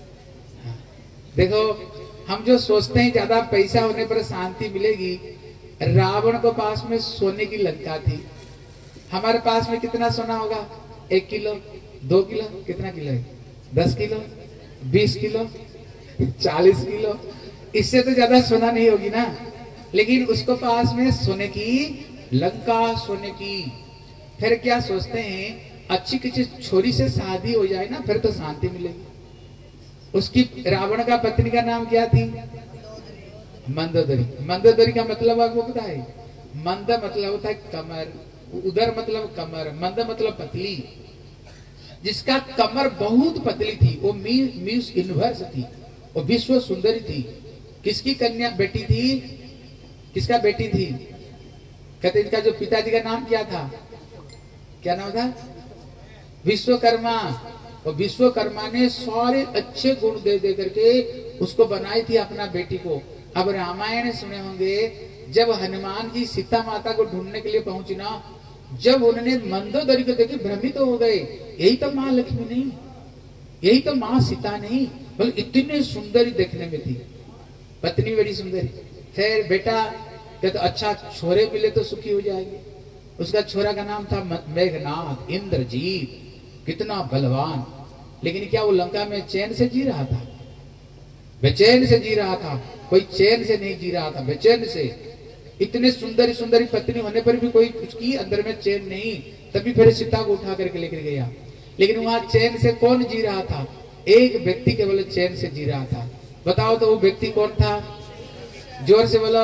हाँ। देखो हम जो सोचते हैं ज्यादा पैसा होने पर शांति मिलेगी, रावण को पास में सोने की लंका थी। हमारे पास में कितना सोना होगा? एक किलो, दो किलो, कितना किलो है? दस किलो, बीस किलो, चालीस किलो, इससे तो ज्यादा सोना नहीं होगी ना। लेकिन उसको पास में सोने की लंका, सोने की। फिर क्या सोचते हैं, अच्छी किसी छोरी से शादी हो जाए ना, फिर तो शांति मिलेगी। उसकी रावण का पत्नी का नाम क्या थी? मंदोदरी। मंदोदरी का मतलब आपको पता है? मंद मतलब होता है कमर, उदर मतलब कमर, मंद मतलब पतली। जिसका कमर बहुत पतली थी, वो मिस यूनिवर्स थी, वो विश्व सुंदरी थी। किसकी कन्या बेटी थी? किसका बेटी थी? कहते इनका जो पिताजी का नाम क्या था? क्या नाम था? विश्वकर्मा। और विश्वकर्मा ने सारे अच्छे गुण दे दे करके उसको बनाई थी अपना बेटी को। अब रामायण सुने होंगे, जब हनुमान जी सीता माता को ढूंढने के लिए पहुंची ना, जब उन्होंने मंदोदरी को देखे भ्रमित तो हो गए, यही तो माँ लक्ष्मी नहीं, यही तो माँ सीता नहीं, बल्कि इतने सुंदरी देखने में थी, पत्नी बड़ी सुंदरी। फिर बेटा कहते तो अच्छा छोरे मिले तो सुखी हो जाएंगे। उसका छोरा का नाम था मेघनाथ, इंद्रजीत, कितना बलवान। लेकिन क्या वो लंका में चैन से जी रहा था? बेचैन से जी रहा था। कोई चैन से नहीं जी रहा था, बेचैन से। इतने सुंदरी सुंदरी पत्नी होने पर भी कोई उसकी अंदर में चैन नहीं। तभी फिर सीता को उठा करके लेकर गया। लेकिन वहां चैन से कौन जी रहा था? एक व्यक्ति केवल चैन से जी रहा था। बताओ तो वो व्यक्ति कौन था? जोर से बोलो।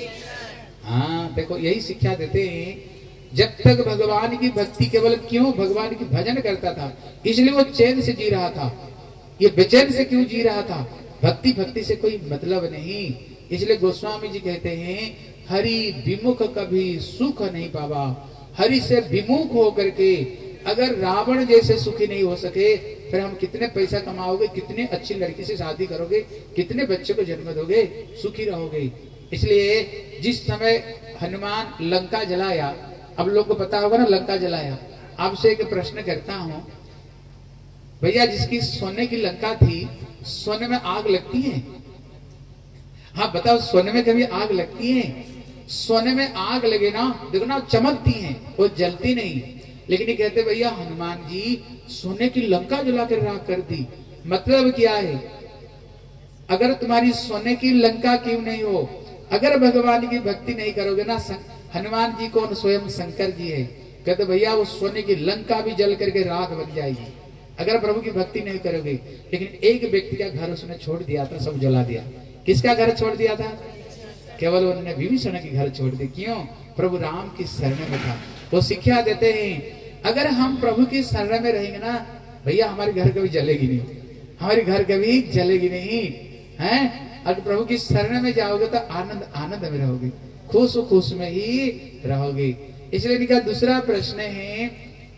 हाँ देखो, यही शिक्षा देते हैं। जब तक भगवान की भक्ति, केवल क्यों भगवान की भजन करता था, इसलिए वो चैन से जी रहा था। ये बेचैन से क्यों जी रहा था? भक्ति भक्ति से कोई मतलब नहीं। इसलिए गोस्वामी जी कहते हैं, हरि विमुख कभी सुख नहीं पावा। हरि से विमुख होकर के अगर रावण जैसे सुखी नहीं हो सके, फिर हम कितने पैसा कमाओगे, कितने अच्छी लड़की से शादी करोगे, कितने बच्चे को जन्म दोगे, सुखी रहोगे। इसलिए जिस समय हनुमान लंका जलाया, अब लोग को पता होगा ना लंका जलाया। आपसे एक प्रश्न करता हूं, भैया जिसकी सोने की लंका थी, सोने में आग लगती है? हाँ बताओ, सोने में कभी आग लगती है? सोने में आग लगे ना, देखो ना चमकती है, वो जलती नहीं। लेकिन ये कहते भैया हनुमान जी सोने की लंका जला कर राख कर दी। मतलब क्या है? अगर तुम्हारी सोने की लंका क्यों नहीं हो, अगर भगवान की भक्ति नहीं करोगे ना, हनुमान जी कौन? स्वयं शंकर जी है। कहते भैया वो सोने की लंका भी जल करके राख बन जाएगी अगर प्रभु की भक्ति नहीं करोगे। लेकिन एक व्यक्ति का घर उसने छोड़ दिया था, सब जला दिया। किसका घर छोड़ दिया था? केवल उन्होंने विभीषण के घर छोड़ दिया। क्यों? प्रभु राम की शरण में था। वो शिक्षा देते हैं, अगर हम प्रभु की शरण में रहेंगे ना भैया, हमारे घर कभी जलेगी नहीं, हमारे घर कभी जलेगी नहीं है। अगर प्रभु की शरण में जाओगे तो आनंद आनंद में रहोगे, खुश खुश में ही रहोगे। इसलिए इनका दूसरा प्रश्न है,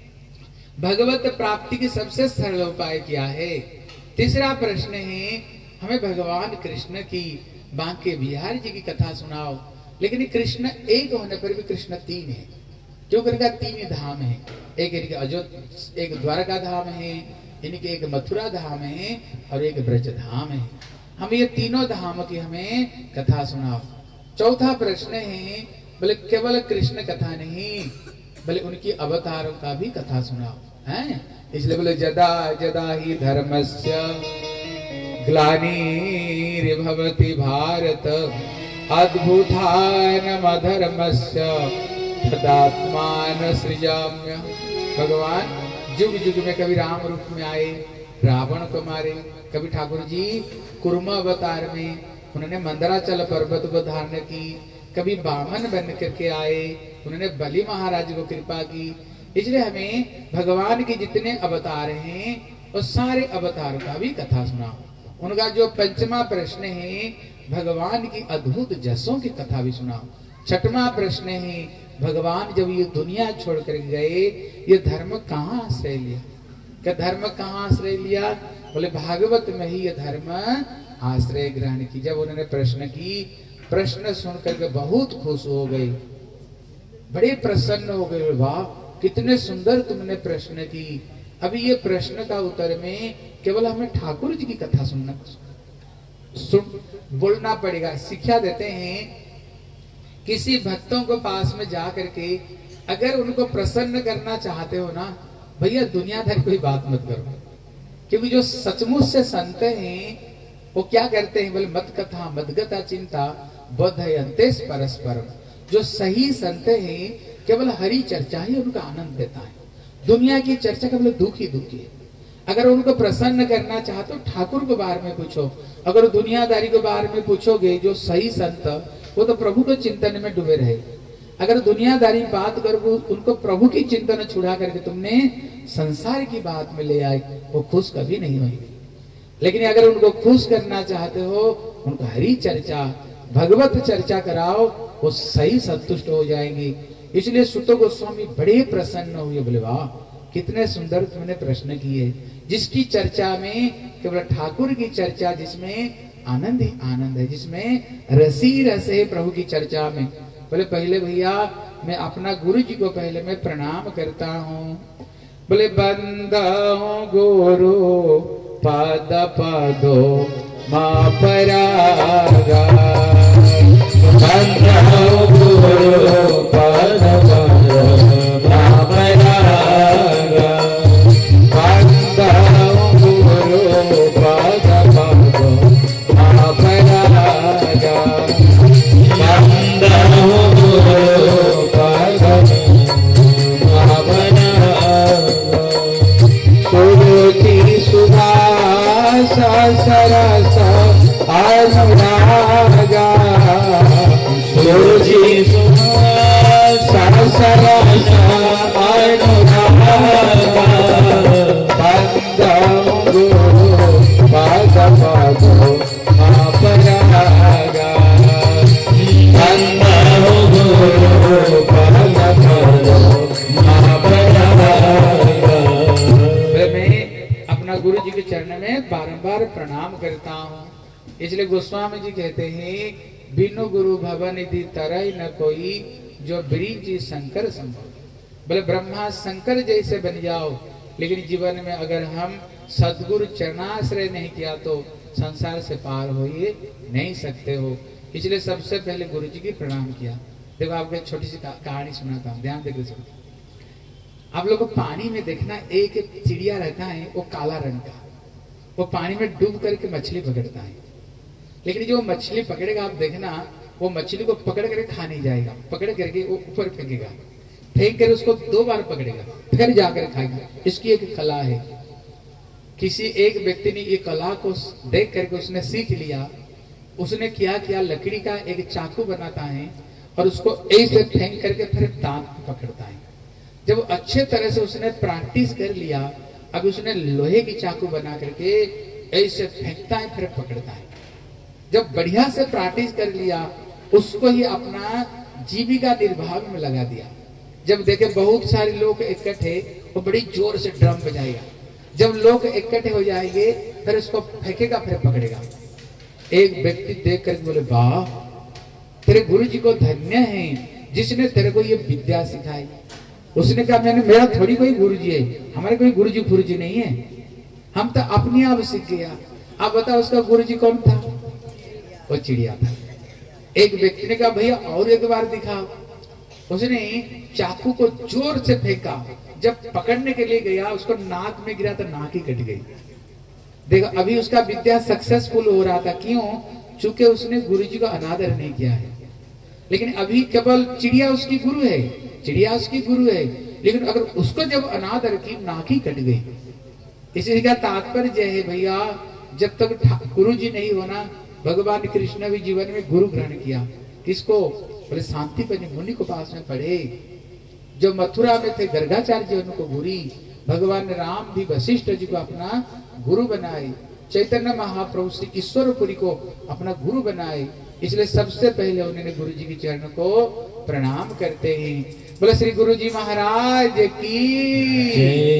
भगवत प्राप्ति की सबसे सरल उपाय क्या है? तीसरा प्रश्न है, हमें भगवान कृष्ण की बांके बिहारी जी की कथा सुनाओ। लेकिन कृष्ण एक होने पर भी कृष्ण तीन है, क्योंकि इनका तीन धाम है। एक इनके अयोध्या, एक द्वारका धाम है, इनके एक मथुरा धाम है और एक ब्रज धाम है। हम ये तीनों धाम की हमें कथा सुनाओ। चौथा प्रश्न है, बोले केवल कृष्ण कथा नहीं, बोले उनकी अवतारों का भी कथा सुनाओ है। इसलिए बोले जदा जदा ही धर्मस्य ग्लानिर्भवति भारत अद्भुतान अधर्मस्य तदात्मान सृजाम्य। भगवान जुग जुग में कभी राम रूप में आए, रावण को मारे, कभी ठाकुर जी कुर्म अवतार में उन्होंने मंदराचल पर्वत को धारण की, कभी बामन बन करके आए, उन्होंने बलि महाराज को कृपा की। इसलिए हमें भगवान के जितने अवतार हैं और सारे अवतार का भी कथा सुनाओ। उनका जो पंचमा प्रश्न है, भगवान की अद्भुत जसों की कथा भी सुनाओ। छठवां प्रश्न है, भगवान जब ये दुनिया छोड़ कर गए, ये धर्म कहाँ आश्रय लिया? क्या धर्म कहाँ आश्रय लिया? बोले भागवत में ही ये धर्म आश्रय ग्रहण की। जब उन्होंने प्रश्न की, प्रश्न सुन करके बहुत खुश हो गए, बड़े प्रसन्न हो गए। वाह कितने सुंदर तुमने प्रश्न की। अभी ये प्रश्न का उत्तर में केवल हमें ठाकुर जी की कथा सुनना सुन बोलना पड़ेगा। शिक्षा देते हैं, किसी भक्तों को पास में जा करके अगर उनको प्रसन्न करना चाहते हो ना भैया, दुनियादारी कोई बात मत करो, क्योंकि जो सचमुच से संत हैं वो क्या करते हैं बोले, मत कथा मदगता चिंता बोधयन्तेस परस्परम। जो सही संत हैं केवल हरि चर्चा ही उनका आनंद देता है, दुनिया की चर्चा केवल दुख ही दुखी है। अगर उनको प्रसन्न करना चाहते हो ठाकुर के बारे में पूछो, अगर दुनियादारी के बारे में पूछोगे जो सही संत वो तो प्रभु के चिंतन में डूबे रहे। अगर दुनियादारी बात करोगे उनको प्रभु की चिंतन छुड़ा करके तुमने संसार की बात में ले आए, वो खुश कभी नहीं होंगे। लेकिन अगर उनको खुश करना चाहते हो उनको हरि चर्चा भगवत चर्चा कराओ, वो सही संतुष्ट हो जाएंगे। इसलिए सुतो गोस्वामी बड़े प्रसन्न हुए, बोले वाह कितने सुंदर तुमने प्रश्न किए। जिसकी चर्चा में केवल ठाकुर की चर्चा, जिसमें आनंद ही आनंद है, जिसमें रसी रस है प्रभु की चर्चा में। बोले पहले भैया मैं अपना गुरु जी को पहले मैं प्रणाम करता हूँ। बोले बंदा गुरु पाद पादो माँ परागा, बंदा गुरु पाद पादो माँ परागा, बंदा गुरु पाद पादो माँ परागा, बंदा गुरु पाद माँ परागा। सुरुचि सुभाष सरस अनुरागा, सुरुचि सुभाष सरस अनुरागा, बंदा गुरु पाद पादो माँ परागा, बंदा गुरु पाद पादो माँ परागा। गुरु जी के चरण में बारंबार प्रणाम करता हूँ। इसलिए गोस्वामी जी कहते हैं बिनु गुरु भवन निधि तरई न कोई, जो ब्रिज शंकर संभव। बोले ब्रह्मा शंकर जैसे बन जाओ, लेकिन जीवन में अगर हम सदगुरु चरणाश्रय नहीं किया तो संसार से पार हो ही नहीं सकते हो। इसलिए सबसे पहले गुरु जी की प्रणाम किया। देखो आपको एक छोटी सी कहानी सुनाता हूँ, ध्यान देकर सुनो। आप लोग को पानी में देखना एक चिड़िया रहता है, वो काला रंग का, वो पानी में डूब करके मछली पकड़ता है। लेकिन जो मछली पकड़ेगा आप देखना, वो मछली को पकड़ करके खा नहीं जाएगा, पकड़ करके वो ऊपर फेंकेगा, फेंक कर उसको दो बार पकड़ेगा फिर जाकर खाएगा। इसकी एक कला है। किसी एक व्यक्ति ने ये कला को देख करके उसने सीख लिया। उसने क्या किया, लकड़ी का एक चाकू बनाता है और उसको ऐसे फेंक करके फिर दांत पकड़ता है। जब अच्छे तरह से उसने प्रैक्टिस कर लिया, अब उसने लोहे की चाकू बना करके ऐसे फेंकता है फिर पकड़ता है। जब बढ़िया से प्रैक्टिस कर लिया, उसको ही अपना जीविका निर्वाह में लगा दिया। जब देखे बहुत सारे लोग इकट्ठे, वो बड़ी जोर से ड्रम बजाएगा। जब लोग इकट्ठे हो जाएंगे फिर उसको फेंकेगा फिर पकड़ेगा। एक व्यक्ति देख कर बोले वाह तेरे गुरु जी को धन्य है जिसने तेरे को ये विद्या सिखाई। उसने कहा मैंने मेरा थोड़ी कोई गुरुजी है, हमारे कोई गुरुजी गुरुजी नहीं है, हम तो अपने आप सीख गया। आप बताओ उसका गुरुजी कौन था? वो चिड़िया था। एक व्यक्ति ने कहा भैया और एक बार दिखाओ। उसने चाकू को जोर से फेंका, जब पकड़ने के लिए गया उसको नाक में गिरा तो नाक ही कट गई। देखो अभी उसका विद्या सक्सेसफुल हो रहा था, क्यों? चूंकि उसने गुरुजी को अनादर नहीं किया है। लेकिन अभी केवल चिड़िया उसकी गुरु है, चिड़िया उसकी गुरु है, लेकिन अगर उसको जब अनादर की नाक ही कट गई। इसी का तात्पर्य है भैया, जब तक गुरु जी नहीं होना, भगवान कृष्ण भी जीवन में गुरु ग्रहण किया। किसको? बोले शांतिपनि मुनि को पास में पढ़े। जो मथुरा में थे गर्गाचार्य जी उनको गुरु, भगवान राम भी वशिष्ठ जी को अपना गुरु बनाए, चैतन्य महाप्रभु श्री ईश्वरपुरी को अपना गुरु बनाए। इसलिए सबसे पहले उन्होंने गुरु जी के चरण को प्रणाम करते हैं। बोले श्री गुरु जी महाराज की।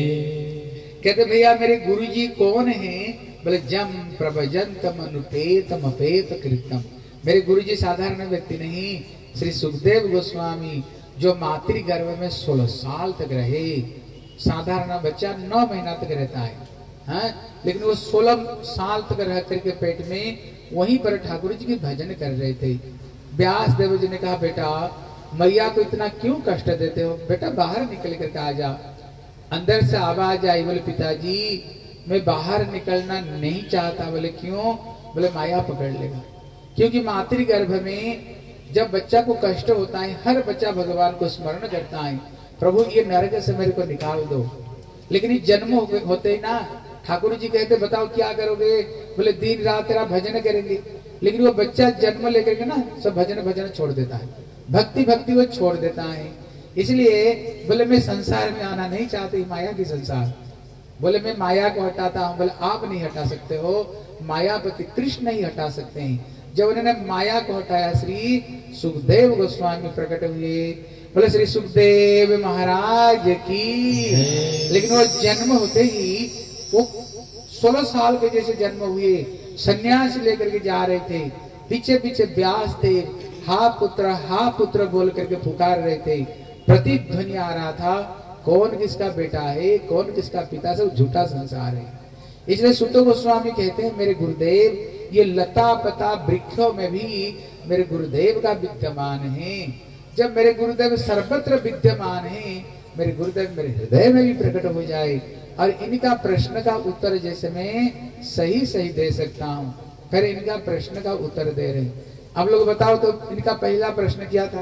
कहते भैया मेरे गुरु जी कौन है? बोले जम प्रभजंतम अनुपेतम अपेत कृतम। मेरे गुरु जी साधारण व्यक्ति नहीं, श्री सुखदेव गोस्वामी जो मातृ गर्भ में सोलह साल तक रहे। साधारण बच्चा नौ महीना तक रहता है, हाँ? लेकिन वो सोलह साल तक रह करके पेट में वहीं पर ठाकुर जी के भजन कर रहे थे। व्यास देव जी ने कहा बेटा मैया को इतना क्यों कष्ट देते हो, बेटा बाहर निकल करके आ जा। अंदर से आवाज आई, बोले पिताजी मैं बाहर निकलना नहीं चाहता। बोले क्यों? बोले माया पकड़ लेगा। क्योंकि मातृ गर्भ में जब बच्चा को कष्ट होता है, हर बच्चा भगवान को स्मरण करता है, प्रभु ये नरक से मेरे को निकाल दो। लेकिन ये जन्म हो, होते ही ना ठाकुर जी कहते बताओ क्या करोगे? बोले दिन रात तेरा भजन करेंगे। लेकिन वो बच्चा जन्म लेकर के ना सब भजन भजन छोड़ देता है, भक्ति भक्ति वो छोड़ देता है। इसलिए बोले मैं संसार में आना नहीं चाहती, माया की संसार। बोले मैं माया को हटाता हूँ। बोले आप नहीं हटा सकते हो, मायापति कृष्ण ही हटा सकते हैं। जब उन्होंने माया को हटाया श्री सुखदेव गोस्वामी प्रकट हुए। बोले श्री सुखदेव महाराज की। लेकिन वो जन्म होते ही वो सोलह साल के जैसे जन्म हुए, सन्यास लेकर के जा रहे थे। पीछे पीछे व्यास थे, हा पुत्र हा पुत्र बोल करके पुकार रहे थे। प्रतिध्वनि आ रहा था, कौन किसका बेटा है, कौन किसका पिता, सब झूठा संसार है। इसलिए सुत गोस्वामी कहते हैं मेरे गुरुदेव ये लता पता वृक्षों में भी मेरे गुरुदेव का विद्यमान है। जब मेरे गुरुदेव सर्वत्र विद्यमान है, मेरे गुरुदेव मेरे हृदय में भी प्रकट हो जाए। और इनका प्रश्न का उत्तर जैसे मैं सही सही दे सकता हूँ, फिर इनका प्रश्न का उत्तर दे रहे। अब लोग बताओ तो इनका पहला प्रश्न क्या था?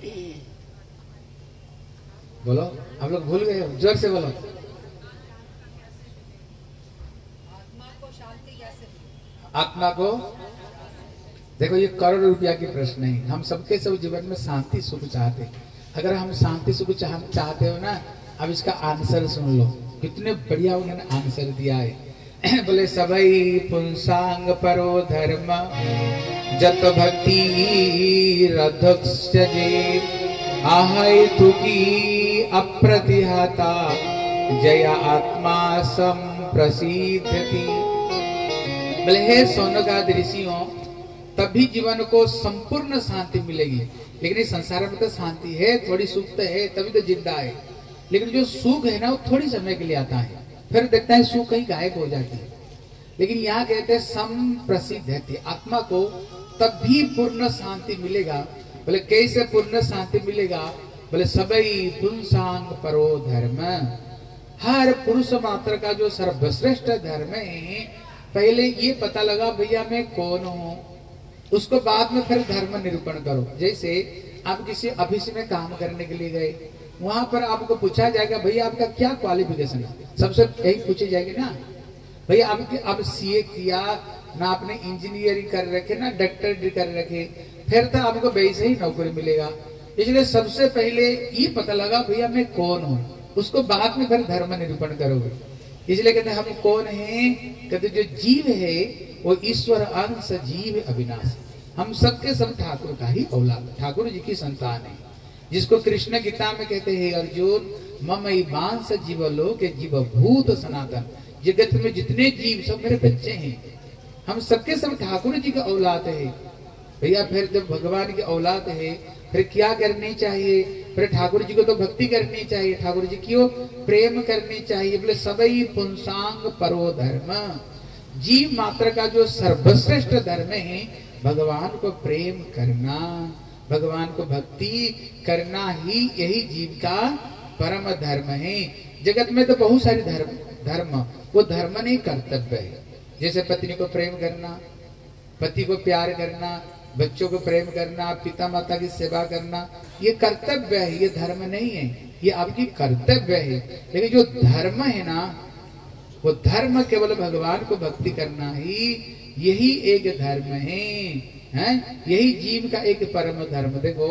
बोलो, आप लोग भूल गए हो, जोर से बोलो। आत्मा को देखो, ये करोड़ रुपया की प्रश्न है। हम सबके सब जीवन में शांति सुख चाहते। अगर हम शांति सुख चाह, चाहते हो ना, अब इसका आंसर सुन लो, कितने बढ़िया उन्होंने आंसर दिया है। बोले सबई पुंसांग परो धर्म जत भक्ति रधक्षजे आहै तुकी अप्रतिहता जया आत्मा संप्रसिद्धति। बोले हे सोनगाद ऋषियों, तभी जीवन को संपूर्ण शांति मिलेगी। लेकिन इस संसार में तो शांति है, थोड़ी सुख तो है, तभी तो जिंदा है। लेकिन जो सुख है ना वो थोड़ी समय के लिए आता है, फिर देखता है सुख कहीं गायब हो जाती है। लेकिन यहाँ कहते हैं संप्रसिद्ध है, आत्मा को तभी पूर्ण शांति मिलेगा। बोले कैसे पूर्ण शांति मिलेगा? बोले सबई पुंसांग परो धर्म। हर पुरुष मात्र का जो सर्वश्रेष्ठ धर्म है, पहले ये पता लगा भैया मैं कौन हूँ, उसको बाद में फिर धर्म निरूपण करो। जैसे आप किसी ऑफिस में काम करने के लिए गए, वहां पर आपको पूछा जाएगा भैया आपका क्या क्वालिफिकेशन है, सबसे यही पूछी जाएगी ना भैया आपके आप सीए किया ना, आपने इंजीनियरिंग कर रखे ना डॉक्टर कर रखे, फिर तो आपको वैसे ही नौकरी मिलेगा। इसलिए सबसे पहले ये पता लगा भैया मैं कौन हूँ, उसको बाद में फिर धर्म निरूपण करोगे। इसलिए कहते हम कौन हैं? कहते जो जीव है वो ईश्वर अंश जीव अविनाश। हम सबके सब ठाकुर का ही औलाद, ठाकुर जी की संतान है। जिसको कृष्ण गीता में कहते हैं अर्जुन ममई मांस जीव लोक जीव भूत सनातन। जगत में जितने जीव सब मेरे बच्चे हैं, हम सबके सब ठाकुर जी का औलाद है। भैया फिर जब भगवान की औलाद है फिर क्या करनी चाहिए? फिर ठाकुर जी को तो भक्ति करनी चाहिए, ठाकुर जी की प्रेम करनी चाहिए। बोले सबई पुंसांग परो धर्म। जीव मात्र का जो सर्वश्रेष्ठ धर्म है भगवान को प्रेम करना, भगवान को भक्ति करना ही यही जीव का परम धर्म है। जगत में तो बहुत सारे धर्म धर्म वो धर्म नहीं कर्तव्य है। जैसे पत्नी को प्रेम करना, पति को प्यार करना, बच्चों को प्रेम करना, पिता माता की सेवा करना, ये कर्तव्य है, ये धर्म नहीं है, ये आपकी कर्तव्य है। लेकिन जो धर्म है ना वो धर्म केवल भगवान को भक्ति करना ही यही एक धर्म है, हैं? यही जीव का एक परम धर्म। देखो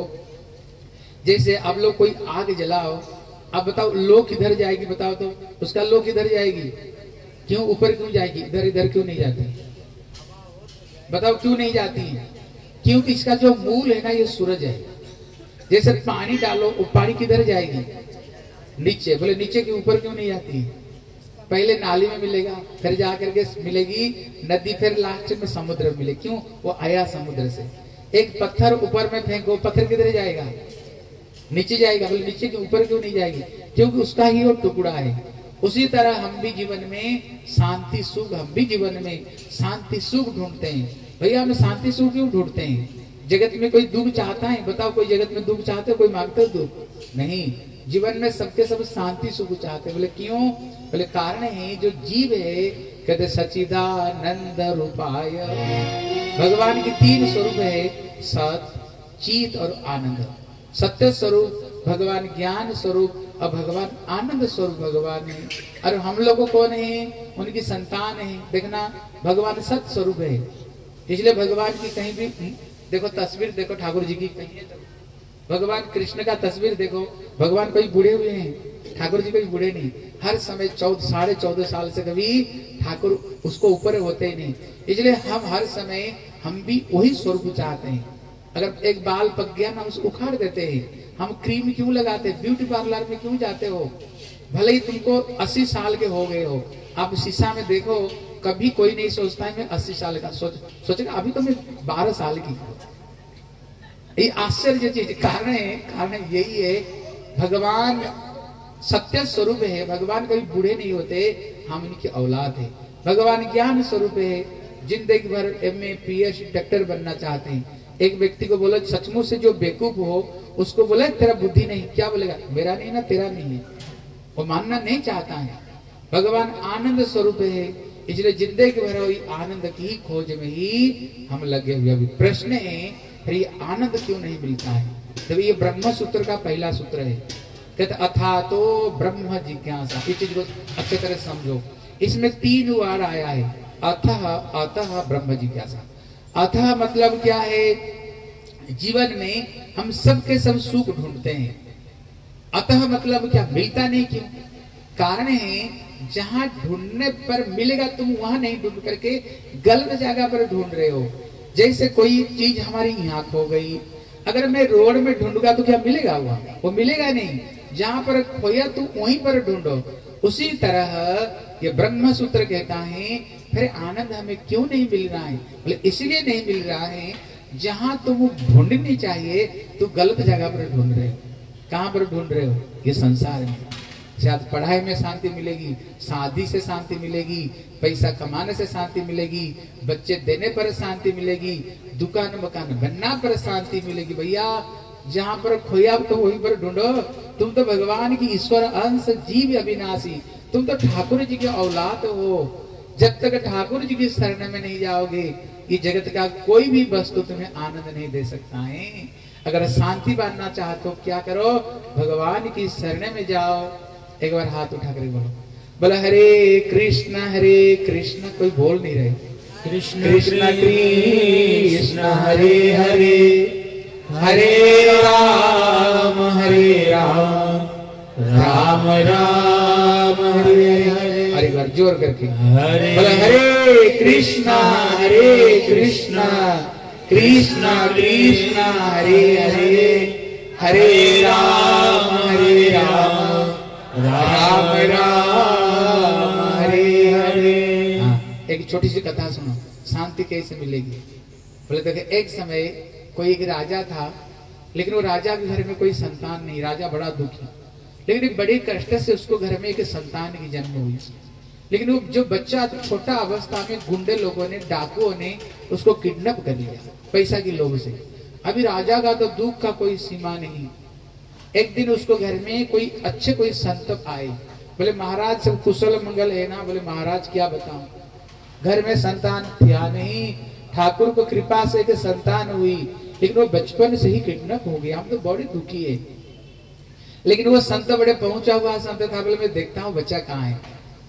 जैसे आप लोग कोई आग जलाओ, अब बताओ लो किधर जाएगी? बताओ तो उसका लो किधर जाएगी? क्यों ऊपर क्यों जाएगी? इधर इधर क्यों नहीं जाती? बताओ क्यों नहीं जाती है? क्योंकि इसका जो मूल है ना ये सूरज है। जैसे पानी डालो, वो पानी किधर जाएगी? नीचे। बोले नीचे के ऊपर क्यों नहीं जाती? पहले नाली में मिलेगा, फिर जाकर के मिलेगी नदी, फिर लास्ट में समुद्र में मिले। क्यों? वो आया समुद्र से। एक पत्थर ऊपर में फेंको, पत्थर किधर जाएगा? नीचे जाएगा। बोले नीचे के ऊपर क्यों नहीं जाएगी? क्योंकि उसका ही वो टुकड़ा है। उसी तरह हम भी जीवन में शांति सुख, हम भी जीवन में शांति सुख ढूंढते हैं। भैया हम शांति सुख क्यों ढूंढते हैं? जगत में कोई दुख चाहता है? बताओ, कोई जगत में दुख चाहते, कोई मांगते दुख नहीं। जीवन में सबके सब शांति सुख चाहते। बोले क्यों? बोले कारण है जो जीव है, कहते सच्चिदानंद रूपाय, भगवान की तीन स्वरूप है, सत, चित और आनंद। सत्य स्वरूप भगवान ज्ञान स्वरूप और भगवान आनंद स्वरूप भगवान है। और हम लोगों कौन है? उनकी संतान है। देखना, भगवान सत स्वरूप है, इसलिए भगवान की कहीं भी देखो तस्वीर देखो ठाकुर जी की, कहीं है तो भगवान कृष्ण का तस्वीर देखो, भगवान कोई बूढ़े हुए हैं, ठाकुर जी कोई बूढ़े नहीं। हर समय चौदह साढ़े चौदह साल से कभी ठाकुर उसको ऊपर होते ही नहीं। इसलिए हम हर समय हम भी वही स्वरूप चाहते हैं। अगर एक बाल पक गया ना, उसको उखाड़ देते हैं। हम क्रीम क्यों लगाते हैं? ब्यूटी पार्लर में क्यों जाते हो? भले ही तुमको अस्सी साल के हो गए हो, आप शीशा में देखो, कभी कोई नहीं सोचता है मैं अस्सी साल का, सोच सोचेगा अभी तो मैं बारह साल की हूँ। ये आश्चर्य चीज कारण है, कारण यही है, भगवान सत्य स्वरूप है। भगवान कभी बूढ़े नहीं होते, हम इनकी औलाद है। भगवान ज्ञान स्वरूप है, जिंदगी भर M A P H doctor बनना चाहते हैं। एक व्यक्ति को बोला सचमुच से जो बेवकूफ हो, उसको बोले तेरा बुद्धि नहीं, क्या बोलेगा? मेरा नहीं ना तेरा नहीं है, वो मानना नहीं चाहता है। भगवान आनंद स्वरूप है, इसलिए जिंदगी भर वही आनंद की खोज में ही हम लगे हुए। अभी प्रश्न है, फिर ये आनंद क्यों नहीं मिलता है? तो ये ब्रह्म सूत्र का पहला सूत्र है, कहते अथा तो ब्रह्म जिज्ञासा। इस चीज को अच्छे तरह समझो, इसमें तीन वार आया है, अथः अतः ब्रह्म जिज्ञासा। अथः मतलब क्या है? जीवन में हम सब के सब सुख ढूंढते हैं। अतः मतलब क्या? मिलता नहीं क्यों? कारण है, जहां ढूंढने पर मिलेगा तुम वहां नहीं ढूंढ करके गलत जगह पर ढूंढ रहे हो। जैसे कोई चीज हमारी यहाँ खो गई, अगर मैं रोड में ढूंढूंगा तो क्या मिलेगा? वहां वो मिलेगा नहीं। जहां पर खोया तुम वहीं पर ढूंढो। उसी तरह ये ब्रह्म सूत्र कहता है, फिर आनंद हमें क्यों नहीं मिल रहा है? बोले इसलिए नहीं मिल रहा है, जहां तुम ढूंढनी चाहिए तो गलत जगह पर ढूंढ रहे हो। कहां पर ढूंढ रहे हो? ये संसार में। शायद पढ़ाई में शांति मिलेगी, शादी से शांति मिलेगी, पैसा कमाने से शांति मिलेगी, बच्चे देने पर शांति मिलेगी, दुकान मकान बनना पर शांति मिलेगी। भैया जहां पर खोया तो वहीं पर ढूंढो। तुम तो भगवान की ईश्वर अंश जीव अविनाशी, तुम तो ठाकुर जी के औलाद हो। जब तक ठाकुर जी की शरण में नहीं जाओगे, ये जगत का कोई भी वस्तु तुम्हें आनंद नहीं दे सकता है। अगर शांति पाना चाहते हो क्या करो? भगवान की शरण में जाओ। एक बार हाथ उठा कर बोलो, बोला हरे कृष्ण हरे कृष्ण। कोई बोल नहीं रहे। कृष्ण कृष्ण कृष्ण हरे हरे, हरे राम हरे राम, राम राम हरे हरे। अरे बार जोर करके हरे बोला हरे कृष्णा हरे कृष्णा, कृष्णा कृष्णा हरे हरे, हरे राम हरे राम, राम राम हरे हरे। हाँ, एक छोटी सी कथा सुनो, शांति कैसे मिलेगी। बोले देखो, एक समय कोई एक राजा था, लेकिन वो राजा के घर में कोई संतान नहीं। राजा बड़ा दुखी, लेकिन एक बड़े कष्ट से उसको घर में एक संतान की जन्म हुई। लेकिन वो जो बच्चा छोटा अवस्था में गुंडे लोगों ने, डाकुओं ने उसको किडनैप कर लिया पैसा की लोभ से। अभी राजा का तो दुख का कोई सीमा नहीं। एक दिन उसको घर में कोई अच्छे कोई संत आए, बोले महाराज सब कुशल मंगल है ना? बोले महाराज क्या बताऊं, घर में संतान था नहीं, ठाकुर को कृपा से एक संतान हुई, लेकिन वो बचपन से ही किडनैप हो गया, हम तो बड़ी दुखी है। लेकिन वो संत बड़े पहुंचा हुआ संत था, बोले मैं देखता हूँ बच्चा कहाँ है।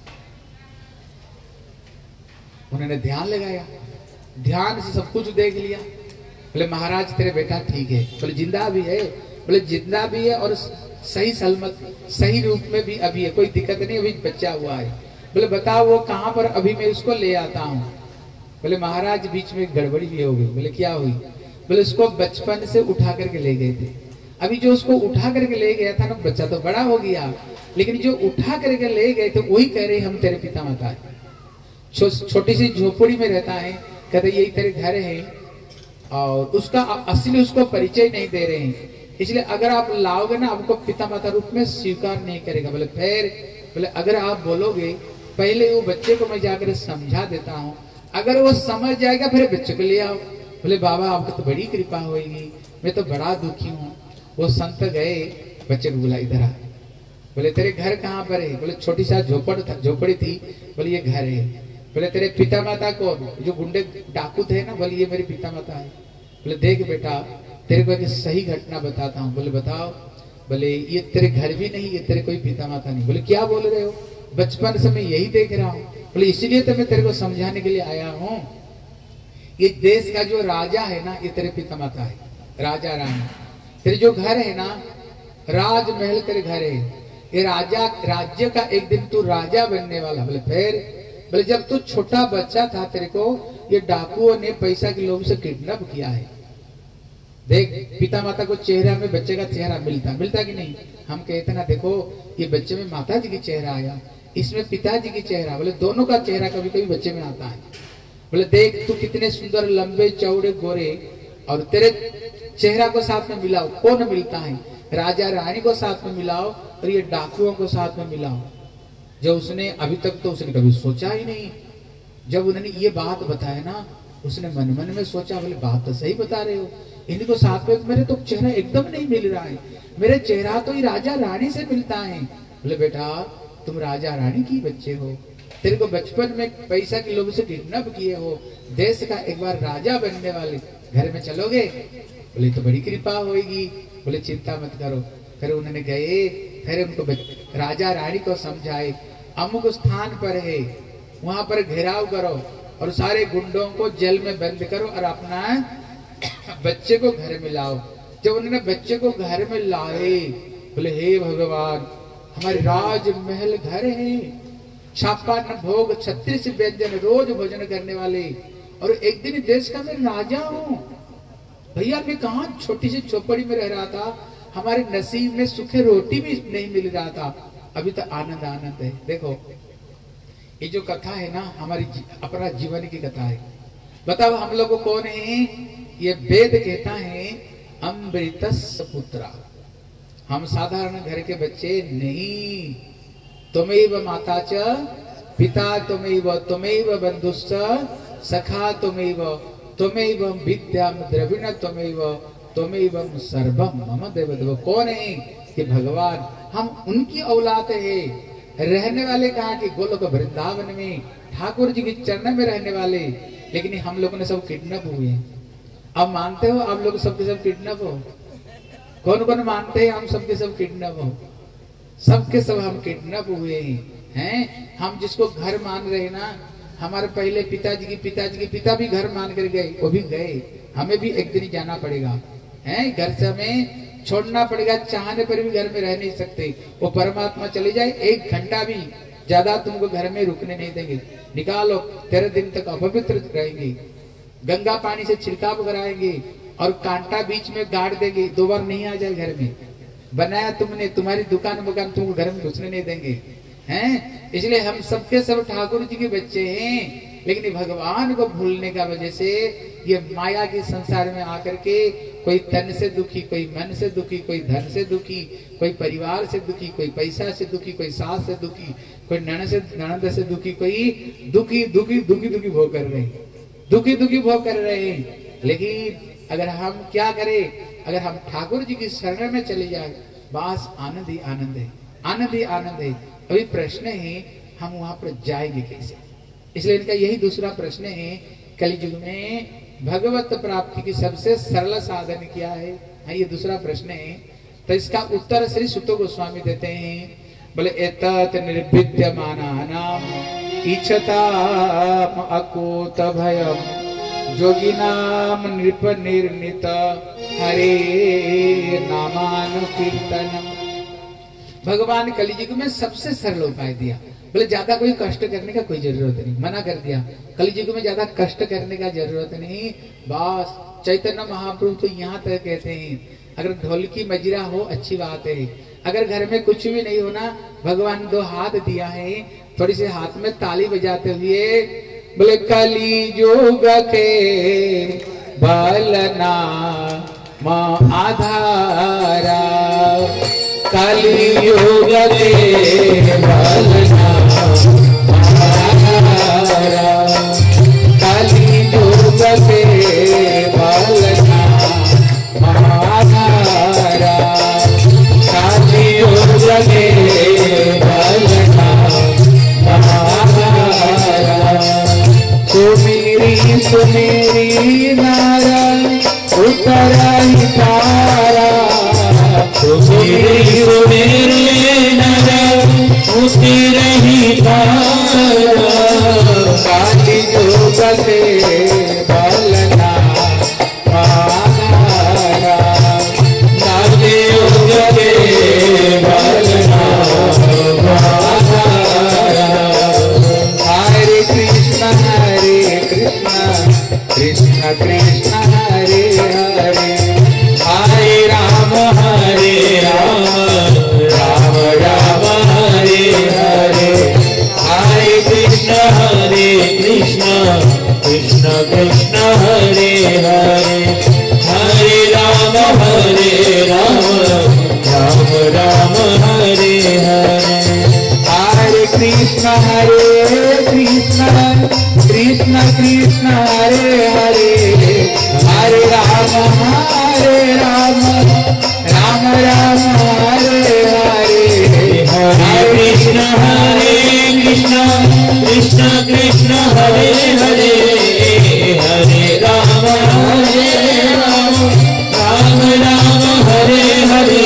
उन्होंने ध्यान लगाया, ध्यान से सब कुछ देख लिया। बोले महाराज तेरे बेटा ठीक है। बोले जिंदा भी है? बोले जिंदा भी है और सही सलमत सही रूप में भी अभी है, कोई दिक्कत नहीं, अभी बच्चा हुआ है। बोले बताओ वो कहाँ पर, अभी मैं उसको ले आता हूँ। बोले महाराज बीच में गड़बड़ी भी हो गई। बोले क्या हुई? बोले उसको बचपन से उठा करके ले गए थे। अभी जो उसको उठा करके ले गया था ना, बच्चा तो बड़ा हो गया, लेकिन जो उठा करके ले गए थे वही कह रहे हम तेरे पिता माता है। छो, छोटी सी झोपड़ी में रहता है, कहते यही तेरे घर है, और उसका असली उसको परिचय नहीं दे रहे हैं। इसलिए अगर आप लाओगे ना, आपको पिता माता रूप में स्वीकार नहीं करेगा। बोले फिर? बोले अगर आप बोलोगे पहले वो बच्चे को मैं जाकर समझा देता हूँ, अगर वो समझ जाएगा फिर बच्चे को ले आओ। बोले बाबा आपको तो बड़ी कृपा होगी, मैं तो बड़ा दुखी हूँ। वो संत गए, बच्चे को बुला इधर आ। बोले तेरे घर कहाँ पर है? बोले छोटी सा झोपड़ था, झोपड़ी थी। बोले ये घर है। बोले तेरे पिता माता कौन? जो गुंडे डाकू थे ना, बोले ये मेरे पिता माता है। बोले देख बेटा तेरे को एक सही घटना बताता हूँ। बोले बताओ। बोले ये तेरे घर भी नहीं, ये तेरे कोई पिता माता नहीं। बोले क्या बोल रहे हो? बचपन से मैं यही देख रहा हूँ। बोले इसलिए तो मैं तेरे को समझाने के लिए आया हूँ। ये देश का जो राजा है ना, ये तेरे पिता माता है, राजा रानी। तेरे जो घर है ना, राजमहल तेरे घर है, ये राजा राज्य का एक दिन तू राजा बनने वाला। बोले फिर? बोले जब तू छोटा बच्चा था तेरे को ये डाकुओं ने पैसा के लोभ से किडनैप किया है। देख पिता माता को चेहरा में बच्चे का चेहरा मिलता मिलता कि नहीं? हम कहते ना देखो ये बच्चे में माता जी की चेहरा आया, इसमें पिताजी की चेहरा। बोले दोनों का चेहरा कभी कभी बच्चे में आता है। बोले देख तू कितने सुंदर लंबे चौड़े गोरे, और तेरे चेहरा को साथ में मिलाओ, कौन मिलता है? राजा रानी को साथ में मिलाओ और ये डाकुओं को साथ में मिलाओ। जो उसने अभी तक तो उसने कभी सोचा ही नहीं। जब उन्होंने ये बात बताया ना, उसने मन मन में सोचा, बोले बात तो सही बता रहे हो, इनको साथ में मेरे तो चेहरा एकदम नहीं मिल रहा है, मेरे चेहरा तो ही राजा रानी से मिलता है। बोले बेटा तुम राजा रानी की बच्चे हो, तेरे को बचपन में पैसा के लोभ से किडनैप किए हो, देश का एक बार राजा बनने वाले घर में चलोगे? बोले तो बड़ी कृपा होगी। बोले चिंता मत करो। फिर उन्होंने गए, फिर उनको राजा रानी को समझाए अमुक स्थान पर है, वहां पर घेराव करो और सारे गुंडों को जेल में बंद करो और अपना बच्चे को घर में लाओ। जब उन्होंने बच्चे को घर में लाए, बोले हे भगवान हमारे राजमहल घर है, छप्पन भोग छत्तीस व्यंजन रोज भोजन करने वाले, और एक दिन देश का मैं राजा हूँ। भैया मैं कहा छोटी सी चौपड़ी में रह रहा था, हमारे नसीब में सूखे रोटी भी नहीं मिल रहा था, अभी तो आनंद आनंद है। देखो ये जो कथा है ना, हमारी जी, अपना जीवन की कथा है। बताओ हम लोग कौन है? ये वेद कहता है अमृतस्य पुत्रा, हम साधारण घर के बच्चे नहीं। तुमेव माता च पिता तुमेव, तुमेव बंधुश्च सखा तुमेव, तुमेव विद्याम द्रविण तुमेव, तुमेव सर्वम मम देवदेव। कौन है? कि भगवान, हम उनकी औलाद है। रहने वाले कहाँ के? गोलोक वृंदावन में, ठाकुर जी के चरण में रहने वाले। लेकिन हम लोगों ने सब किडनैप हुए। अब मानते हो आप लोग सबके सब किडनैप हो? कौन कौन मानते हैं हम सबके सब किडनैप हो? सबके सब हम किडनैप हुए हैं। हम जिसको घर मान रहे ना, हमारे पहले पिताजी की पिताजी के पिता भी घर मान कर गए, वो भी गए, हमें भी एक दिन जाना पड़ेगा है। घर से हमें छोड़ना पड़ेगा, चाहने पर भी घर में रह नहीं सकते। वो परमात्मा चले जाए, एक घंटा भी ज्यादा तुमको घर में रुकने नहीं देंगे। निकालो, तेरह दिन तक अपवित्र रहेंगे, गंगा पानी से छिड़काव कराएंगे और कांटा बीच में गाड़ देंगे, दो बार नहीं आ जाए घर में। बनाया तुमने, तुम्हारी दुकान वुकान तुमको घर में घुसने नहीं देंगे हैं। इसलिए हम सबके सब ठाकुर जी के बच्चे हैं, लेकिन भगवान को भूलने का वजह से ये माया के संसार में आकर के कोई तन से दुखी, कोई मन से दुखी, कोई धन से दुखी, कोई परिवार से दुखी, कोई पैसा से दुखी, कोई सास से दुखी, कोई ननद से ननद से दुखी, कोई दुखी दुखी दुखी दुखी भोग कर रहे हैं, दुखी दुखी भोग कर रहे हैं। लेकिन अगर हम क्या करें? अगर हम ठाकुर जी की शरण में चले जाए, बस आनंद ही आनंद है, आनंद ही आनंद है। अभी प्रश्न है हम वहां पर जाएंगे कैसे? इसलिए इनका यही दूसरा प्रश्न है, कलियुग में भगवत प्राप्ति की सबसे सरल साधन क्या है? हाँ, ये दूसरा प्रश्न है। तो इसका उत्तर श्री सुत गोस्वामी देते हैं। बोले एतत् निर्विद्यमानानाम इच्छताम अकूत भयम जोगिनाम नृप निर्णित हरे नामानुकीर्तनम। भगवान कलियुग में सबसे सरल उपाय दिया। बोले ज्यादा कोई कष्ट करने का कोई जरूरत नहीं, मना कर दिया। कलियुग में ज्यादा कष्ट करने का जरूरत नहीं। बस चैतन्य महाप्रभु तो यहाँ तक कहते हैं, अगर ढोलकी मजीरा हो अच्छी बात है, अगर घर में कुछ भी नहीं होना, भगवान दो हाथ दिया है, थोड़ी सी हाथ में ताली बजाते हुए बोले कलियुग के बालना माँ आधारा, कलियुग के बालना आधारा, कलियुग के सुमेरी नारा उतराई तारा, सुमेरी सुमेरी नारा उतराई तारा, काली जोग से बलना मारा, काली जोग से बलना मारा। हरे कृष्ण हरे कृष्ण कृष्ण कृष्ण हरे हरे, हरे राम हरे राम राम राम हरे हरे, हरे कृष्ण हरे कृष्ण कृष्ण कृष्ण हरे हरे, हरे राम हरे राम राम राम हरे हरे। हरे कृष्ण हरे कृष्ण कृष्ण कृष्ण हरे हरे, हरे राम हरे राम राम राम हरे हरे, हरे कृष्ण हरे कृष्ण कृष्ण कृष्ण हरे हरे, हरे राम हरे राम राम राम हरे हरे।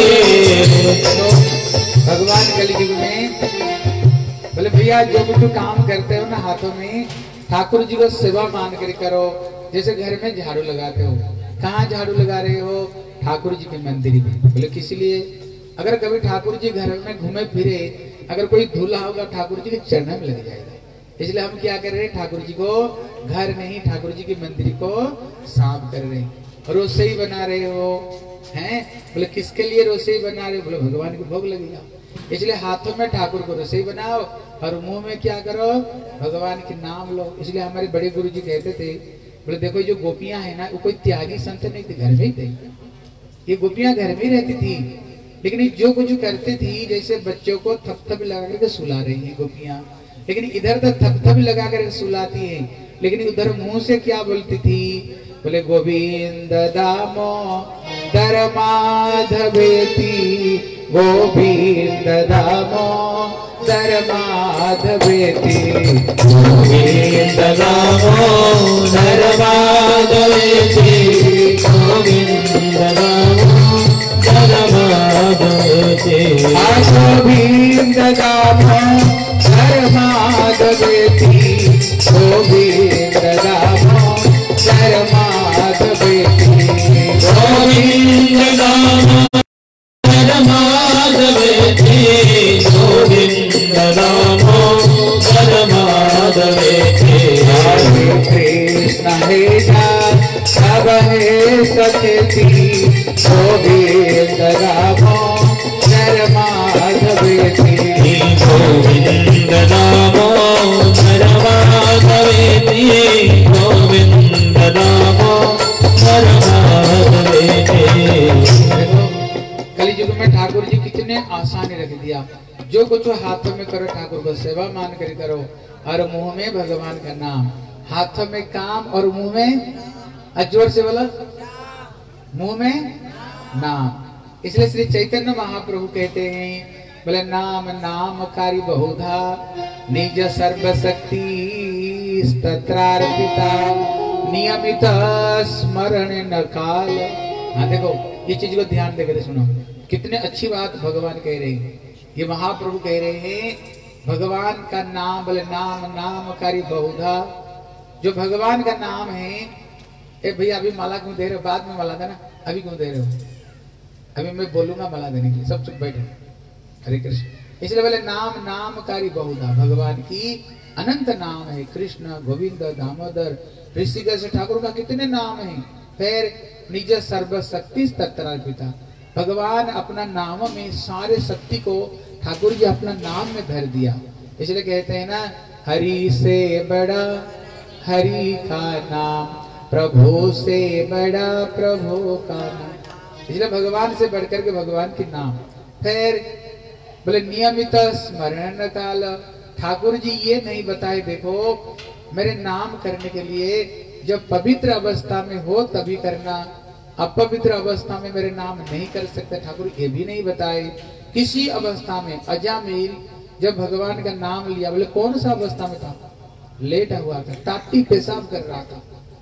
भगवान कलयुग में बोले भैया जो कुछ काम करते हो ना हाथों में, ठाकुर जी को सेवा मान कर करो। जैसे घर में झाड़ू लगाते हो, कहाँ झाड़ू लगा रहे हो? ठाकुर जी के मंदिर में। बोले किस लिए? अगर कभी ठाकुर जी घर में घूमे फिरे, अगर कोई धूला होगा ठाकुर जी के चरण में लग जाएगा। इसलिए हम क्या कर रहे हैं? ठाकुर जी को घर नहीं, ठाकुर जी के मंदिर को साफ कर रहे हैं। रोसोई बना रहे हो हैं? बोले किसके लिए रोसोई बना रहे हो? बोले भगवान को भोग लगेगा। इसलिए हाथों में ठाकुर को रसोई बनाओ और मुंह में क्या करो? भगवान के नाम लो। इसलिए हमारे बड़े गुरु जी कहते थे, बोले देखो जो गोपियां है ना, वो कोई त्यागी संत नहीं थे, घर में ही थे। ये गोपियां घर में ही रहती थी, लेकिन जो कुछ करती थी, जैसे बच्चों को थपथप लगा करके सुला रही है गोपियां, लेकिन इधर तो थपथप लगा कर सुलाती है, लेकिन उधर मुंह से क्या बोलती थी? बोले गोविंद दामो दर माधवेती, गोविंद दामो दर माधवेती, गोविंद दामो दर माधवेती, गोविंद दामो दर माधवेती, गोविंद दामो दर माधवेती, गोविंद दामो दर माधवेती, गोविंद दामो दर माधवेती, गोविंद दामो दर माधवेती। हरे कृष्ण हे सब हे सचेती, गोविंद दामो दर माधवेती, गोविंद दामो दर माधवेती, गोविंद दामो दर माधवेती। कलयुग में ठाकुर जी कितने आसान रख दिया। जो कुछ हाथों में करो ठाकुर को सेवा मान कर करो, और मुंह में भगवान का नाम, हाथों में काम और मुंह में, जोर से बोला, मुंह में नाम। इसलिए श्री चैतन्य महाप्रभु कहते हैं, बोले नाम नाम कारी बहुधा, निज सर्वशक्ति तत्रार्पिता, नियमित स्मरण न काल। हाँ देखो, ये चीज को ध्यान देकर सुनो, कितने अच्छी बात भगवान कह रहे हैं। ये महाप्रभु कह रहे हैं भगवान का नाम, बोले नाम नाम कारी बहुधा। जो भगवान का नाम है, ए भैया अभी माला क्यों दे रहे हो? बाद में माला देना, अभी क्यों दे रहे हो? अभी मैं बोलूंगा माला देने के लिए, सब चुप बैठे। हरे कृष्ण। इसलिए बोले नाम नाम कारी बहुधा, भगवान की अनंत नाम है। कृष्ण, गोविंद, दामोदर, ऋषिकेश ठाकुर का कितने नाम है। फिर निज सर्वशक्ति तत्रार्पिता, भगवान अपना नाम में सारे शक्ति को ठाकुर जी अपना नाम में धर दिया। इसलिए कहते हैं ना, हरि से बड़ा हरि का नाम, प्रभु से बड़ा प्रभु का नाम। इसलिए भगवान से बढ़कर के भगवान के नाम। फिर बोले नियमित स्मरण काल, ठाकुर जी ये नहीं बताए देखो मेरे नाम करने के लिए जब पवित्र अवस्था में हो तभी करना, अपवित्र अवस्था में मेरे नाम नहीं कर सकते, ठाकुर ये भी नहीं बताए। किसी अवस्था में अजामिल जब भगवान का नाम लिया, बोले कौन सा अवस्था में था? लेटा हुआ था, टाट्टी पेशाब कर रहा था,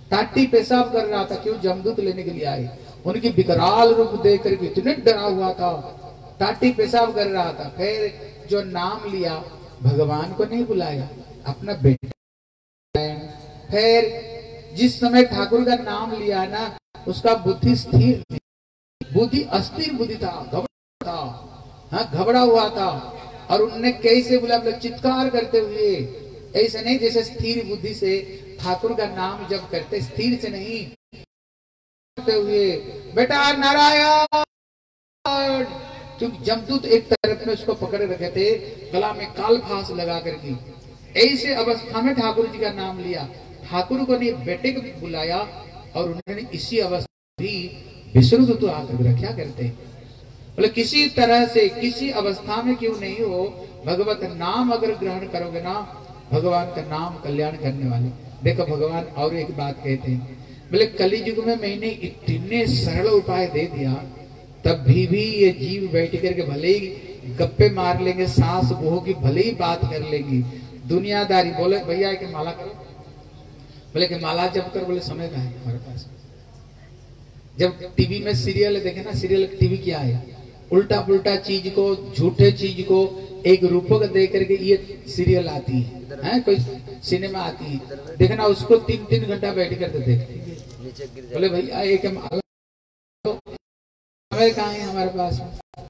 टाटी पेशाब कर रहा था, क्यों? जमदूत लेने के लिए आए। उनकी विकराल रूप देख करके इतने डरा हुआ था, टाटी पेशाब कर रहा था। फिर जो नाम लिया, भगवान को नहीं बुलाया, अपना बेटा। फिर जिस समय ठाकुर का नाम लिया ना, उसका बुद्धि स्थिर नहीं, बुद्धि अस्थिर बुद्धि था, घबरा था, हाँ घबरा हुआ था। और उनने कैसे बोला, चित्कार करते हुए, ऐसे नहीं जैसे स्थिर बुद्धि से ठाकुर का नाम जब करते, स्थिर से नहीं, करते हुए, बेटा नारायण। क्योंकि जमदूत एक तरफ में उसको पकड़े रखे थे, गला में काल फांस लगा करके। ऐसे अवस्था में ठाकुर जी का नाम लिया, ठाकुर को ने बेटे को बुलाया, और उन्होंने इसी अवस्था भी विश्रुत तो आकर क्या करते हैं, बोले किसी तरह से किसी अवस्था में क्यों नहीं हो, भगवत नाम अगर ग्रहण करोगे ना, भगवान का नाम कल्याण करने वाले। देखो भगवान और एक बात कहते हैं, बोले कलियुग में मैंने इतने सरल उपाय दे दिया, तब भी भी ये जीव बैठ करके भले ही गप्पे मार लेंगे, सास बहू की भले ही बात कर लेंगी, दुनियादारी। बोले भैया कि माला करो, बोले कि माला जब कर, बोले समय का है हमारे पास। जब टीवी में सीरियल देखे ना, सीरियल टीवी क्या है, उल्टा पुल्टा चीज को, झूठे चीज को एक रूपक देख करके ये सीरियल आती है, है? कोई सिनेमा आती है, देखना उसको तीन तीन घंटा बैठ कर देखते हैं। बोले भैया एक माला तो समय कहाँ है हमारे पास,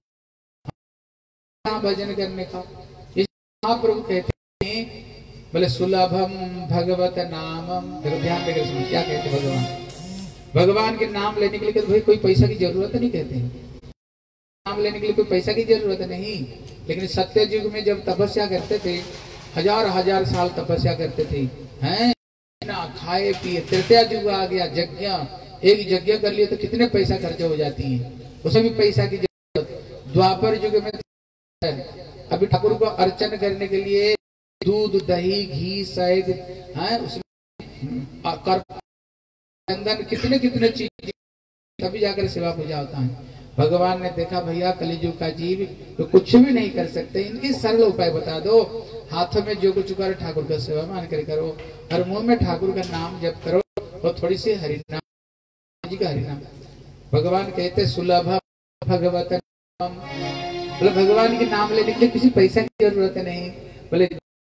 भजन करने का। महाप्रभु कहते हैं, बोले सुलभम भगवत नामम। ध्यान देकर सुनो क्या कहते भगवान। भगवान के नाम लेने के लिए भाई कोई पैसा की जरूरत नहीं, कहते हैं नाम लेने के लिए कोई पैसा की जरूरत नहीं। लेकिन सत्य युग में जब तपस्या करते थे, हजार हजार साल तपस्या करते थे, हैं ना खाए पिए। तृतीया युग आ गया, यज्ञ, एक यज्ञ कर लिए तो कितने पैसा खर्च हो जाती है, उसमें भी पैसा की जरूरत। द्वापर युग में अभी ठाकुर को अर्चन करने के लिए दूध दही घी शहद, हैं उसमें चंदन, कितने कितने चीज, तभी जाकर सेवा पूजा होता है। भगवान ने देखा भैया कलियुग का जीव तो कुछ भी नहीं कर सकते, इनकी सरल उपाय बता दो। हाथों में जो कुछ करो ठाकुर का सेवा मान कर करो, और मुंह में ठाकुर का नाम जप करो, और थोड़ी सी हरिनाम जी का हरिनाम। भगवान कहते सुलभ भगवत नाम, बोले भगवान के नाम लेने के लिए किसी पैसा की जरूरत नहीं। बोले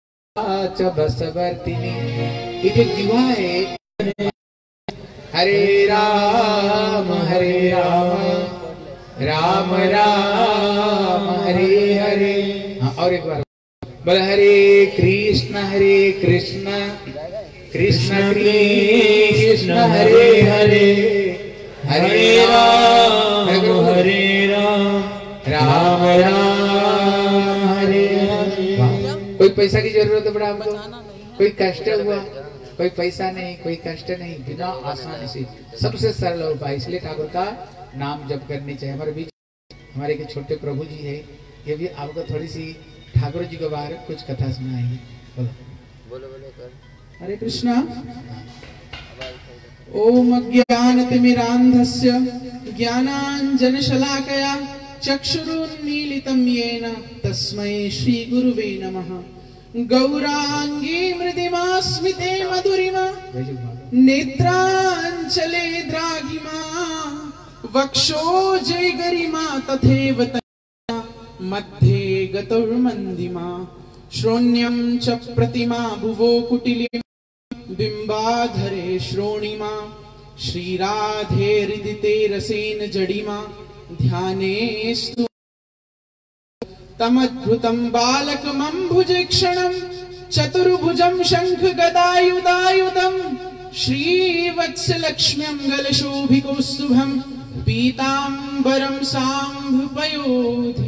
ये जो जीवा है, हरे राम हरे राम राम राम हरे हरे। हाँ और एक बार बोले हरे कृष्ण हरे कृष्ण कृष्ण कृष्ण हरे हरे हरे राम हरे राम राम राम हरे हरे। कोई पैसा की जरूरत है बड़ा हमको, कोई कष्ट हुआ, कोई पैसा नहीं, कोई कष्ट नहीं, बिना आसानी से सबसे सरल उपाय। इसलिए ठाकुर का नाम जप करनी चाहिए। हमारे बीच हमारे के छोटे प्रभु जी है, ये भी आपको थोड़ी सी ठाकुर जी के बारे में कुछ कथा सुनाएंगे। बोलो बोलो बोलो। हरे कृष्णा। ओम अज्ञानतिमिरान्धस्य ज्ञानाञ्जनशलाकया चक्षुरुन्मीलितं येन तस्मै श्रीगुरुवे नमः। गौरांगी मृदिमा स्मिते मधुरिमा नेत्रांचले द्राघिमा वक्षोजे गरिमा तथैव मध्ये गतौर्मन्दिमा। श्रोण्यं च प्रतिमा भुवो कुटिली बिम्बाधरे श्रोणिमा। श्रीराधे हृदिते रसेन जडिमा ध्यानेस्तु तमद्भुतं बालकमम्भुजे क्षणं चतुर्भुजं शंख गदायुधायुधं श्रीवत्सलक्ष्म्यं गलशोभिकौस्तुभं पीताम्बरं सांभपयोधि।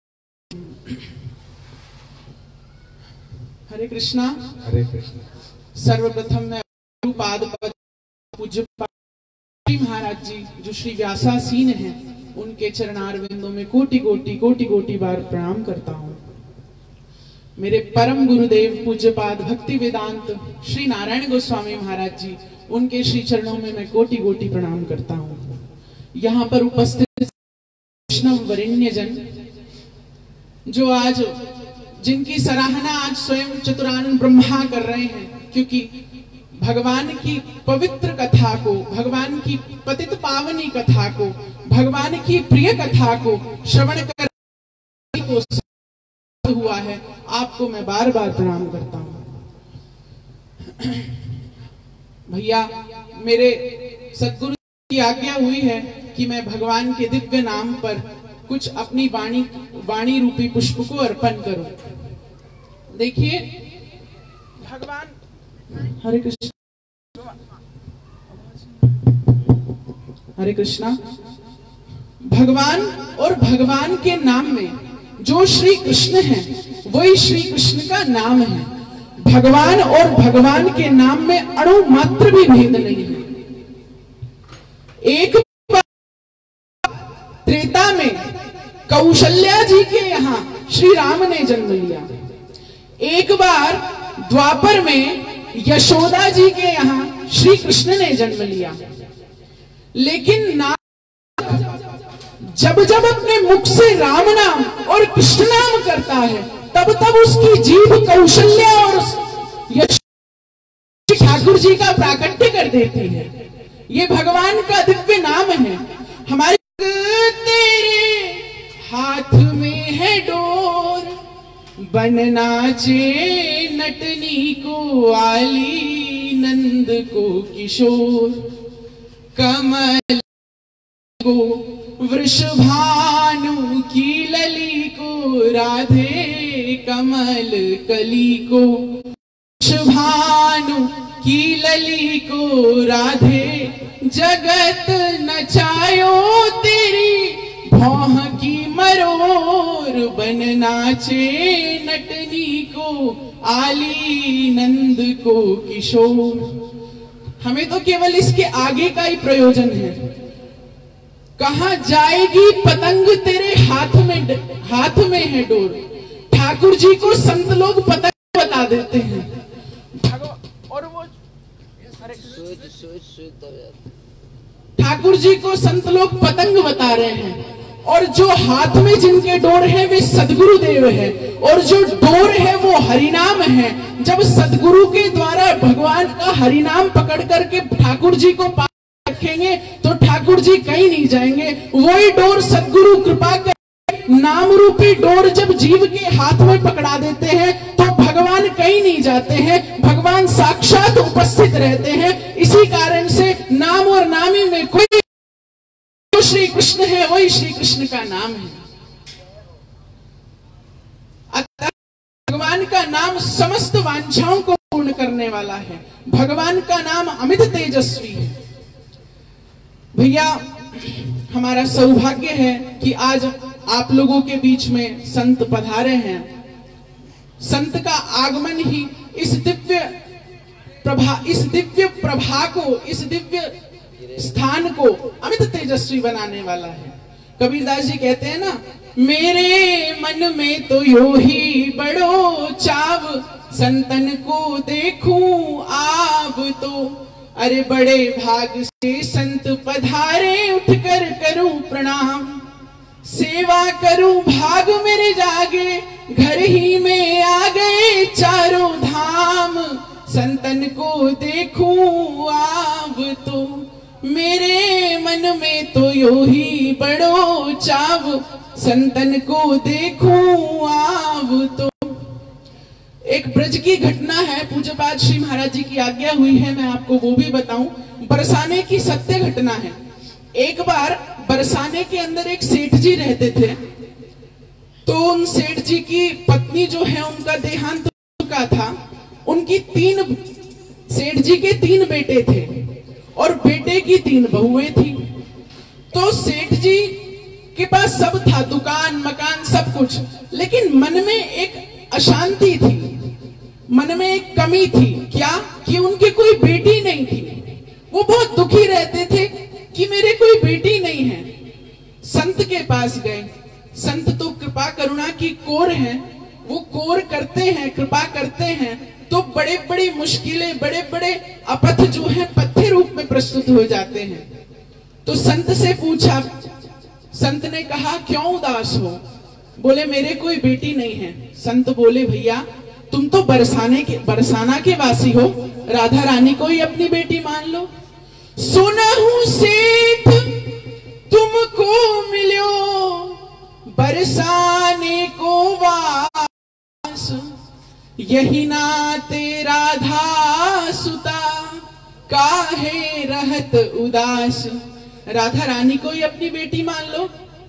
हरे कृष्णा। हरे कृष्णा। सर्वप्रथम मैं पाद पूज्य महाराज जी जो श्री व्यासासीन हैं, उनके चरणारविंदों में कोटि कोटि कोटि कोटि बार प्रणाम करता हूँ। मेरे परम गुरुदेव पूज्यपाद भक्ति वेदांत श्री नारायण गोस्वामी महाराज जी, उनके श्री चरणों में मैं कोटि कोटि प्रणाम करता हूँ। यहाँ पर उपस्थित वैष्णव वरेण्य जन जो आज जिनकी सराहना आज स्वयं चतुरानंद ब्रह्मा कर रहे हैं, क्योंकि भगवान की पवित्र कथा को, भगवान की पतित पावनी कथा को, भगवान की प्रिय कथा को श्रवण करने को हुआ है, आपको मैं बार बार प्रणाम करता हूं। भैया, मेरे सदगुरु की आज्ञा हुई है कि मैं भगवान के दिव्य नाम पर कुछ अपनी वाणी वाणी रूपी पुष्प को अर्पण करूं। देखिए, भगवान, हरे कृष्ण, हरे कृष्णा। भगवान और भगवान के नाम में जो श्री कृष्ण है वही श्री कृष्ण का नाम है। भगवान और भगवान के नाम में अणु मात्र भी भेद नहीं है। एक त्रेता में कौशल्या जी के यहां श्री राम ने जन्म लिया, एक बार द्वापर में यशोदा जी के यहां श्री कृष्ण ने जन्म लिया। लेकिन नाम जब जब अपने मुख से राम नाम और कृष्ण नाम करता है, तब तब उसकी जीभ कौशल्या और यश ठाकुर जी का प्राकट्य कर देती है। ये भगवान का दिव्य नाम है। हमारे तेरे हाथ में है डोर, बन नाचे नटनी को आली, नंद को किशोर, कमल को वृषभानु की लली को, राधे कमल कली को, वृषभानु की लली को, राधे जगत नचायो तेरी भौह की मरोर, बन नाचे नटनी को आली, नंद को किशोर। हमें तो केवल इसके आगे का ही प्रयोजन है। कहां जाएगी पतंग तेरे हाथ में, हाथ में है डोर। ठाकुर जी को संत लोग पतंग बता देते हैं, और वो ठाकुर जी को संत लोग पतंग बता रहे हैं, और जो हाथ में जिनके डोर है वे सदगुरु देव है, और जो डोर है वो हरिनाम है। जब सदगुरु के द्वारा भगवान का हरिनाम पकड़ करके ठाकुर जी को रखेंगे तो ठाकुर जी कहीं नहीं जाएंगे। वही डोर सदगुरु कृपा कर नाम रूपी डोर जब जीव के हाथ में पकड़ा देते हैं तो भगवान कहीं नहीं जाते हैं, भगवान साक्षात उपस्थित रहते हैं। इसी कारण से नाम और नामी में कोई, जो श्री कृष्ण है वही श्री कृष्ण का नाम है। अतः भगवान का नाम समस्त वांछाओं को पूर्ण करने वाला है। भगवान का नाम अमित तेजस्वी है। भैया, हमारा सौभाग्य है कि आज आप लोगों के बीच में संत पधारे हैं। संत का आगमन ही इस दिव्य प्रभा इस दिव्य प्रभा को, इस दिव्य स्थान को अमित तेजस्वी बनाने वाला है। कबीरदास जी कहते हैं ना, मेरे मन में तो यो ही बड़ो चाव, संतन को देखूं आब तो, अरे बड़े भाग से संत पधारे, उठकर करूं प्रणाम, सेवा करूं भाग मेरे जागे, घर ही में आ गए चारों धाम, संतन को देखूं आब तो, मेरे मन में तो यो ही बड़ो चाव, संतन को देखूं आब तो। एक ब्रज की घटना है, पूज्यपाद श्री महाराज जी की आज्ञा हुई है, मैं आपको वो भी बताऊं। बरसाने की सत्य घटना है। एक बार बरसाने के अंदर एक सेठ जी रहते थे, तो उन सेठ जी की पत्नी जो है उनका देहांत हो चुका था। उनकी तीन, सेठ जी के तीन बेटे थे और बेटे की तीन बहुएं थी। तो सेठ जी के पास सब था, दुकान मकान सब कुछ, लेकिन मन में एक अशांति थी, मन में एक कमी थी। क्या? कि उनकी कोई बेटी नहीं थी। वो बहुत दुखी रहते थे कि मेरे कोई बेटी नहीं है। संत के पास गए। संत तो कृपा करुणा की कोर हैं, वो कोर करते हैं, कृपा करते हैं, तो बड़े बड़ी मुश्किलें, बड़े बड़े अपथ जो है पथ्य रूप में प्रस्तुत हो जाते हैं। तो संत से पूछा, संत ने कहा क्यों उदास हो? बोले मेरे कोई बेटी नहीं है। संत बोले भैया तुम तो बरसाने के बरसाना के वासी हो, राधा रानी को ही अपनी बेटी मान लो। सुना हूं सेठ तुमको मिलो बरसाने को वास, यही नाते राधा सुता काहे रहत उदास। राधा रानी को ही अपनी बेटी मान लो।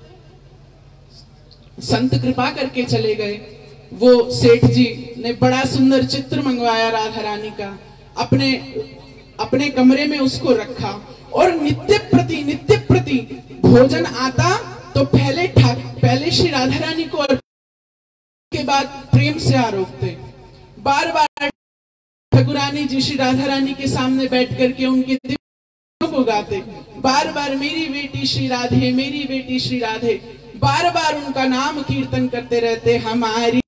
संत कृपा करके चले गए। वो सेठ जी ने बड़ा सुंदर चित्र मंगवाया राधा रानी का, अपने अपने कमरे में उसको रखा और नित्य प्रति नित्य प्रति भोजन आता तो पहले ठाक पहले श्री राधा रानी को और के बाद प्रेम से आरोपते। बार बार ठाकुरानी जी श्री राधा रानी के सामने बैठ करके उनके दिल को गाते, बार बार मेरी बेटी श्री राधे, मेरी बेटी श्री राधे, बार बार उनका नाम कीर्तन करते रहते। हमारी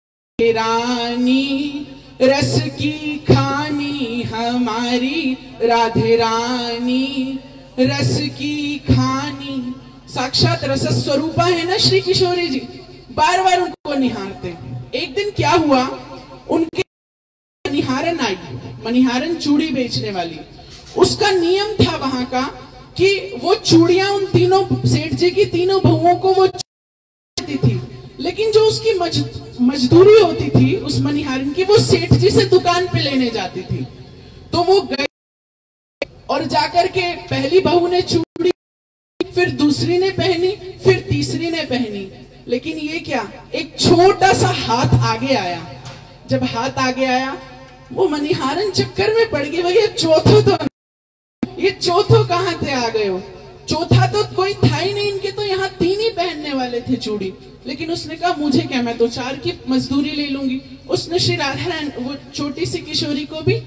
रानी रस की खानी, हमारी राधे रानी रस की खानी। साक्षात रस स्वरूपा है ना श्री किशोरी जी, बार बार उनको निहारते। एक दिन क्या हुआ, उनके मनिहारन आई, मनिहारन चूड़ी बेचने वाली। उसका नियम था वहां का कि वो चूड़ियां उन तीनों सेठ जी की तीनों बहुओं को वो देती थी, लेकिन जो उसकी मज, मजदूरी होती थी उस मनिहारन की, वो सेठ जी से दुकान पे लेने जाती थी। तो वो गए और जाकर के पहली बहू ने चूड़ी, फिर दूसरी ने पहनी, फिर तीसरी ने पहनी। लेकिन ये क्या, एक छोटा सा हाथ आगे आया। जब हाथ आगे आया वो मनिहारन चक्कर में पड़ गई, भैया चौथो तो ये चौथो कहां से आ गए हो, चौथा तो कोई था ही नहीं, इनके तो यहाँ तीन ही पहनने वाले थे चूड़ी। लेकिन उसने कहा मुझे क्या, मैं तो चार की मजदूरी ले लूंगी। उसने श्री राधा रानी वो छोटी सी किशोरी को भी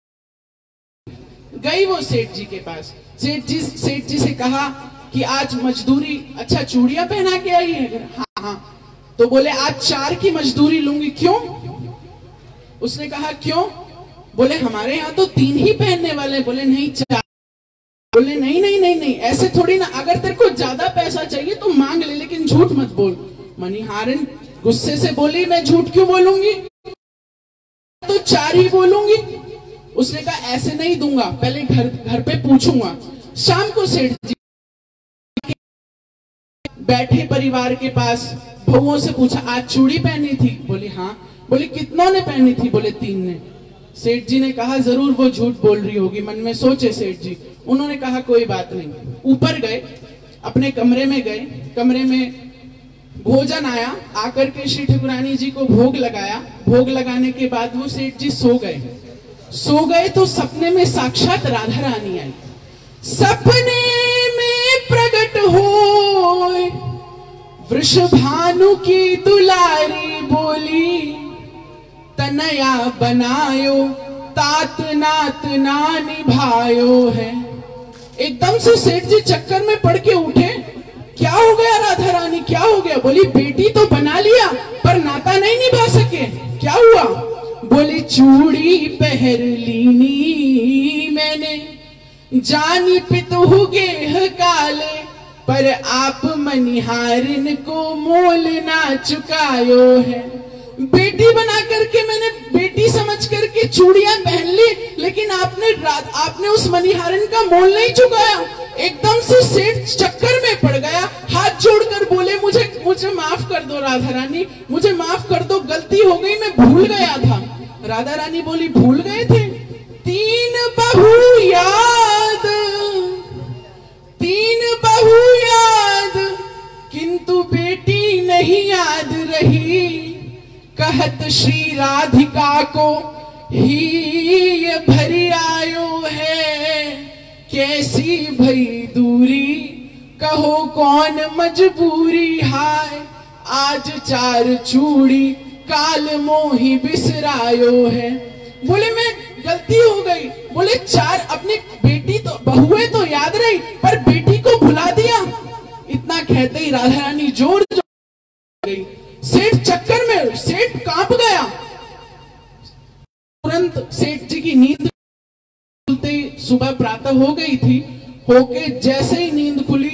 गई वो सेठ जी के पास। सेठ जी सेठ जी से कहा कि आज मजदूरी, अच्छा चूड़ियां पहना के आई है? हाँ हाँ। तो बोले आज चार की मजदूरी लूंगी। क्यों? उसने कहा क्यों? बोले हमारे यहाँ तो तीन ही पहनने वाले। बोले नहीं चार। बोले नहीं नहीं नहीं नहीं ऐसे थोड़ी ना, अगर तेरे को ज्यादा पैसा चाहिए तो मांग ले, लेकिन झूठ मत बोल। मनिहारन गुस्से से बोली मैं झूठ क्यों बोलूंगी, तो चार ही बोलूंगी। उसने कहा ऐसे नहीं दूंगा, पहले घर घर पे पूछूंगा। शाम को सेठ जी बैठे परिवार के पास, बहुओं से पूछा आज चूड़ी पहनी थी? बोली हाँ। बोली कितनों ने पहनी थी? बोले तीन ने। सेठ जी ने कहा जरूर वो झूठ बोल रही होगी, मन में सोचे सेठ जी। उन्होंने कहा कोई बात नहीं। ऊपर गए, अपने कमरे में गए, कमरे में भोजन आया, आकर के श्री ठाकुरानी जी को भोग लगाया। भोग लगाने के बाद वो सेठ जी सो गए। सो गए तो सपने में साक्षात राधा रानी आई। सपने में प्रकट हो वृषभानु की दुलारी, बोली तनया बनायो तात नात ना निभायो है। एकदम से सेठ जी चक्कर में पड़ के उठे। क्या हो गया राधा रानी, क्या हो गया? बोली बेटी तो बना लिया पर नाता नहीं निभा सके। क्या हुआ? बोली चूड़ी पहर लीनी मैंने, जानी पितु गेह काले, पर आप मनिहारिन को मोल ना चुकायो है। बेटी बना करके मैंने बेटी समझ करके चूड़ियां पहन ली, लेकिन आपने आपने उस मनिहारन का मोल नहीं चुकाया। एकदम से सेठ चक्कर में पड़ गया, हाथ जोड़कर बोले मुझे मुझे माफ कर दो राधा रानी, मुझे माफ कर दो, गलती हो गई, मैं भूल गया था। राधा रानी बोली भूल गए थे? तीन बहू याद, तीन बहू याद, किंतु बेटी नहीं याद रही। कहत श्री राधिका को ही ये भरी आयो है, कैसी भई दूरी, कहो कौन मजबूरी। हाय आज चार चूड़ी, काल मोही बिसरायो है। बोले मैं गलती हो गई। बोले चार, अपनी बेटी तो बहुएं तो याद रही पर बेटी को भुला दिया। इतना कहते ही राधा रानी जोर जोर गई। सेठ चक्कर में, सेठ कांप गया। तुरंत सेठ जी की नींद खुलते ही, सुबह प्रातः हो गई थी, होके जैसे ही नींद खुली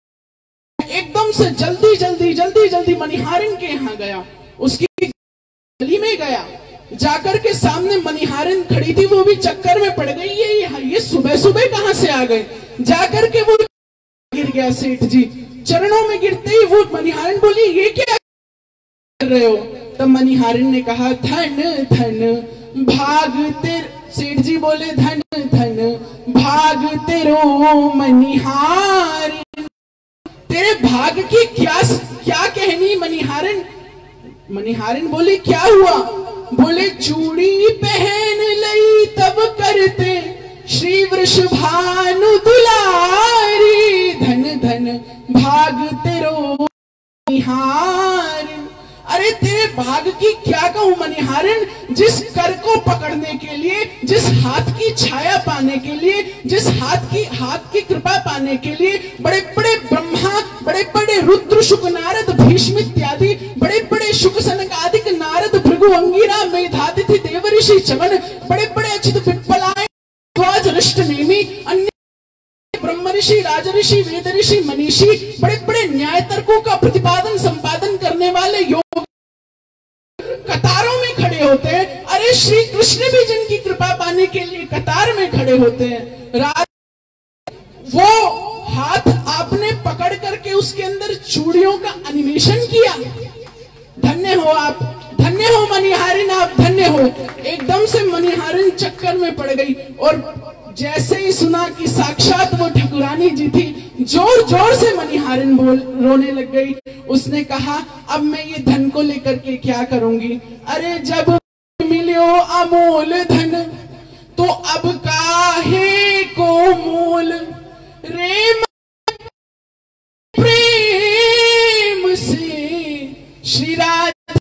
एकदम से जल्दी जल्दी जल्दी जल्दी मनिहारिन के यहाँ गया। उसकी गली में गया, जाकर के सामने मनिहारिन खड़ी थी, वो भी चक्कर में पड़ गई, ये ये सुबह सुबह कहां से आ गए। जाकर के वो गिर गया सेठ जी, चरणों में गिरते ही वो मनिहारिन बोली, ये क्या कर रहे हो? तब मनिहारिन ने कहा, धन धन भाग तेरे। सेठ जी बोले, धन धन भाग तेरो मनिहारिन, तेरे भाग की क्या क्या कहनी मनिहारिन। मनिहारिन बोली, क्या हुआ? बोले, चूड़ी पहन लई तब करते श्री वृषभानु दुलारी, धन धन भाग तेरो मनिहारिन। अरे तेरे भाग की क्या कहूं मनिहारिन, जिस कर को पकड़ने के लिए, जिस हाथ की छाया पाने के लिए, जिस हाथ की हाथ की कृपा पाने के लिए बड़े बड़े ब्रह्मा, बड़े बड़े रुद्र, शुक, नारद, भीष्म इत्यादि बड़े बड़े शुक, सनकादिक, नारद, भृगु, अंगिरा, मेधातिथि, देवऋषि, चमन, बड़े बड़े अच्युत, पिप्पलायन, ध्वज, ऋष्ट, नेमि, अन्य ब्रह्म ऋषि, राज ऋषि, वेद ऋषि, मनीषी, बड़े बड़े न्याय तर्कों का प्रतिपादन संपादन करने वाले योग कतारों में खड़े होते हैं। अरे श्री कृष्ण भी जिनकी कृपा पाने के लिए कतार में खड़े होते हैं। राज वो हाथ आपने पकड़ करके उसके अंदर चूड़ियों का एनिमेशन किया। धन्य हो आप, धन्य हो मनिहारिन, आप धन्य हो। एकदम से मनिहारिन चक्कर में पड़ गई और जैसे ही सुना कि साक्षात वो ठाकुरानी जी थी, जोर जोर से मनिहारिन बोल रोने लग गई। उसने कहा, अब मैं ये धन को लेकर के क्या करूंगी? अरे जब मिलो अमोल धन तो अब काहे को मोल, रे प्रेम से श्री राधे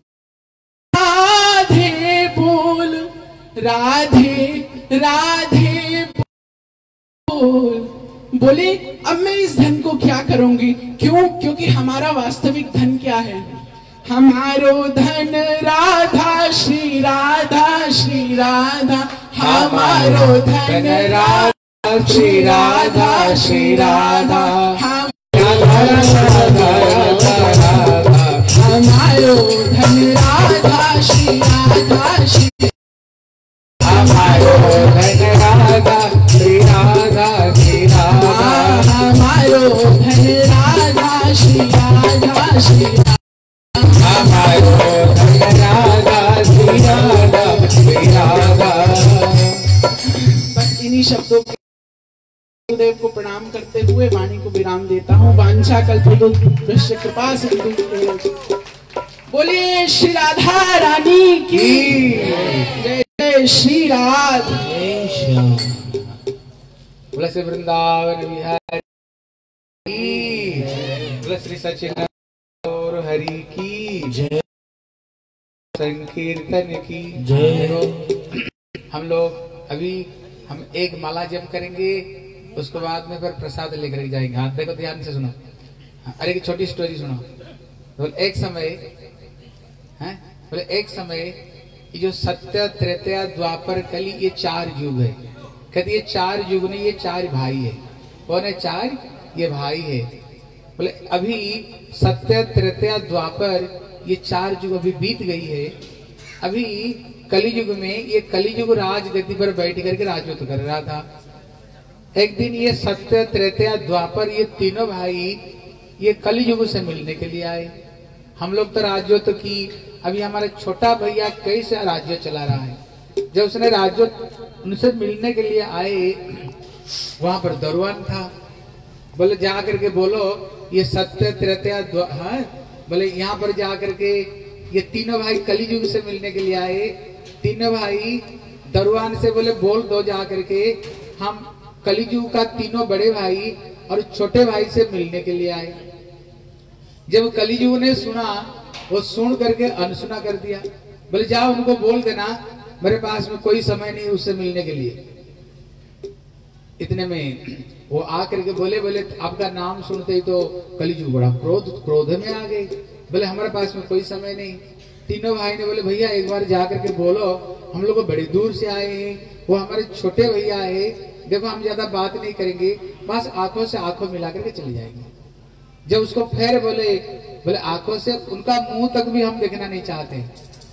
बोल, राधे राधे बोले, अब मैं इस धन को क्या करूंगी? क्यों? क्योंकि हमारा वास्तविक धन क्या है? हमारो धन राधा श्री राधा श्री राधा, हमारो धन राधा श्री राधा श्री राधा, हमारो धन राधा श्री राधा श्री, हमारो धन राधा श्री राधा श्री राधा, हमारो धन राधा श्री राधा श्री राधा, हमारो धन राधा श्री राधा श्री राधा। बस इन्हीं शब्दों के गुरुदेव को प्रणाम करते हुए वाणी को विराम देता हूँ। वांछा कल्पतरुभ्यश्च कृपा सिंधु। बोलिए श्री राधा रानी की जय, जय श्री राधे। बोले श्री वृंदावन बिहारी की, बोले श्री सचिन और हरि की जय, संकीर्तन की जय। हम लोग अभी हम एक माला जप करेंगे, उसके बाद में फिर प्रसाद लेकर जाएंगे। हाथ देखो, ध्यान से सुनो। अरे की छोटी स्टोरी सुनो। बोले एक समय है, बोले एक समय ये जो सत्य, त्रेता, द्वापर, कली, ये चार युग है। कहते ये चार युग नहीं, ये चार भाई है। कौन है चार? ये भाई है। बोले अभी सत्य, त्रेता, द्वापर, ये चार युग अभी बीत गई है। अभी कलियुग में ये कलियुग राजगद्दी पर बैठ करके राजत्व कर रहा था। एक दिन ये सत्य, त्रेता, द्वापर, ये तीनों भाई ये कलियुग से मिलने के लिए आए। हम लोग तो राज्योत्व की, अभी हमारा छोटा भैया कैसे राज्य चला रहा है। जब उसने राज्य उनसे मिलने के लिए आए, वहां पर दरवान था। बोले जा करके बोलो ये सत्य, त्रेता, हाँ, बोले यहाँ पर जा करके ये तीनों भाई कलियुग से मिलने के लिए आए। तीनों भाई दरवान से बोले बोल दो जा करके, हम कलियुग का तीनों बड़े भाई और छोटे भाई से मिलने के लिए आए। जब कलियुग ने सुना, वो सुन करके अनसुना कर दिया। बोले जाओ उनको बोल देना मेरे पास में कोई समय नहीं उससे मिलने के लिए। इतने में वो आकर के बोले बोले आपका नाम सुनते ही तो कलियुग बड़ा क्रोध क्रोध में आ गए। बोले हमारे पास में कोई समय नहीं। तीनों भाई ने बोले भैया एक बार जा करके बोलो, हम लोग बड़ी दूर से आए हैं, वो हमारे छोटे भैया है, देखो हम ज्यादा बात नहीं करेंगे, बस आंखों से आंखों मिला करके चले जाएंगे। जब उसको फिर बोले बोले आंखों से, उनका मुंह तक भी हम देखना नहीं चाहते।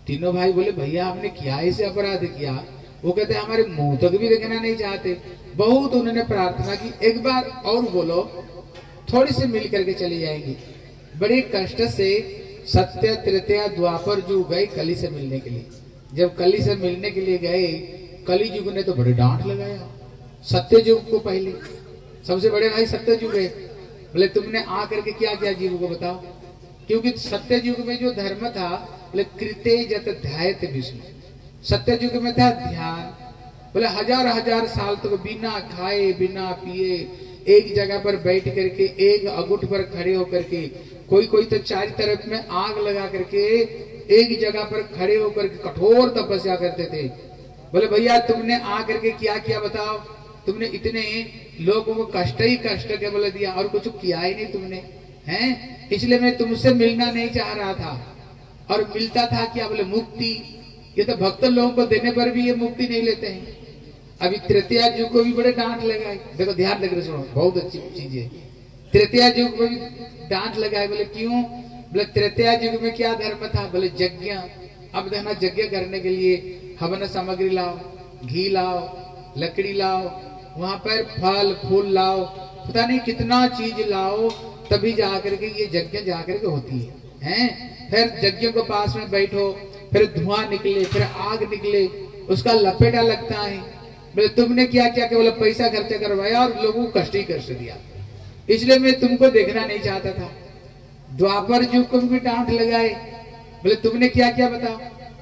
तीनों भाई बोले भैया हमने क्या ऐसे अपराध किया? वो कहते हमारे मुंह तक भी देखना नहीं चाहते। बहुत उन्होंने प्रार्थना की, एक बार और बोलो, थोड़ी सी मिल करके चली जाएंगी। बड़े कष्ट से सत्य तृतीया द्वापर जो गए कली से मिलने के लिए। जब कली से मिलने के लिए गए, कली युग ने तो बड़े डांट लगाया सत्य युग को। पहले सबसे बड़े भाई सत्य युग है, बोले तुमने आ करके क्या क्या जीव को बताओ। क्योंकि सत्य युग में जो धर्म था, बोले कृते जत ध्यायत विष्णु, सत्य युग में था ध्यान। बोले हजार हजार साल तक तो बिना खाए बिना पिए एक जगह पर बैठ करके एक अगुठ पर खड़े होकर के, कोई कोई तो चार तरफ में आग लगा करके एक जगह पर खड़े होकर के कठोर तपस्या करते थे। बोले भैया तुमने आ करके क्या किया बताओ? तुमने इतने लोगों को कष्ट ही कष्ट के बोले दिया और कुछ किया ही नहीं तुमने, हैं? इसलिए मैं तुमसे मिलना नहीं चाह रहा था। और मिलता था क्या? बोले मुक्ति। ये तो भक्त लोगों को देने पर भी ये मुक्ति नहीं लेते हैं। अभी तृतीया युग को भी बड़े डांट लगाए। देखो ध्यान देकर सुनो, बहुत अच्छी चीज है। तृतीया युग को भी डांट लगाए। बोले क्यों? बोले तृतीया युग में क्या धर्म था? बोले यज्ञ। अब देखना, यज्ञ करने के लिए हवन सामग्री लाओ, घी लाओ, लकड़ी लाओ, वहां पर फल फूल लाओ, पता नहीं कितना चीज लाओ, तभी जाकर के ये यज्ञ जाकर के होती है, हैं? फिर यज्ञ को पास में बैठो, फिर धुआं निकले, फिर आग निकले, उसका लपेटा लगता है। बोले तुमने क्या क्या क्या? बोला पैसा खर्चा करवाया और लोगों को कष्ट ही कष्ट दिया, इसलिए मैं तुमको देखना नहीं चाहता था। द्वापर युग को भी डांट लगाए। बोले तुमने क्या क्या बताओ?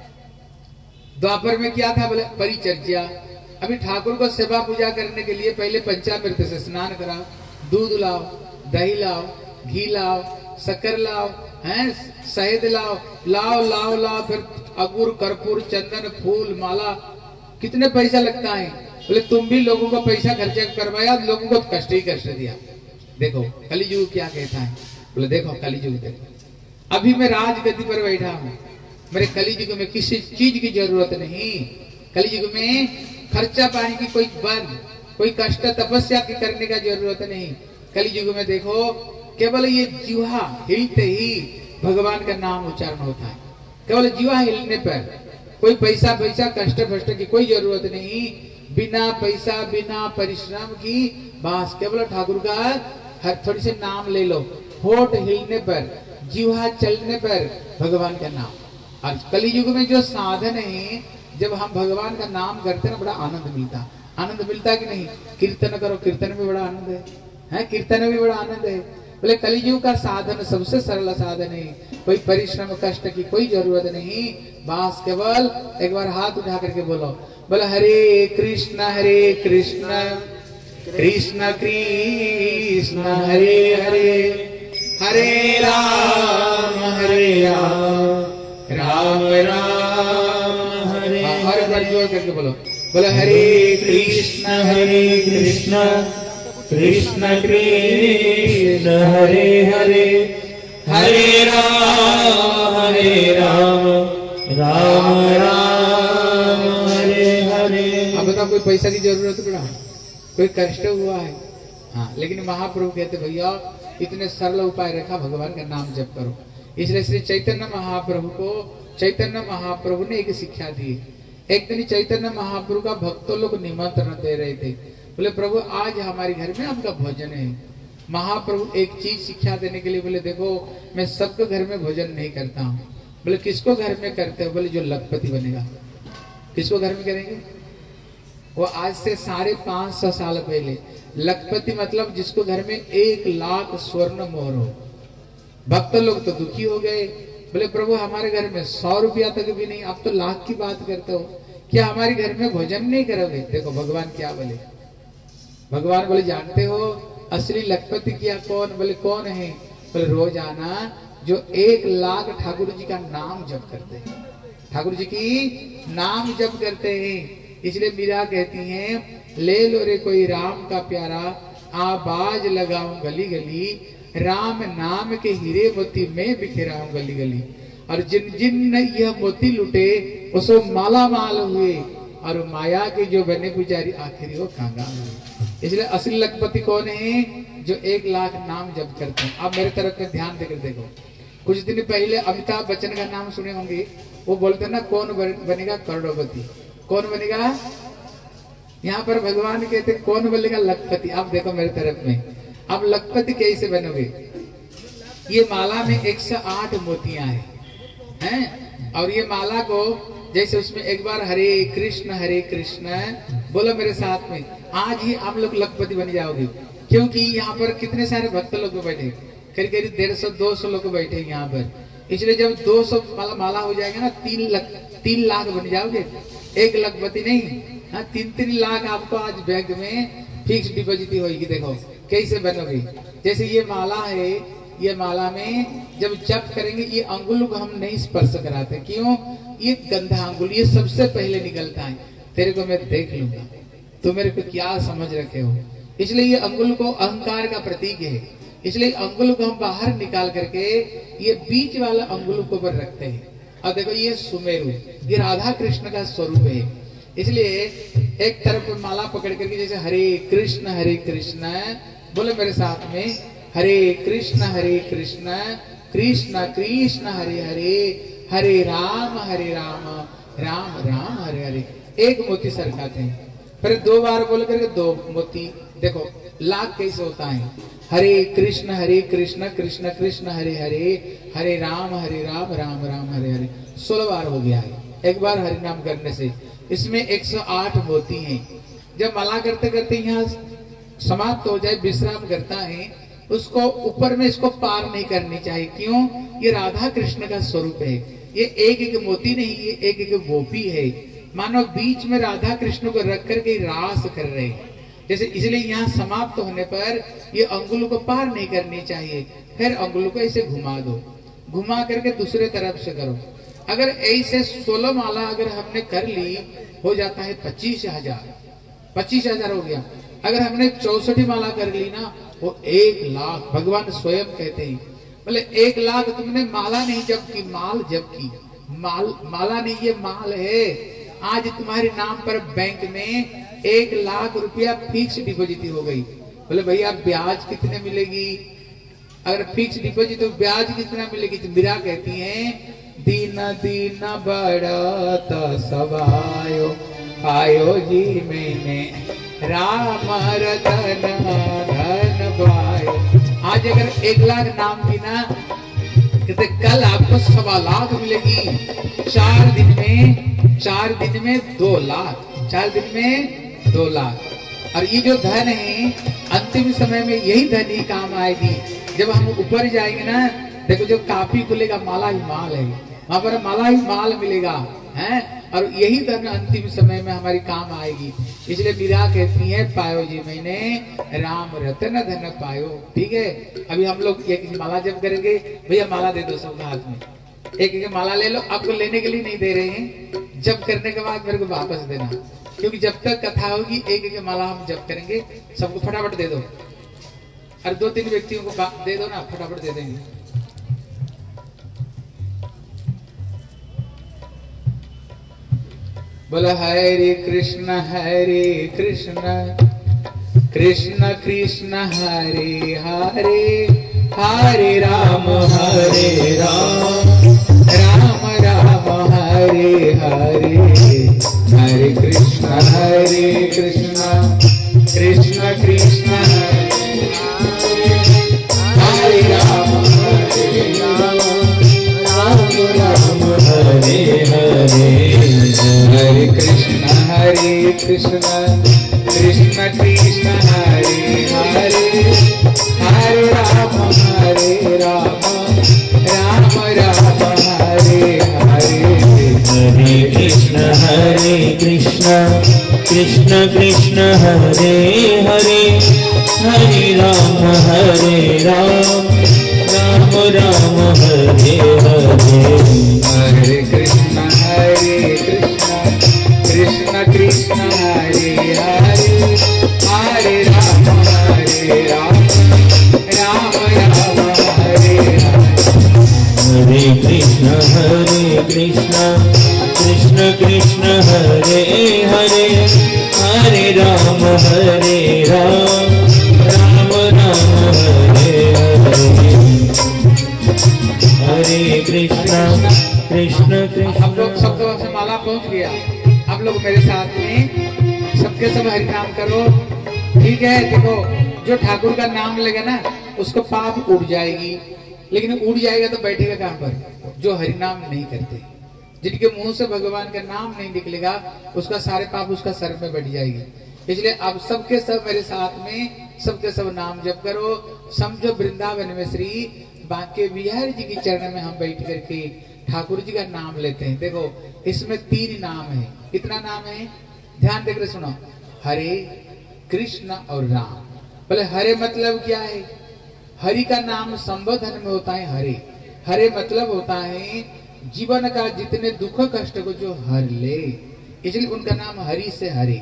द्वापर में क्या था? बोले परिचर्या। अभी ठाकुर को सेवा पूजा करने के लिए पहले पंचामृत से स्नान कराओ, दूध लाओ, दही लाओ, घी लाओ, शक्कर लाओ, हैं, शहद लाओ, लाओ लाओ लाओ, फिर अगुर कर्पूर चंदन फूल माला, कितने पैसा लगता है। बोले तुम भी लोगों को पैसा खर्चा करवाया, लोगों को कष्ट ही कष्ट दिया। देखो कलियुग क्या कहता है। बोले देखो कलियुग देखो, अभी मैं राजगद्दी पर बैठा हूँ, मेरे कलियुग में किसी चीज की जरूरत नहीं। कलियुग में खर्चा पानी की कोई बंद, कोई कष्ट तपस्या की करने का जरूरत नहीं। कलियुग में देखो केवल ये जीवा हिलते ही भगवान का नाम उच्चारण होता है। केवल जीवा हिलने पर कोई पैसा पैसा कष्ट भष्ट की कोई जरूरत नहीं। बिना पैसा बिना परिश्रम की बस केवल ठाकुर का हर थोड़ी से नाम ले लो। होठ हिलने पर, जीवा चलने पर भगवान का नाम। और कलियुग में जो साधन है, जब हम भगवान का नाम करते हैं ना, बड़ा आनंद मिलता। आनंद मिलता कि नहीं? कीर्तन करो, कीर्तन में बड़ा आनंद है, है? कीर्तन में भी बड़ा आनंद है। बोले कलियुग का साधन सबसे सरल साधन है, कोई परिश्रम कष्ट की कोई जरूरत नहीं। बस केवल एक बार हाथ उठा करके बोलो, बोले हरे कृष्ण हरे कृष्ण कृष्ण कृष्ण हरे हरे, हरे राम हरे राम राम राम हरे हरे। बार जोर करके बोलो, बोले हरे कृष्ण हरे कृष्ण कृष्ण कृष्ण हरे हरे, हरे राम हरे राम राम राम हरे हरे। अब बताओ कोई पैसा की जरूरत पड़ा, कोई कष्ट हुआ है? हाँ, लेकिन महाप्रभु कहते भैया इतने सरल उपाय रखा, भगवान का नाम जप करो। इसलिए श्री चैतन्य महाप्रभु को चैतन्य महाप्रभु ने एक शिक्षा दी। एक दिन चैतन्य महाप्रभु का भक्तों लोग निमंत्रण दे रहे थे। बोले प्रभु आज हमारे घर में आपका भोजन है। महाप्रभु एक चीज शिक्षा देने के लिए बोले देखो मैं सबके घर में भोजन नहीं करता हूँ। बोले किसको घर में करते हो? बोले जो लखपति बनेगा। किसको घर में करेंगे? वो आज से साढ़े पांच सौ साल पहले लखपति मतलब जिसको घर में एक लाख स्वर्ण मोहर हो। भक्त लोग तो दुखी हो गए। बोले प्रभु हमारे घर में सौ रुपया तक भी नहीं, आप तो लाख की बात करते हो, क्या हमारे घर में भोजन नहीं करोगे? देखो भगवान क्या बोले। भगवान बोले जानते हो असली लखपति किया कौन? बोले कौन है? बोले रोजाना जो एक लाख ठाकुर जी का नाम जप करते हैं, ठाकुर जी की नाम जप करते हैं। इसलिए मीरा कहती हैं ले लो रे कोई राम का प्यारा, आवाज लगाऊं गली गली, राम नाम के हीरे मोती में बिखेराऊं गली गली। और जिन जिन ने यह मोती लुटे उसो माला माल हुए, और माया के जो बने पुजारी आखिरी वो कांगाल हुए। इसलिए असली लखपति कौन है? जो एक लाख नाम जप करते हैं। आप मेरे तरफ में ध्यान देकर देखो। कुछ दिन पहले अमिताभ बच्चन का नाम सुने होंगे, वो बोलते ना कौन बनेगा करोड़पति, कौन बनेगा, यहाँ पर भगवान कहते कौन बनेगा लखपति। आप देखो मेरे तरफ में, अब लखपति कैसे बनोगे, ये माला में एक सौ आठ मोतियां हैं हैं और ये माला को जैसे उसमें एक बार हरे कृष्ण हरे कृष्ण बोलो मेरे साथ में, आज ही आप लोग लखपति बन जाओगे। क्योंकि यहाँ पर कितने सारे भक्त लोग बैठे, करीब करीब डेढ़ सौ दो सौ लोग बैठे यहाँ पर, इसलिए जब दो सौ माला माला हो जाएगा ना तीन लाख तीन लाख बन जाओगे, एक लखपति नहीं, हाँ तीन तीन लाख आपको आज बैंक में फिक्स डिपॉजिट होगी। देखो कैसे बनोगे, जैसे ये माला है, ये माला में जब जप करेंगे ये अंगुल को हम नहीं स्पर्श कराते, क्यों, ये गंधा अंगुल ये सबसे पहले निकलता है, तेरे को मैं देख लूंगा तो मेरे को क्या समझ रखे हो, इसलिए ये अंगुल को अहंकार का प्रतीक है, इसलिए अंगुल को हम बाहर निकाल करके ये बीच वाला अंगुल को ऊपर रखते हैं। और देखो ये सुमेरु, ये राधा कृष्ण का स्वरूप है, इसलिए एक तरफ माला पकड़ करके जैसे हरे कृष्ण हरे कृष्ण बोले मेरे साथ में, हरे कृष्ण हरे कृष्ण कृष्ण कृष्ण हरे हरे हरे राम हरे राम राम राम हरे हरे, एक मोती सरकाते हैं, फिर दो बार बोल करके दो मोती। देखो लाख कैसे होता है, हरे कृष्ण हरे कृष्ण कृष्ण कृष्ण हरे हरे हरे राम हरे राम राम राम हरे हरे, सोलह बार हो गया है एक बार हरि नाम करने से। इसमें एक सौ आठ मोती हैं। जब माला करते करते यहाँ समाप्त हो जाए, विश्राम करता है, उसको ऊपर में इसको पार नहीं करनी चाहिए, क्यों, ये राधा कृष्ण का स्वरूप है, ये एक एक मोती नहीं, ये एक एक गोपी है, मानो बीच में राधा कृष्ण को रख करके रास कर रहे हैं जैसे, इसलिए यहाँ समाप्त होने पर ये अंगुल को पार नहीं करनी चाहिए, फिर अंगुल को ऐसे घुमा दो, घुमा करके दूसरे तरफ से करो। अगर ऐसे सोलह माला अगर हमने कर ली हो जाता है पच्चीस हजार पच्चीस हजार हो गया। अगर हमने चौसठ माला कर ली ना वो एक लाख, भगवान स्वयं कहते हैं बोले एक लाख तुमने माला नहीं जप की, माल जप की, माल माला नहीं ये माल है। आज तुम्हारे नाम पर बैंक में एक लाख रुपया फिक्स डिपॉजिट हो गई, बोले भैया ब्याज कितने मिलेगी, अगर फिक्स डिपॉजिट तो ब्याज कितना मिलेगी, तो मीरा कहती है दिन दिन बढ़ता सवायो आयो जी मैंने राम रतन धन पायो। आज अगर एक लाख नाम की ना कहते कल आपको सवा लाख मिलेगी, चार दिन में चार दिन में दो लाख चार दिन में दो लाख। और ये जो धन है अंतिम समय में यही धन ही काम आएगी। जब हम ऊपर जाएंगे ना, देखो जो काफी खुलेगा माला ही माल है, वहां पर माला ही माल मिलेगा है, और यही धन अंतिम समय में हमारी काम आएगी। इसलिए मीरा कहती है पायो जी मैंने राम रतन धन पायो। ठीक है, अभी हम लोग एक माला जब करेंगे, भैया माला दे दो सबका हाथ में, एक एक माला ले लो, आपको लेने के लिए नहीं दे रहे हैं, जब करने के बाद मेरे को वापस देना, क्योंकि जब तक कथा होगी एक एक माला हम जब करेंगे, सबको फटाफट दे दो, और दो तीन व्यक्तियों को दे दो ना, फटाफट दे देंगे। बोला हरे कृष्ण हरे कृष्ण कृष्ण कृष्ण हरे हरे हरे राम हरे राम राम राम हरे हरे हरे कृष्ण हरे कृष्ण कृष्ण कृष्ण हरे राम हरे राम राम राम हरे हरे हरे कृष्ण हरे कृष्ण कृष्ण कृष्ण हरे हरे हरे राम हरे राम राम राम हरे हरे हरे कृष्ण हरे कृष्ण कृष्ण कृष्ण हरे हरे हरे राम हरे राम राम राम हरे हरे हरे कृष्ण हरे कृष्ण कृष्ण कृष्ण हरे हरे हरे राम हरे राम राम राम हरे हरे कृष्ण हरे कृष्ण कृष्ण कृष्ण हरे हरे हरे राम हरे राम राम राम हरे हरे हरे कृष्ण कृष्ण अब लोग कृष्ण सब तो से माला पहुंच गया। अब लोग मेरे साथ में सबके सब हरि नाम करो, ठीक है। देखो जो ठाकुर का नाम लेगा ना उसको पाप उड़ जाएगी, लेकिन उड़ जाएगा तो बैठेगा कहां पर? जो हरि नाम नहीं करते, जिनके मुंह से भगवान का नाम नहीं निकलेगा, उसका सारे पाप उसका सर में बैठ जाएगी। इसलिए अब सबके सब मेरे साथ में सबके सब नाम जप करो। समझो वृंदावन में श्री बांके बिहारी जी की चरण में हम बैठ करके ठाकुर जी का नाम लेते हैं। देखो इसमें तीन नाम है। कितना नाम है? ध्यान देकर सुनो। हरे कृष्ण और राम। बोले हरे मतलब क्या है? हरि का नाम संबोधन में होता है हरे। हरे मतलब होता है जीवन का जितने दुख कष्ट को जो हर ले, इसलिए उनका नाम हरि से हरे।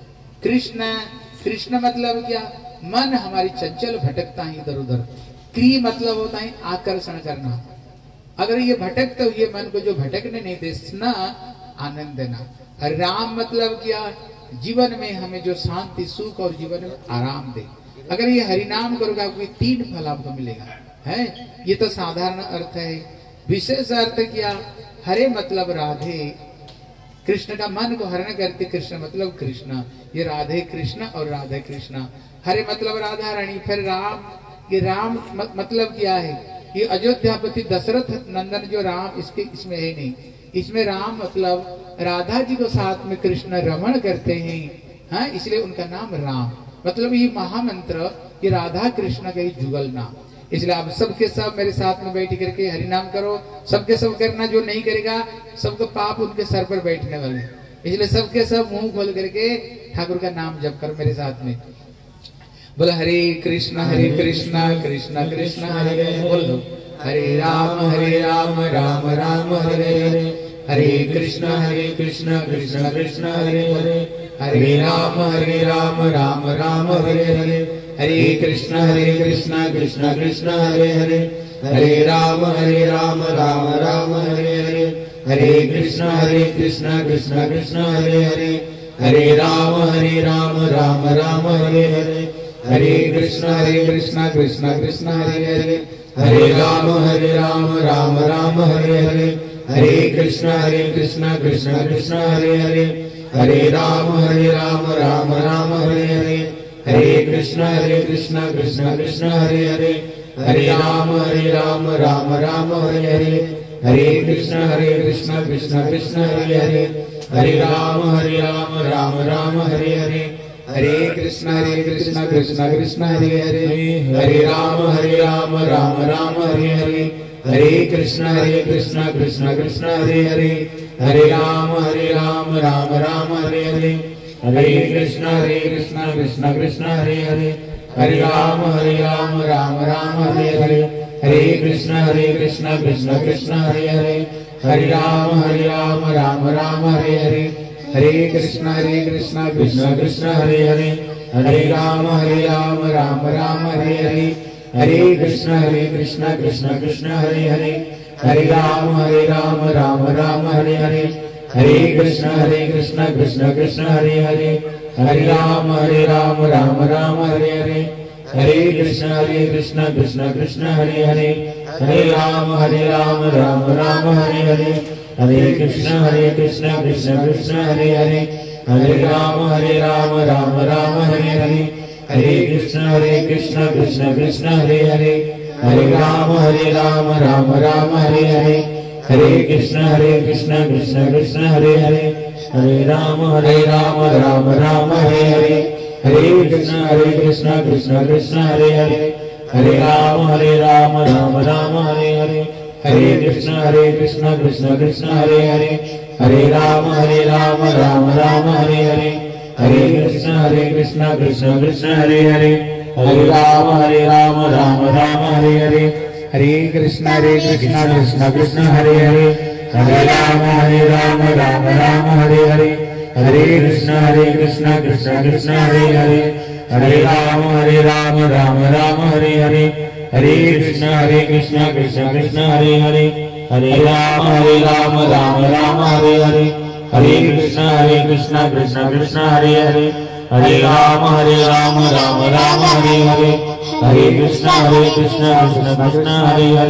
कृष्ण, कृष्ण मतलब क्या? मन हमारी चंचल भटकता है इधर उधर। क्री मतलब होता है आकर्षण करना। अगर ये भटकते हुए मन को जो भटकने नहीं देना, आनंद देना। राम मतलब क्या? जीवन में हमें जो शांति सुख और जीवन में आराम दे। अगर ये हरि नाम करोगे आपको तीन फल आपको मिलेगा, है। ये तो साधारण अर्थ है। विशेष अर्थ क्या? हरे मतलब राधे, कृष्ण का मन को हरण करते। कृष्ण मतलब कृष्ण, ये राधे कृष्ण और राधे कृष्ण। हरे मतलब राधा रानी। फिर राम, ये राम मतलब क्या है? ये अयोध्यापति दशरथ नंदन जो राम, इसके इसमें है नहीं। इसमें राम मतलब राधा जी को साथ में कृष्ण रमण करते हैं, हाँ, इसलिए उनका नाम राम। मतलब ये महामंत्र, ये राधा कृष्ण का ही जुगल नाम। इसलिए आप सबके सब मेरे साथ में बैठ करके हरि नाम करो। सबके सब करना, जो नहीं करेगा सबको पाप उनके सर पर बैठने वाले। इसलिए सबके सब मुंह खोल करके ठाकुर का नाम जप करो मेरे साथ में। बोलो हरे कृष्ण हरे कृष्ण कृष्ण कृष्ण हरे हरे। बोलो हरे राम हरे राम राम राम हरे हरे। हरे कृष्ण हरे कृष्ण कृष्ण कृष्ण हरे हरे। हरे राम हरे राम राम राम हरे हरे। हरे कृष्ण हरे कृष्ण कृष्ण कृष्ण हरे हरे। हरे राम हरे राम राम राम हरे हरे। हरे कृष्ण हरे कृष्ण कृष्ण कृष्ण हरे हरे। हरे राम हरे राम राम राम हरे हरे। हरे कृष्ण हरे कृष्ण कृष्ण कृष्ण हरे हरे। हरे राम हरे राम राम राम हरे हरे। हरे कृष्ण हरे कृष्ण कृष्ण कृष्ण हरे हरे। हरे राम हरे राम राम राम हरे हरे। हरे कृष्ण हरे कृष्ण कृष्ण कृष्ण हरे हरे। हरे राम हरे राम राम राम हरे हरे। हरे कृष्ण हरे कृष्ण कृष्ण कृष्ण हरे हरे। हरे राम हरे राम राम राम हरे हरे। हरे कृष्ण हरे कृष्ण कृष्ण कृष्ण हरे हरे। हरे राम हरे राम राम राम हरे हरे। हरे कृष्ण हरे कृष्ण कृष्ण कृष्ण हरे हरे। हरे राम हरे राम राम राम हरे हरे। हरे कृष्ण हरे कृष्ण कृष्ण कृष्ण हरे हरे। हरे राम हरे राम राम राम हरे हरे। हरे कृष्ण हरे कृष्ण कृष्ण कृष्ण हरे हरे। हरे राम हरे राम राम राम हरे हरे। हरे कृष्ण हरे कृष्ण कृष्ण कृष्ण हरे हरे। हरे राम हरे राम राम राम हरे हरे। हरे कृष्ण हरे कृष्ण कृष्ण कृष्ण हरे हरे। हरे राम हरे राम राम राम हरे हरे। हरे कृष्ण हरे कृष्ण कृष्ण कृष्ण हरे हरे। हरे राम हरे राम राम राम हरे हरे। हरे कृष्ण हरे कृष्ण कृष्ण कृष्ण हरे हरे। हरे राम हरे राम राम राम हरे हरे। हरे कृष्ण हरे कृष्ण कृष्ण कृष्ण हरे हरे। हरे राम हरे राम राम राम हरे हरे। हरे कृष्ण हरे कृष्ण कृष्ण कृष्ण हरे हरे। हरे राम हरे राम राम राम हरे हरे। हरे कृष्ण हरे कृष्ण कृष्ण कृष्ण हरे हरे। हरे राम हरे राम राम राम हरे हरे। हरे कृष्ण हरे कृष्ण कृष्ण कृष्ण हरे हरे। हरे राम हरे राम राम राम हरे हरे। हरे कृष्ण हरे कृष्ण कृष्ण कृष्ण हरे हरे। हरे राम हरे राम राम राम हरे हरे। हरे कृष्ण हरे कृष्ण कृष्ण कृष्ण हरे हरे। हरे राम हरे राम राम राम हरे हरे। हरे कृष्ण हरे कृष्ण कृष्ण कृष्ण हरे हरे। हरे राम हरे राम राम राम हरे हरे। हरे कृष्ण हरे कृष्ण कृष्ण कृष्ण हरे हरे। हरे राम हरे राम राम राम हरे हरे। हरे कृष्ण हरे कृष्ण कृष्ण कृष्ण हरे हरे। हरे राम हरे राम राम राम हरे हरे। हरे कृष्ण हरे कृष्ण कृष्ण कृष्ण हरे हरे। हरे राम हरे राम राम राम हरे हरे। हरे कृष्ण हरे कृष्ण कृष्ण कृष्ण हरे हरे।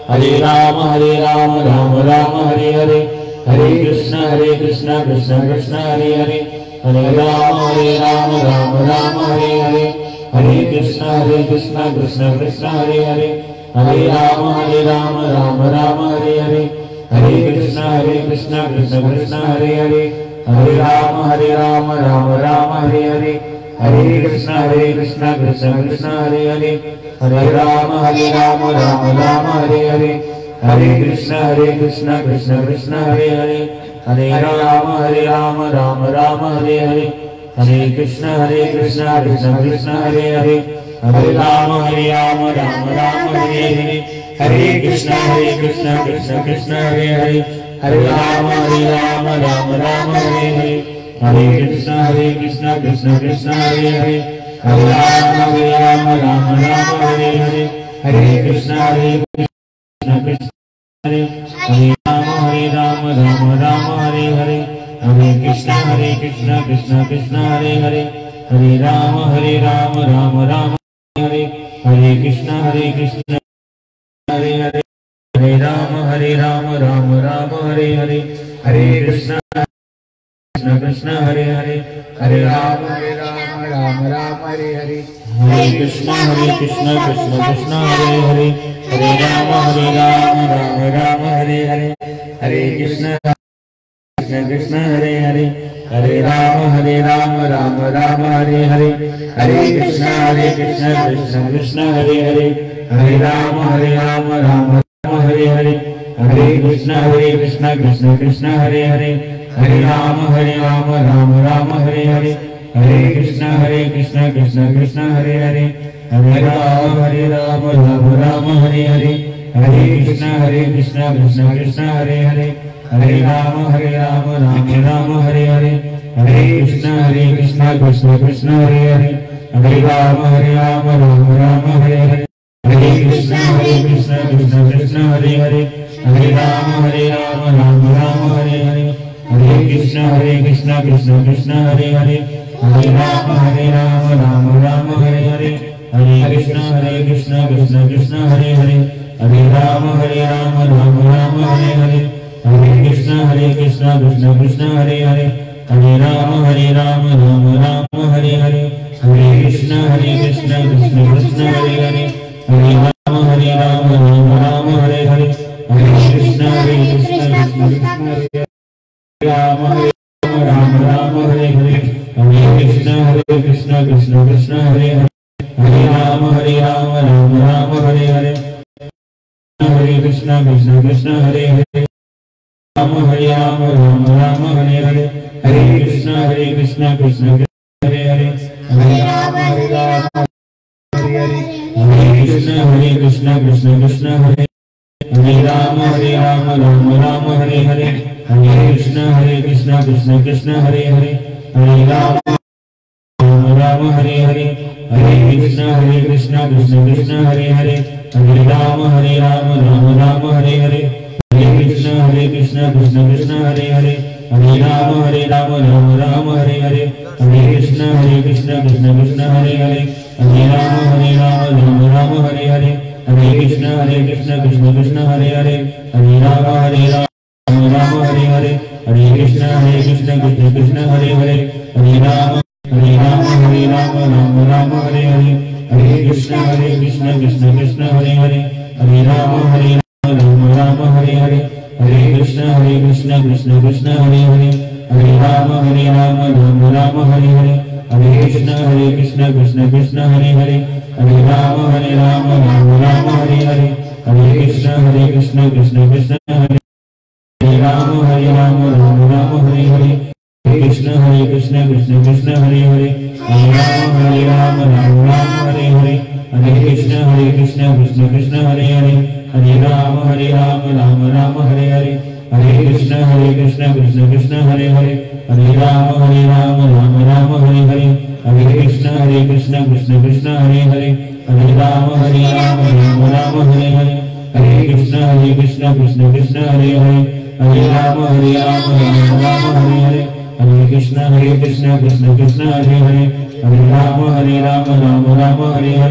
हरे राम हरे राम राम राम हरे हरे हरे कृष्ण हरे कृष्ण कृष्ण कृष्ण हरे हरे हरे राम हरे राम राम राम हरे हरे हरे कृष्ण हरे कृष्ण कृष्ण कृष्ण हरे हरे हरे राम हरे राम राम राम हरे हरे हरे कृष्ण हरे कृष्ण कृष्ण कृष्ण हरे हरे हरे राम हरे राम राम राम हरे हरे हरे कृष्ण हरे कृष्ण कृष्ण कृष्ण हरे हरे हरे राम हरे राम राम राम हरे हरे हरे कृष्ण हरे कृष्ण कृष्ण कृष्ण हरे हरे हरे राम हरे राम राम राम हरे हरे हरे कृष्ण हरे कृष्ण कृष्ण कृष्ण हरे हरे हरे राम हरे राम राम राम हरे हरे हरे कृष्ण हरे कृष्ण कृष्ण कृष्ण हरे हरे हरे राम हरे राम राम राम हरे हरे हरे कृष्ण हरे कृष्ण कृष्ण कृष्ण हरे हरे हरे राम हरे राम राम राम हरे हरे हरे कृष्ण हरे कृष्ण कृष्ण हरे हरे राम हरे राम राम राम हरे हरे हरे कृष्ण हरे कृष्ण कृष्ण कृष्ण हरे हरे हरे राम हरे राम राम राम हरे हरे कृष्ण हरे कृष्ण हरे हरे हरे राम हरे राम राम राम हरे हरे हरे कृष्ण कृष्ण कृष्ण हरे हरे हरे राम हरे राम राम राम हरे हरे हरे कृष्ण हरे कृष्ण कृष्ण कृष्ण हरे हरे हरे राम हरे राम राम राम हरे हरे हरे कृष्ण कृष्ण कृष्ण हरे हरे हरे राम हरे राम राम राम हरे हरे हरे कृष्ण हरे कृष्ण कृष्ण कृष्ण हरे हरे हरे राम हरे राम राम राम हरे हरे हरे कृष्ण हरे कृष्ण कृष्ण कृष्ण हरे हरे हरे राम हरे राम राम राम हरे हरे हरे कृष्ण हरे कृष्ण कृष्ण कृष्ण हरे हरे हरे राम हरे राम राम राम हरे हरे हरे कृष्ण हरे कृष्ण कृष्ण कृष्ण हरे हरे हरे राम हरे राम राम राम हरे हरे हरे कृष्ण हरे कृष्ण कृष्ण कृष्ण हरे हरे हरे राम हरे राम राम राम हरे हरे हरे कृष्ण हरे कृष्ण कृष्ण कृष्ण हरे हरे हरे राम हरे राम राम राम हरे हरे हरे कृष्ण हरे कृष्ण कृष्ण कृष्ण हरे हरे हरे राम हरे राम राम राम हरे हरे हरे कृष्ण हरे कृष्ण कृष्ण कृष्ण हरे हरे हरे राम हरे राम राम राम हरे हरे हरे कृष्ण हरे कृष्ण कृष्ण कृष्ण हरे हरे हरे राम हरे राम राम राम हरे हरे हरे कृष्ण हरे कृष्ण कृष्ण कृष्ण हरे हरे हरे राम हरे राम राम राम हरे हरे हरे कृष्ण हरे कृष्ण कृष्ण कृष्ण हरे हरे राम हरे राम राम हरे हरे हरे कृष्ण हरे कृष्ण कृष्ण कृष्ण हरे हरे हरे राम हरे राम राम राम हरे हरे हरे कृष्ण कृष्ण कृष्ण हरे हरे राम हरे राम राम राम हरे हरे हरे कृष्ण हरे कृष्ण कृष्ण कृष्ण हरे हरे हरे राम हरे राम हरे हरे हरे कृष्ण हरे कृष्ण कृष्ण कृष्ण हरे हरे राम हरे राम राम राम हरे हरे हरे कृष्ण हरे कृष्ण कृष्ण कृष्ण हरे हरे हरे राम राम राम हरे हरे हरे कृष्ण हरे कृष्ण कृष्ण कृष्ण हरे हरे हरे राम हरे राम राम राम हरे हरे हरे कृष्ण हरे कृष्ण कृष्ण कृष्ण हरे हरे हरे राम हरे राम राम राम हरे हरे हरे कृष्ण हरे कृष्ण कृष्ण कृष्ण हरे हरे हरे राम हरे राम राम राम हरे हरे हरे कृष्ण हरे कृष्ण कृष्ण कृष्ण हरे हरे हरे राम हरे राम राम हरे हरे हरे कृष्ण हरे कृष्ण कृष्ण कृष्ण हरे हरे हरे राम हरे राम हरे राम राम राम हरे हरे हरे कृष्ण हरे कृष्ण कृष्ण कृष्ण हरे हरे हरे राम हरे राम राम राम हरे हरे हरे कृष्ण हरे कृष्ण कृष्ण कृष्ण हरे हरे हरे राम हरे राम राम राम हरे हरे हरे कृष्ण हरे कृष्ण कृष्ण कृष्ण हरे हरे हरे राम हरे राम राम राम हरे हरे हरे कृष्ण हरे कृष्ण कृष्ण कृष्ण हरे हरे राम हरे राम राम राम हरे हरे हरे कृष्ण हरे कृष्ण कृष्ण कृष्ण हरे हरे हरे राम हरे राम राम राम हरे हरे हरे कृष्ण हरे कृष्ण कृष्ण कृष्ण हरे हरे हरे राम हरे राम राम राम हरे हरे हरे कृष्ण हरे कृष्ण कृष्ण कृष्ण हरे हरे हरे राम हरे राम राम राम हरे हरे हरे कृष्ण हरे कृष्ण कृष्ण कृष्ण हरे हरे हरे राम हरे राम राम राम हरे हरे हरे कृष्ण हरे कृष्ण कृष्ण कृष्ण हरे हरे हरे राम हरे राम राम राम हरे हरे हरे कृष्ण हरे कृष्ण कृष्ण कृष्ण हरे हरे हरे राम हरे राम राम राम हरे हरे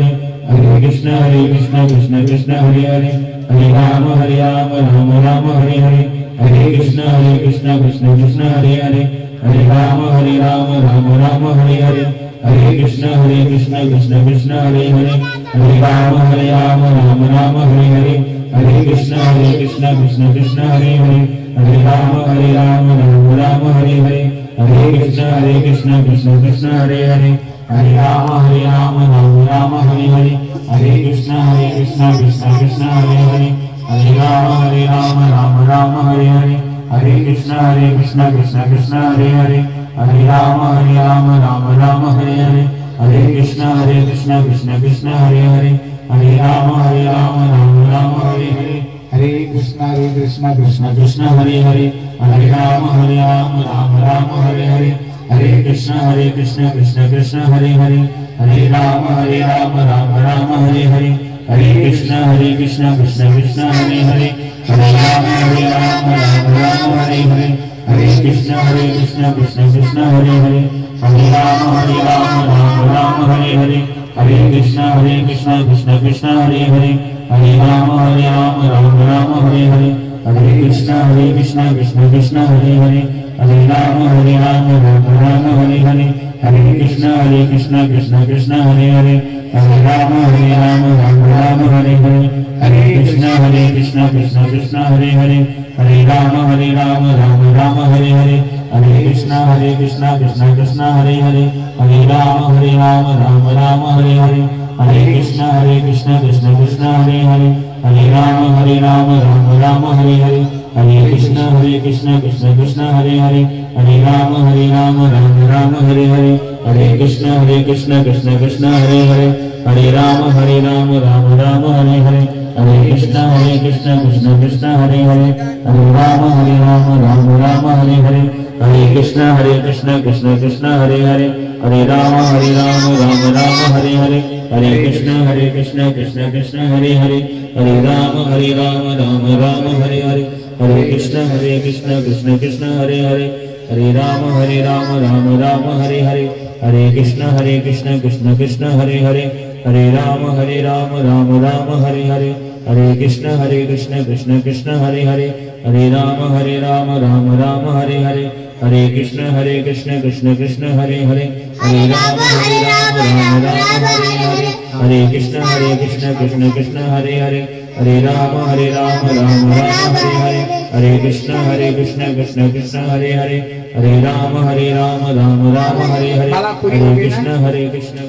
हरे कृष्ण हरे कृष्ण कृष्ण कृष्ण हरे हरे हरे राम हरे राम राम राम हरे हरे हरे कृष्ण हरे कृष्ण कृष्ण कृष्ण हरे हरे हरे राम हरे राम राम राम हरे हरे हरे कृष्ण हरे कृष्ण कृष्ण कृष्ण हरे हरे हरे राम हरे राम राम राम हरे हरे हरे कृष्ण हरे कृष्ण कृष्ण कृष्ण हरे हरे हरे राम हरे राम राम राम हरे हरे हरे कृष्ण हरे कृष्ण कृष्ण कृष्ण हरे हरे हरे राम हरे राम राम राम हरे हरे हरे कृष्ण हरे कृष्ण कृष्ण कृष्ण हरे हरे हरे राम हरे राम राम राम हरे हरे हरे कृष्ण हरे कृष्ण कृष्ण कृष्ण हरे हरे हरे राम हरे राम राम राम हरे हरे हरे कृष्ण हरे कृष्ण कृष्ण कृष्ण हरे हरे हरे राम हरे राम राम राम हरे हरे हरे कृष्ण हरे कृष्ण कृष्ण कृष्ण हरे हरे हरे राम हरे राम राम राम हरे हरे हरे कृष्ण हरे कृष्ण कृष्ण कृष्ण हरे हरे हरे राम हरे राम राम राम हरे हरे हरे कृष्ण हरे कृष्ण कृष्ण कृष्ण हरे हरे हरे राम हरे राम राम राम हरे हरे हरे कृष्ण हरे कृष्ण कृष्ण कृष्ण हरे हरे हरे राम हरे राम राम राम हरे हरे हरे कृष्ण हरे कृष्ण कृष्ण कृष्ण हरे हरे हरे राम हरे राम राम राम हरे हरे हरे कृष्ण हरे कृष्ण कृष्ण कृष्ण हरे हरे हरे राम हरे राम राम राम हरे हरे हरे कृष्ण हरे कृष्ण कृष्ण कृष्ण हरे हरे हरे राम हरे राम राम राम हरे हरे हरे कृष्ण हरे कृष्ण कृष्ण कृष्ण हरे हरे हरे राम हरे राम राम राम हरे हरे हरे कृष्ण हरे कृष्ण कृष्ण कृष्ण हरे हरे हरे राम हरे राम राम राम हरे हरे हरे कृष्ण हरे कृष्ण कृष्ण कृष्ण हरे हरे हरे राम हरे राम राम राम हरे हरे हरे कृष्ण हरे कृष्ण कृष्ण कृष्ण हरे हरे हरे राम हरे राम राम राम हरे हरे हरे कृष्ण हरे कृष्ण कृष्ण कृष्ण हरे हरे हरे राम हरे राम राम राम हरे हरे हरे कृष्ण हरे कृष्ण कृष्ण कृष्ण हरे हरे हरे राम हरे राम राम राम हरे हरे हरे कृष्ण हरे कृष्ण कृष्ण कृष्ण हरे हरे हरे राम हरे राम राम राम हरे हरे हरे कृष्ण हरे कृष्ण कृष्ण कृष्ण हरे हरे हरे राम हरे राम राम राम हरे हरे हरे कृष्ण हरे कृष्ण कृष्ण कृष्ण हरे हरे हरे राम हरे राम राम राम हरे हरे हरे कृष्ण हरे कृष्ण कृष्ण कृष्ण हरे हरे हरे राम हरे राम राम राम हरे हरे हरे कृष्ण हरे कृष्ण कृष्ण कृष्ण हरे हरे हरे राम हरे राम राम राम हरे हरे हरे कृष्ण हरे कृष्ण कृष्ण कृष्ण हरे हरे हरे राम हरे राम राम राम हरे हरे हरे कृष्ण हरे कृष्ण कृष्ण कृष्ण हरे हरे हरे राम हरे राम राम राम हरे हरे हरे कृष्ण हरे कृष्ण कृष्ण कृष्ण हरे हरे हरे राम हरे राम राम राम हरे हरे हरे कृष्ण हरे कृष्ण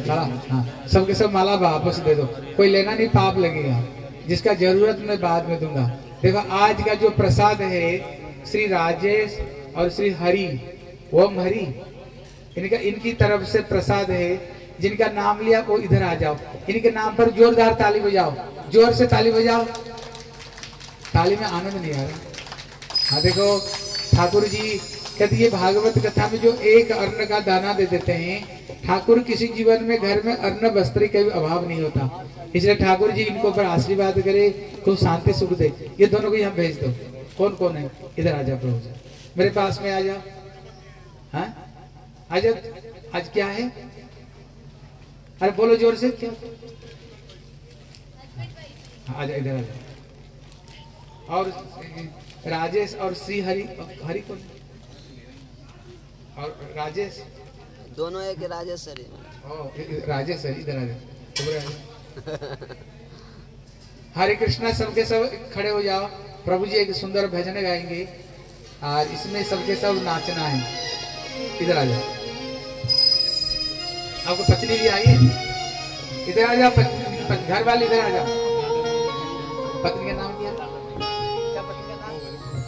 सबके सब माला वापस दे दो, कोई लेना नहीं, पाप लगेगा। जिसका जरूरत मैं बाद में दूंगा। देखो आज का जो प्रसाद है श्री राजेश और श्री हरि ओम हरि, इनका इनकी तरफ से प्रसाद है। जिनका नाम लिया वो इधर आ जाओ, इनके नाम पर जोरदार ताली बजाओ, जोर से ताली बजाओ। ताली में आनंद नहीं आ रहा। हाँ देखो ठाकुर जी कहते ये भागवत कथा में जो एक अन्न का दाना दे देते हैं, ठाकुर किसी जीवन में घर में अन्न वस्त्र का भी अभाव नहीं होता। इसलिए ठाकुर जी इनको पर आशीर्वाद करे, खूब शांति सुख दे। ये दोनों को यहाँ भेज दो। कौन कौन है इधर आ जाओ, प्रभु जी मेरे पास में आ जाओ। हाँ आ जाओ। आज क्या है? अरे बोलो जोर से क्या? आ जाओ इधर आ जाओ। और राजेश और श्री हरि, हरि कौन? और राजेश दोनों एक राजेश सर। राजेश सर इधर आ जाओ। हरे कृष्णा सबके सब खड़े हो जाओ। प्रभु जी एक सुंदर भजन गाएंगे और इसमें सबके सब नाचना है। इधर आ जाओ। आपको पत्नी भी आई है, इधर आ जाओ। घर वाले इधर आ जाओ। पत्नी का नाम क्या? क्या पत्नी का नाम?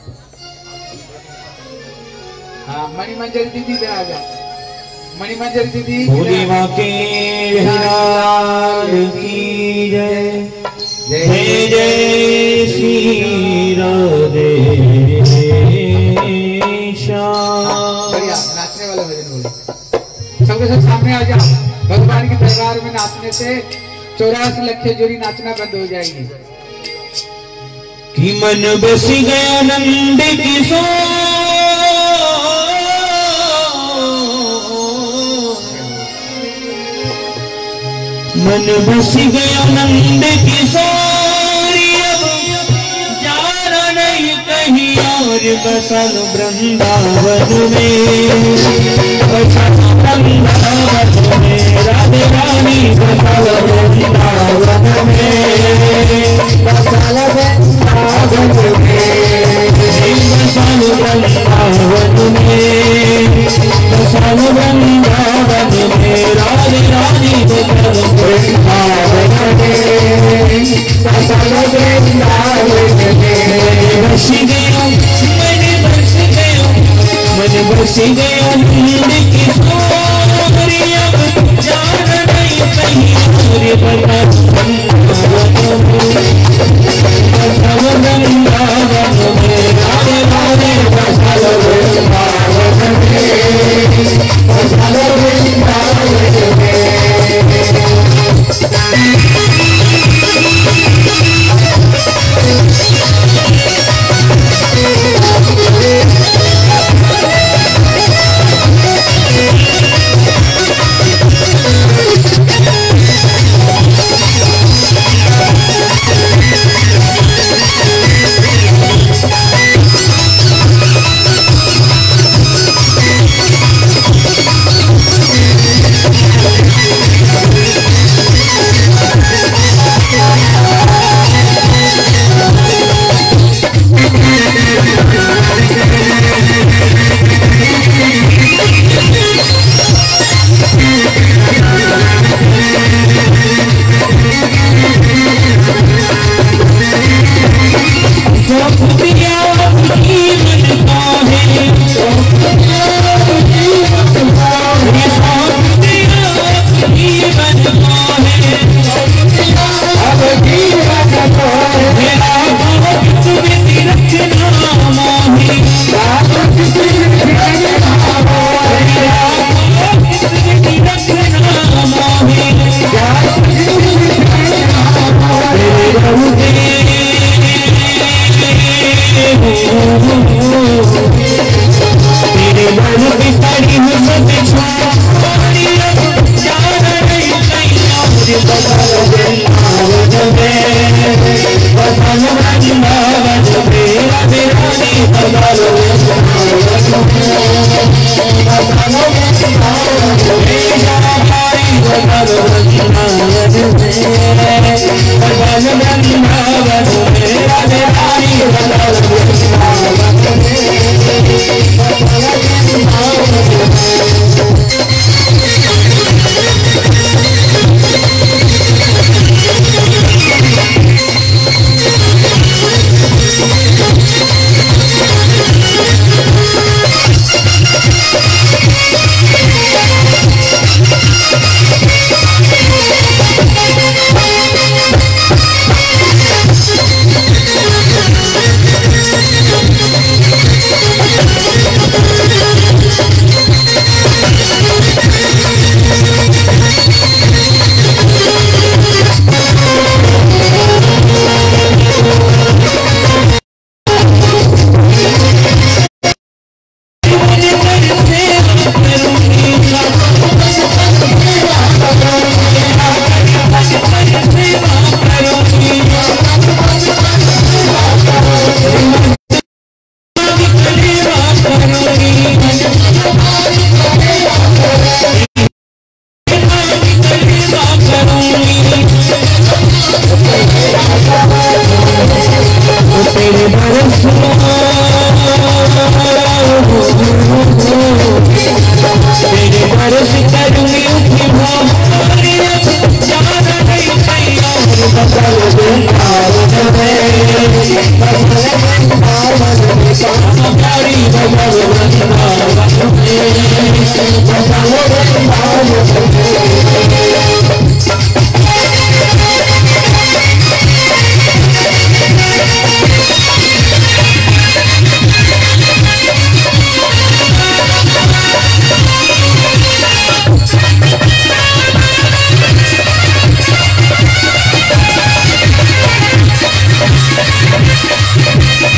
हाँ मणिमंजरी दीदी इधर आ जाओ। मणिमंजरी दीदी पूर्णिमा के लाल की जय, जय जय श्री राधे श्याम। बढ़िया नाचने वाला भजन बोलो। सबके सब सामने आ जाओ। भगवान की दरबार में नाचने से चौरासी लख जोड़ी नाचना बंद हो जाएगी। कि मन बस गया नंद किशोर, मन बस गया नंद किशोरी, अब जाना नहीं कहीं और, बसल वृंदावन में, बसल वृंदावन में, राधे रानी बसल वृंदावन में, बसल वृंदावन में, बसल वृंदावन में, बसल वृंदावन में, राधे रानी बसल वृंदावन में, बसल वृंदावन में, बस गया मैंने बस गया मन बस गया नंद किशोरी, अब जाना नहीं कहीं और, बसल वृंदावन में, राधे राधे बसल वृंदावन में, बसल वृंदावन में।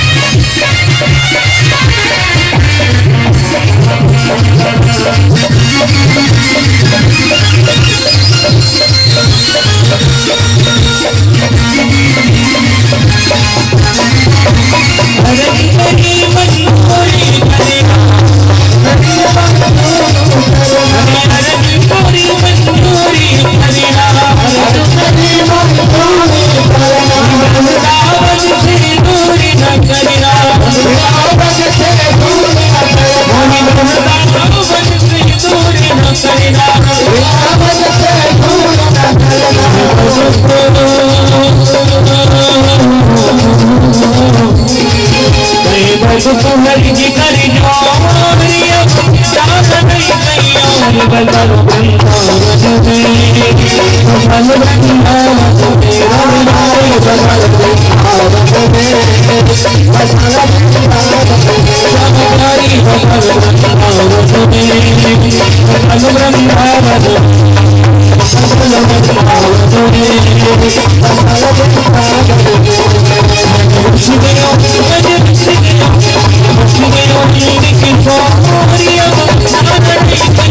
Thank you. बदल वृंदावन में बदल वृंदावन में रविराई बदल वृंदावन में बदल वृंदावन रविराई बदल वृंदावन में बदल वृंदावन She